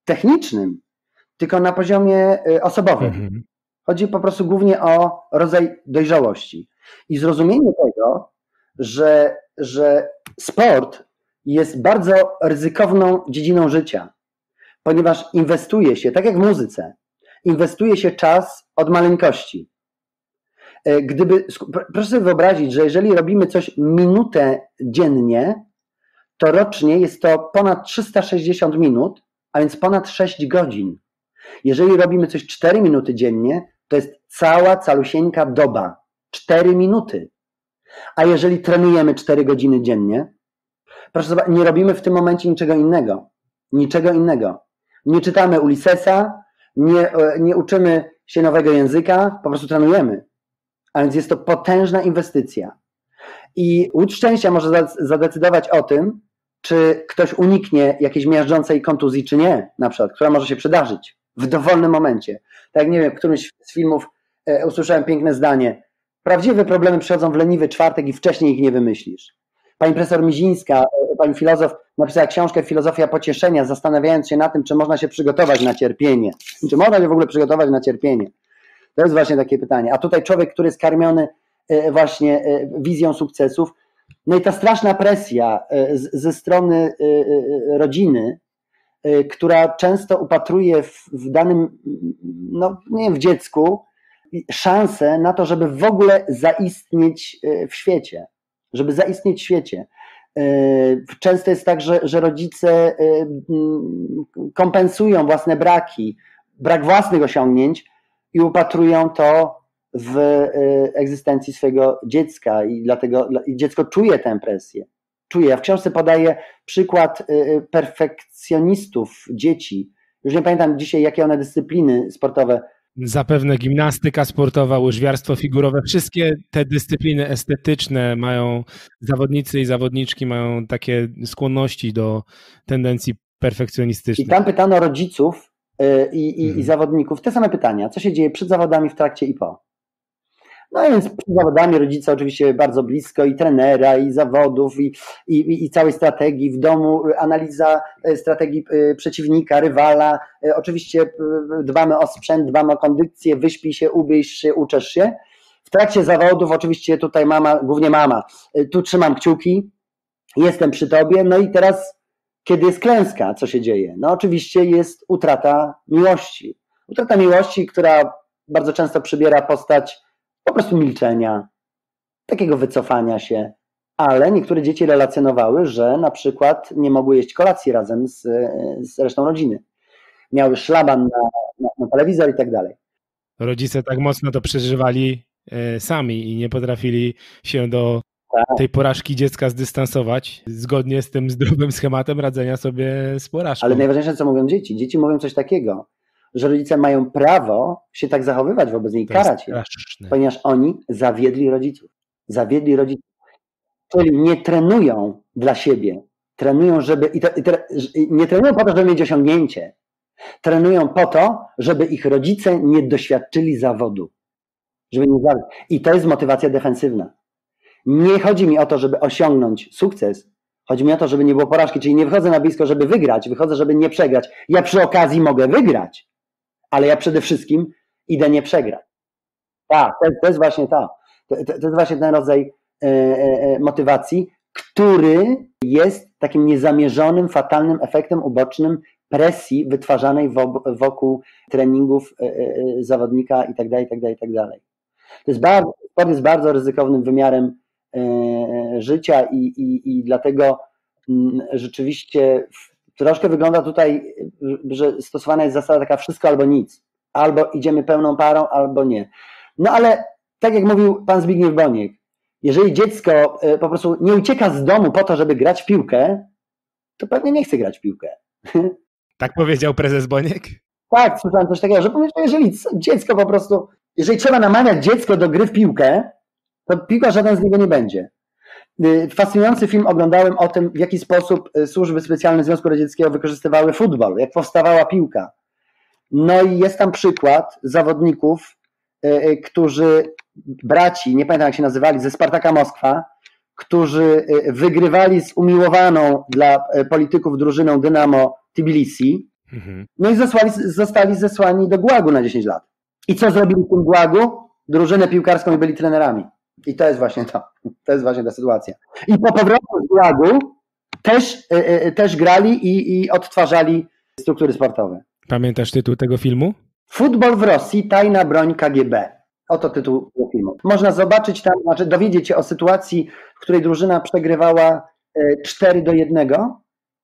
technicznym, tylko na poziomie osobowym. Mhm. Chodzi po prostu głównie o rodzaj dojrzałości. I zrozumienie tego, że, że sport jest bardzo ryzykowną dziedziną życia, ponieważ inwestuje się, tak jak w muzyce, inwestuje się czas od maleńkości. Gdyby, proszę sobie wyobrazić, że jeżeli robimy coś minutę dziennie, to rocznie jest to ponad trzysta sześćdziesiąt minut, a więc ponad sześć godzin. Jeżeli robimy coś cztery minuty dziennie, to jest cała, calusieńka doba. cztery minuty. A jeżeli trenujemy cztery godziny dziennie, proszę zobaczyć, nie robimy w tym momencie niczego innego. Niczego innego. Nie czytamy Ulyssesa, nie, nie uczymy się nowego języka, po prostu trenujemy. A więc jest to potężna inwestycja. I łódź szczęścia może zadecydować o tym, czy ktoś uniknie jakiejś miażdżącej kontuzji, czy nie, na przykład, która może się przydarzyć w dowolnym momencie. Tak jak nie wiem, w którymś z filmów e, usłyszałem piękne zdanie. Prawdziwe problemy przychodzą w leniwy czwartek i wcześniej ich nie wymyślisz. Pani profesor Mizińska, pani filozof, napisała książkę Filozofia pocieszenia, zastanawiając się na tym, czy można się przygotować na cierpienie. Czy można się w ogóle przygotować na cierpienie? To jest właśnie takie pytanie. A tutaj człowiek, który jest karmiony właśnie wizją sukcesów, no i ta straszna presja ze strony rodziny, która często upatruje w, w danym, no nie wiem, w dziecku szansę na to, żeby w ogóle zaistnieć w świecie. Żeby zaistnieć w świecie. Często jest tak, że, że rodzice kompensują własne braki, brak własnych osiągnięć i upatrują to w egzystencji swojego dziecka i dlatego i dziecko czuje tę presję. Czuje. Ja w książce podaję przykład perfekcjonistów dzieci. Już nie pamiętam dzisiaj, jakie one dyscypliny sportowe. Zapewne gimnastyka sportowa, łyżwiarstwo figurowe, wszystkie te dyscypliny estetyczne mają, zawodnicy i zawodniczki mają takie skłonności do tendencji perfekcjonistycznych. I tam pytano rodziców i, i, hmm. i zawodników te same pytania, co się dzieje przed zawodami, w trakcie i po. No więc przed zawodami rodzice oczywiście bardzo blisko i trenera, i zawodów, i, i, i całej strategii w domu, analiza strategii przeciwnika, rywala. Oczywiście dbamy o sprzęt, dbamy o kondycję, wyśpij się, ubierz się, uczesz się. W trakcie zawodów oczywiście tutaj mama, głównie mama, tu trzymam kciuki, jestem przy tobie, no i teraz kiedy jest klęska, co się dzieje? No oczywiście jest utrata miłości. Utrata miłości, która bardzo często przybiera postać po prostu milczenia, takiego wycofania się, ale niektóre dzieci relacjonowały, że na przykład nie mogły jeść kolacji razem z, z resztą rodziny. Miały szlaban na, na, na telewizor i tak dalej. Rodzice tak mocno to przeżywali e, sami i nie potrafili się do tak. tej porażki dziecka zdystansować, zgodnie z tym zdrowym schematem radzenia sobie z porażką. Ale najważniejsze, co mówią dzieci. Dzieci mówią coś takiego, że rodzice mają prawo się tak zachowywać wobec niej, karać je, ponieważ oni zawiedli rodziców. Zawiedli rodziców. Czyli nie trenują dla siebie. Trenują, żeby. I, to, i te, nie trenują po to, żeby mieć osiągnięcie. Trenują po to, żeby ich rodzice nie doświadczyli zawodu. Żeby nie zawiódł. I to jest motywacja defensywna. Nie chodzi mi o to, żeby osiągnąć sukces. Chodzi mi o to, żeby nie było porażki. Czyli nie wychodzę na blisko, żeby wygrać. Wychodzę, żeby nie przegrać. Ja przy okazji mogę wygrać. Ale ja przede wszystkim idę nie przegrać. Tak, to, to jest właśnie to. To, to, to jest właśnie ten rodzaj e, e, motywacji, który jest takim niezamierzonym, fatalnym efektem ubocznym presji wytwarzanej wo, wokół treningów e, e, zawodnika i tak dalej, i tak dalej, i tak dalej. To jest bardzo, sport jest bardzo ryzykownym wymiarem e, życia i, i, i dlatego m, rzeczywiście troszkę wygląda tutaj, że stosowana jest zasada taka wszystko albo nic. Albo idziemy pełną parą, albo nie. No ale tak jak mówił pan Zbigniew Boniek, jeżeli dziecko po prostu nie ucieka z domu po to, żeby grać w piłkę, to pewnie nie chce grać w piłkę. Tak powiedział prezes Boniek? Tak, słyszałem coś takiego, że jeżeli dziecko po prostu, jeżeli trzeba namawiać dziecko do gry w piłkę, to piłka żaden z niego nie będzie. Fascynujący film oglądałem o tym, w jaki sposób służby specjalne Związku Radzieckiego wykorzystywały futbol, jak powstawała piłka. No i jest tam przykład zawodników, którzy, braci, nie pamiętam jak się nazywali, ze Spartaka Moskwa, którzy wygrywali z umiłowaną dla polityków drużyną Dynamo Tbilisi Mhm. No i zostali, zostali zesłani do gułagu na dziesięć lat. I co zrobili w tym gułagu? Drużynę piłkarską i byli trenerami. I to jest właśnie to. To jest właśnie ta sytuacja. I po powrocie z gułagu też, yy, też grali i, i odtwarzali struktury sportowe. Pamiętasz tytuł tego filmu? Futbol w Rosji, tajna broń K G B. Oto tytuł tego filmu. Można zobaczyć tam, znaczy dowiedzieć się o sytuacji, w której drużyna przegrywała cztery do jednego.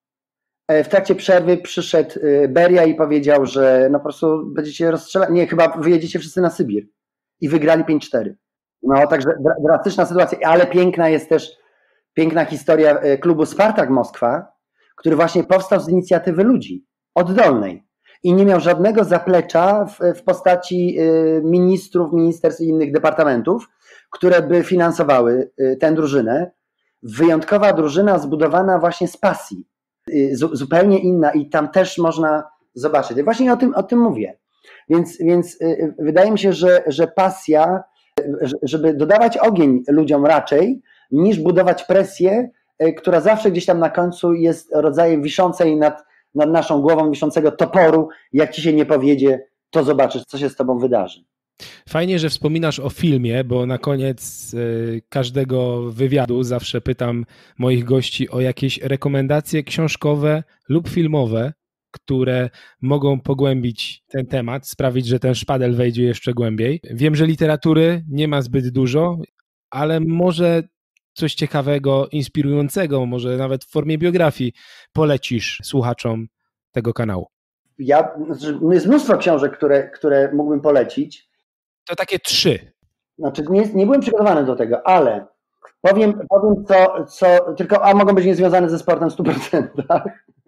W trakcie przerwy przyszedł Beria i powiedział, że no po prostu będziecie rozstrzelać. Nie, chyba wyjedziecie wszyscy na Sybir. I wygrali pięć cztery. No także drastyczna sytuacja, ale piękna jest też piękna historia klubu Spartak Moskwa, który właśnie powstał z inicjatywy ludzi oddolnej i nie miał żadnego zaplecza w, w postaci ministrów, ministerstw i innych departamentów, które by finansowały tę drużynę. Wyjątkowa drużyna zbudowana właśnie z pasji, zupełnie inna i tam też można zobaczyć. I właśnie o tym, o tym mówię. Więc, więc wydaje mi się, że, że pasja, żeby dodawać ogień ludziom raczej, niż budować presję, która zawsze gdzieś tam na końcu jest rodzajem wiszącej nad, nad naszą głową, wiszącego toporu. Jak ci się nie powiedzie, to zobaczysz, co się z tobą wydarzy. Fajnie, że wspominasz o filmie, bo na koniec y, każdego wywiadu zawsze pytam moich gości o jakieś rekomendacje książkowe lub filmowe, które mogą pogłębić ten temat, sprawić, że ten szpadel wejdzie jeszcze głębiej. Wiem, że literatury nie ma zbyt dużo, ale może coś ciekawego, inspirującego, może nawet w formie biografii polecisz słuchaczom tego kanału. Ja, jest mnóstwo książek, które, które mógłbym polecić. To takie trzy. Znaczy nie, nie byłem przygotowany do tego, ale powiem, powiem co, co, tylko a mogą być niezwiązane ze sportem w stu procentach.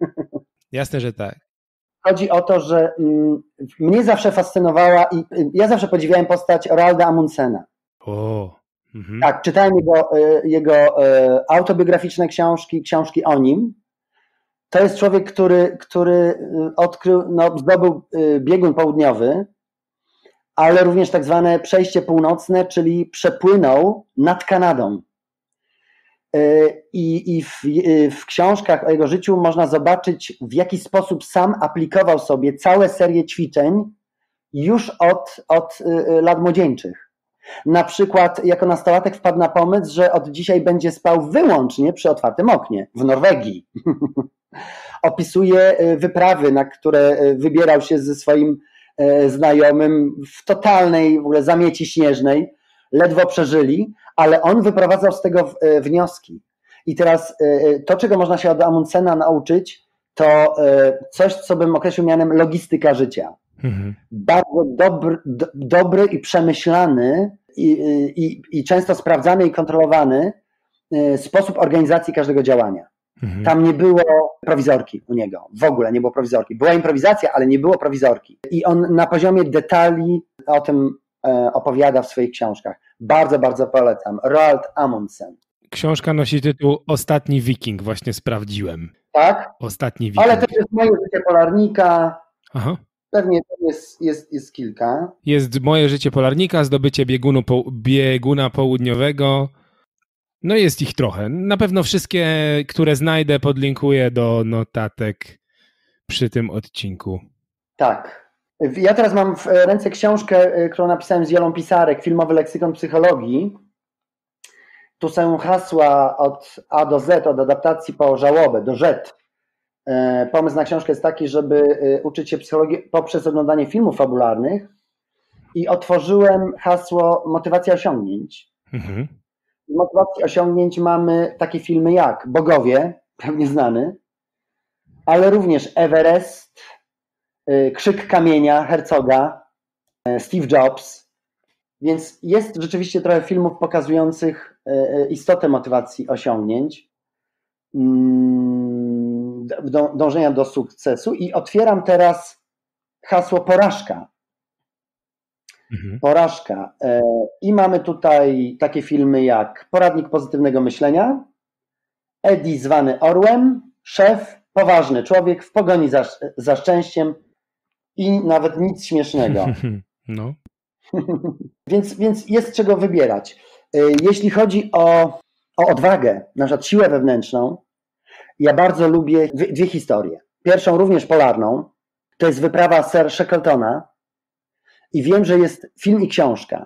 Jasne, że tak. Chodzi o to, że mm, mnie zawsze fascynowała i y, ja zawsze podziwiałem postać Roalda Amundsena. O. Mhm. Tak, czytałem jego, y, jego y, autobiograficzne książki, książki o nim. To jest człowiek, który, który odkrył, no, zdobył y, biegun południowy, ale również tak zwane przejście północne, czyli przepłynął nad Kanadą. I, i w, w książkach o jego życiu można zobaczyć, w jaki sposób sam aplikował sobie całe serię ćwiczeń już od, od lat młodzieńczych. Na przykład jako nastolatek wpadł na pomysł, że od dzisiaj będzie spał wyłącznie przy otwartym oknie w Norwegii. Opisuje wyprawy, na które wybierał się ze swoim znajomym w totalnej w ogóle zamieci śnieżnej, ledwo przeżyli, ale on wyprowadzał z tego wnioski. I teraz to, czego można się od Amundsena nauczyć, to coś, co bym określił mianem logistyka życia. Mhm. Bardzo dobry, do, dobry i przemyślany i, i, i często sprawdzany i kontrolowany sposób organizacji każdego działania. Mhm. Tam nie było prowizorki u niego, w ogóle nie było prowizorki. Była improwizacja, ale nie było prowizorki. I on na poziomie detali o tym opowiada w swoich książkach. Bardzo, bardzo polecam. Roald Amundsen. Książka nosi tytuł Ostatni Wiking, właśnie sprawdziłem. Tak? Ostatni Wiking. Ale też jest Moje życie polarnika. Aha. Pewnie jest, jest, jest kilka. Jest Moje życie polarnika, Zdobycie biegunu po, bieguna południowego. No jest ich trochę. Na pewno wszystkie, które znajdę, podlinkuję do notatek przy tym odcinku. Tak. Ja teraz mam w ręce książkę, którą napisałem z Jolą Pisarek, Filmowy leksykon psychologii. Tu są hasła od A do Z, od adaptacji po żałobę, do Z. Pomysł na książkę jest taki, żeby uczyć się psychologii poprzez oglądanie filmów fabularnych i otworzyłem hasło motywacja osiągnięć. Mhm. W motywacji osiągnięć mamy takie filmy jak Bogowie, pewnie znany, ale również Everest, Krzyk kamienia Herzoga, Steve Jobs. Więc jest rzeczywiście trochę filmów pokazujących istotę motywacji osiągnięć, dążenia do sukcesu i otwieram teraz hasło porażka. Mhm. Porażka. I mamy tutaj takie filmy jak Poradnik pozytywnego myślenia, Eddie zwany Orłem, Szef, Poważny człowiek w pogoni za, za szczęściem i nawet nic śmiesznego. No. więc, więc jest czego wybierać. Jeśli chodzi o, o odwagę, na przykład siłę wewnętrzną, ja bardzo lubię dwie, dwie historie. Pierwszą również polarną, to jest wyprawa Sir Shackletona i wiem, że jest film i książka.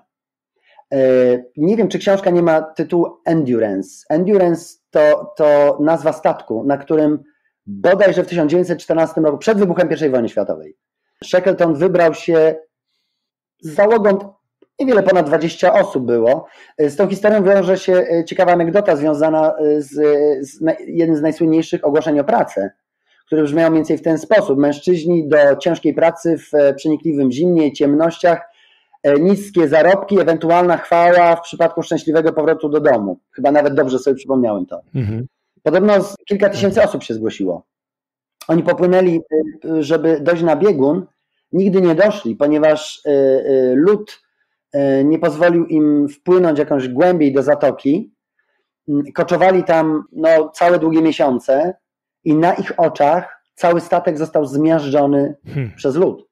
Nie wiem, czy książka nie ma tytułu Endurance. Endurance to, to nazwa statku, na którym bodajże w tysiąc dziewięćset czternastym roku, przed wybuchem pierwszej wojny światowej, Shackleton wybrał się z załogą, niewiele ponad dwadzieścia osób było. Z tą historią wiąże się ciekawa anegdota związana z, z jednym z najsłynniejszych ogłoszeń o pracę, które brzmiało mniej więcej w ten sposób. Mężczyźni do ciężkiej pracy w przenikliwym zimnie i ciemnościach, niskie zarobki, ewentualna chwała w przypadku szczęśliwego powrotu do domu. Chyba nawet dobrze sobie przypomniałem to. Mhm. Podobno kilka tysięcy osób się zgłosiło. Oni popłynęli, żeby dojść na biegun, nigdy nie doszli, ponieważ lód nie pozwolił im wpłynąć jakąś głębiej do zatoki. Koczowali tam no, całe długie miesiące i na ich oczach cały statek został zmiażdżony hmm. przez lód.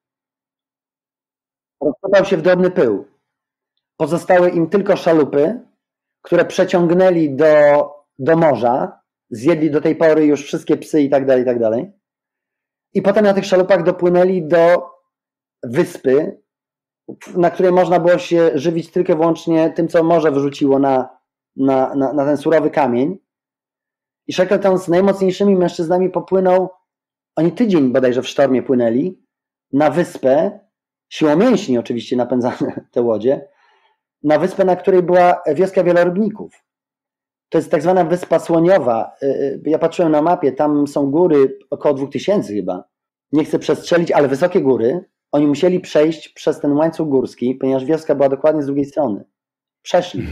Rozpadał się w drobny pył. Pozostały im tylko szalupy, które przeciągnęli do, do morza, zjedli do tej pory już wszystkie psy i tak dalej, i tak dalej. I potem na tych szalupach dopłynęli do wyspy, na której można było się żywić tylko i wyłącznie tym, co morze wyrzuciło na, na, na, na ten surowy kamień. I Shackleton z najmocniejszymi mężczyznami popłynął, oni tydzień bodajże w sztormie płynęli, na wyspę, siłą mięśni oczywiście napędzane te łodzie, na wyspę, na której była wioska wielorybników. To jest tak zwana wyspa Słoniowa. Ja patrzyłem na mapie, tam są góry, około dwóch tysięcy chyba. Nie chcę przestrzelić, ale wysokie góry. Oni musieli przejść przez ten łańcuch górski, ponieważ wioska była dokładnie z drugiej strony. Przeszli.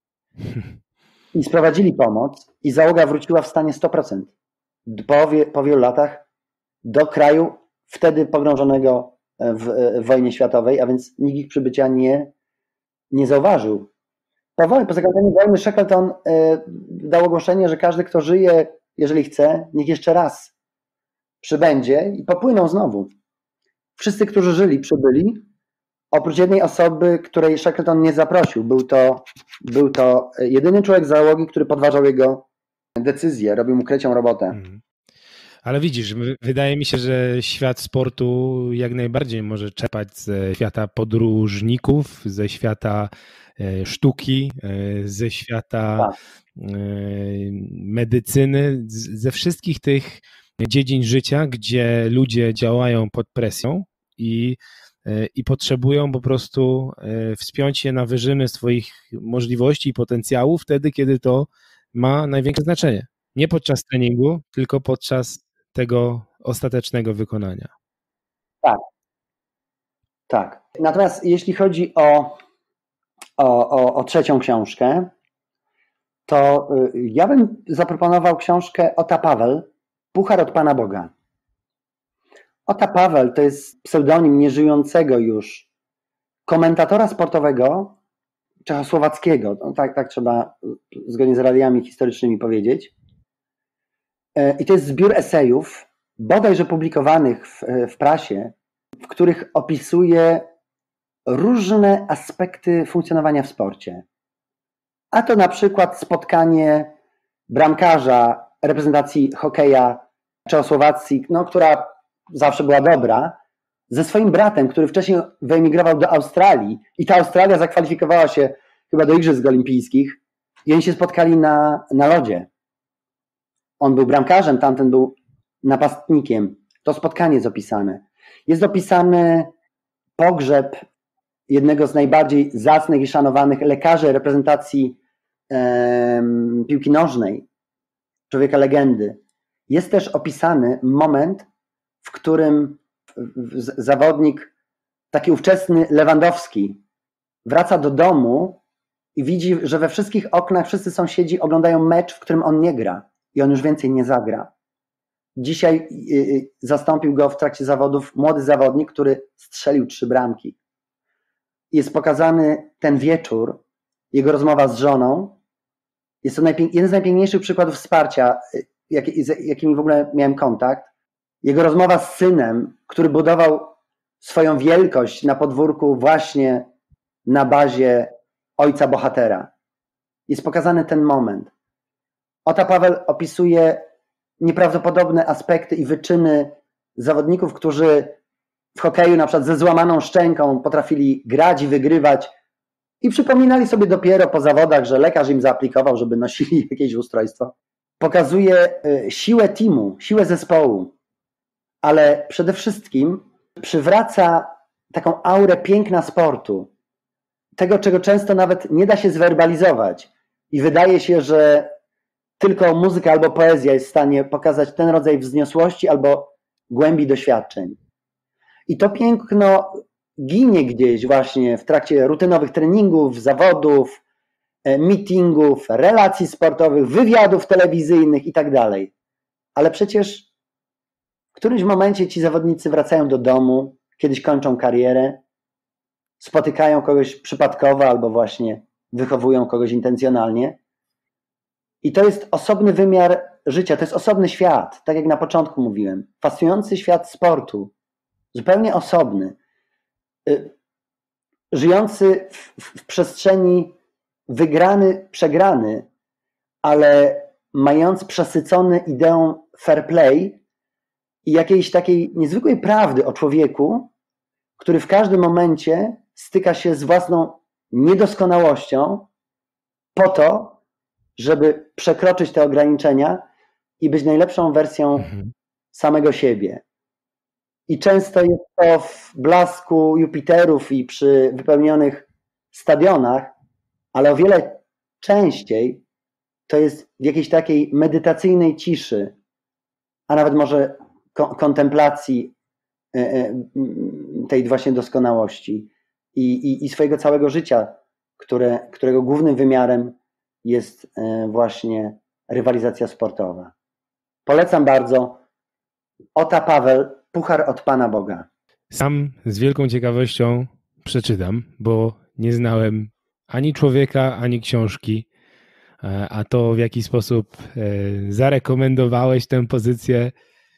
I sprowadzili pomoc i załoga wróciła w stanie sto procent. Po, wie, po wielu latach do kraju wtedy pogrążonego w, w wojnie światowej, a więc nikt ich przybycia nie, nie zauważył. Po wojnie, po zakończeniu wojny Shackleton y, dał ogłoszenie, że każdy, kto żyje, jeżeli chce, niech jeszcze raz przybędzie i popłyną znowu. Wszyscy, którzy żyli, przybyli, oprócz jednej osoby, której Shackleton nie zaprosił. Był to, był to jedyny człowiek z załogi, który podważał jego decyzję, robił mu krecią robotę. Mhm. Ale widzisz, wydaje mi się, że świat sportu jak najbardziej może czerpać ze świata podróżników, ze świata sztuki, ze świata tak. medycyny, ze wszystkich tych dziedzin życia, gdzie ludzie działają pod presją i, i potrzebują po prostu wspiąć się na wyżyny swoich możliwości i potencjału wtedy, kiedy to ma największe znaczenie. Nie podczas treningu, tylko podczas tego ostatecznego wykonania. Tak. Tak. Natomiast jeśli chodzi o, o, o, o trzecią książkę, to ja bym zaproponował książkę Ota Paweł, Puchar od Pana Boga. Ota Paweł to jest pseudonim nieżyjącego już komentatora sportowego czechosłowackiego. No tak, tak trzeba zgodnie z realiami historycznymi powiedzieć. I to jest zbiór esejów, bodajże publikowanych w, w prasie, w których opisuje różne aspekty funkcjonowania w sporcie. A to na przykład spotkanie bramkarza reprezentacji hokeja Czechosłowacji, no, która zawsze była dobra, ze swoim bratem, który wcześniej wyemigrował do Australii i ta Australia zakwalifikowała się chyba do Igrzysk Olimpijskich i oni się spotkali na, na lodzie. On był bramkarzem, tamten był napastnikiem. To spotkanie jest opisane. Jest opisany pogrzeb jednego z najbardziej zacnych i szanowanych lekarzy reprezentacji e, piłki nożnej, człowieka legendy. Jest też opisany moment, w którym zawodnik, taki ówczesny Lewandowski, wraca do domu i widzi, że we wszystkich oknach wszyscy sąsiedzi oglądają mecz, w którym on nie gra i on już więcej nie zagra. Dzisiaj zastąpił go w trakcie zawodów młody zawodnik, który strzelił trzy bramki. Jest pokazany ten wieczór, jego rozmowa z żoną. Jest to jeden z najpiękniejszych przykładów wsparcia, z jakimi w ogóle miałem kontakt. Jego rozmowa z synem, który budował swoją wielkość na podwórku właśnie na bazie ojca bohatera. Jest pokazany ten moment. Ota Paweł opisuje nieprawdopodobne aspekty i wyczyny zawodników, którzy w hokeju na przykład ze złamaną szczęką potrafili grać i wygrywać i przypominali sobie dopiero po zawodach, że lekarz im zaaplikował, żeby nosili jakieś ustrojstwo. Pokazuje siłę teamu, siłę zespołu, ale przede wszystkim przywraca taką aurę piękna sportu. Tego, czego często nawet nie da się zwerbalizować i wydaje się, że tylko muzyka albo poezja jest w stanie pokazać ten rodzaj wzniosłości albo głębi doświadczeń. I to piękno ginie gdzieś właśnie w trakcie rutynowych treningów, zawodów, meetingów, relacji sportowych, wywiadów telewizyjnych i tak dalej. Ale przecież w którymś momencie ci zawodnicy wracają do domu, kiedyś kończą karierę, spotykają kogoś przypadkowo albo właśnie wychowują kogoś intencjonalnie. I to jest osobny wymiar życia, to jest osobny świat, tak jak na początku mówiłem. Fascynujący świat sportu, zupełnie osobny, żyjący w, w, w przestrzeni wygrany, przegrany, ale mający przesycony ideą fair play i jakiejś takiej niezwykłej prawdy o człowieku, który w każdym momencie styka się z własną niedoskonałością po to, żeby przekroczyć te ograniczenia i być najlepszą wersją mhm. samego siebie. I często jest to w blasku Jupiterów i przy wypełnionych stadionach, ale o wiele częściej to jest w jakiejś takiej medytacyjnej ciszy, a nawet może ko- kontemplacji tej właśnie doskonałości i, i, i swojego całego życia, które, którego głównym wymiarem jest właśnie rywalizacja sportowa. Polecam bardzo. Ota Paweł, Puchar od Pana Boga. Sam z wielką ciekawością przeczytam, bo nie znałem ani człowieka, ani książki, a to w jaki sposób zarekomendowałeś tę pozycję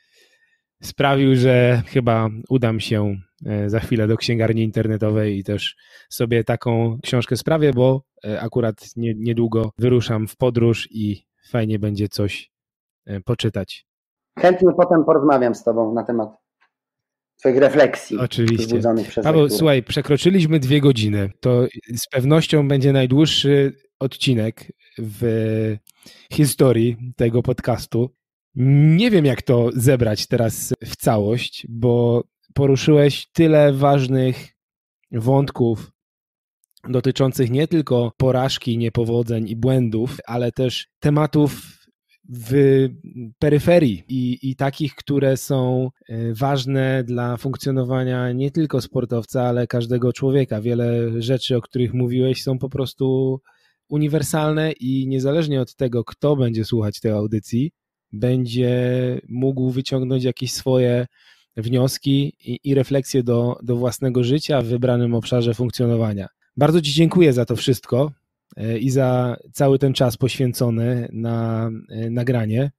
sprawił, że chyba udam się za chwilę do księgarni internetowej i też sobie taką książkę sprawię, bo akurat nie, niedługo wyruszam w podróż i fajnie będzie coś poczytać. Chętnie potem porozmawiam z Tobą na temat Twoich refleksji. Oczywiście. Przez Paweł, lekturę. Słuchaj, przekroczyliśmy dwie godziny. To z pewnością będzie najdłuższy odcinek w historii tego podcastu. Nie wiem, jak to zebrać teraz w całość, bo poruszyłeś tyle ważnych wątków dotyczących nie tylko porażki, niepowodzeń i błędów, ale też tematów w peryferii i, i takich, które są ważne dla funkcjonowania nie tylko sportowca, ale każdego człowieka. Wiele rzeczy, o których mówiłeś, są po prostu uniwersalne i niezależnie od tego, kto będzie słuchać tej audycji, będzie mógł wyciągnąć jakieś swoje wnioski i, i refleksje do, do własnego życia w wybranym obszarze funkcjonowania. Bardzo Ci dziękuję za to wszystko i za cały ten czas poświęcony na nagranie.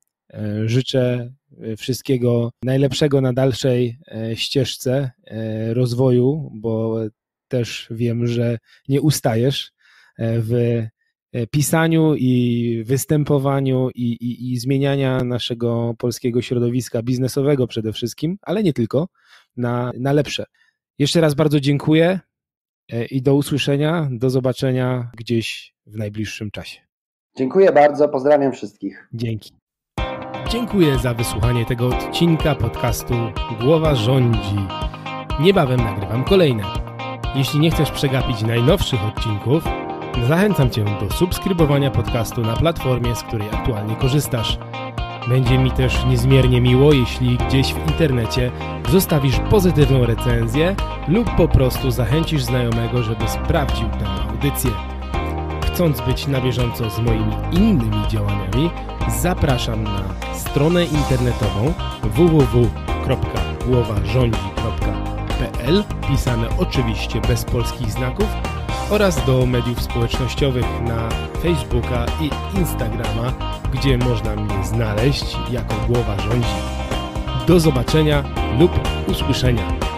Życzę wszystkiego najlepszego na dalszej ścieżce rozwoju, bo też wiem, że nie ustajesz w pisaniu i występowaniu i, i, i zmieniania naszego polskiego środowiska biznesowego przede wszystkim, ale nie tylko, na, na lepsze. Jeszcze raz bardzo dziękuję i do usłyszenia, do zobaczenia gdzieś w najbliższym czasie. Dziękuję bardzo, pozdrawiam wszystkich. Dzięki. Dziękuję za wysłuchanie tego odcinka podcastu Głowa rządzi. Niebawem nagrywam kolejne. Jeśli nie chcesz przegapić najnowszych odcinków, zachęcam Cię do subskrybowania podcastu na platformie, z której aktualnie korzystasz. Będzie mi też niezmiernie miło, jeśli gdzieś w internecie zostawisz pozytywną recenzję lub po prostu zachęcisz znajomego, żeby sprawdził tę audycję. Chcąc być na bieżąco z moimi innymi działaniami, zapraszam na stronę internetową w w w kropka głowa rządzi kropka p l, pisane oczywiście bez polskich znaków, oraz do mediów społecznościowych na Facebooka i Instagrama, gdzie można mnie znaleźć jako Głowa Rządzi. Do zobaczenia lub usłyszenia.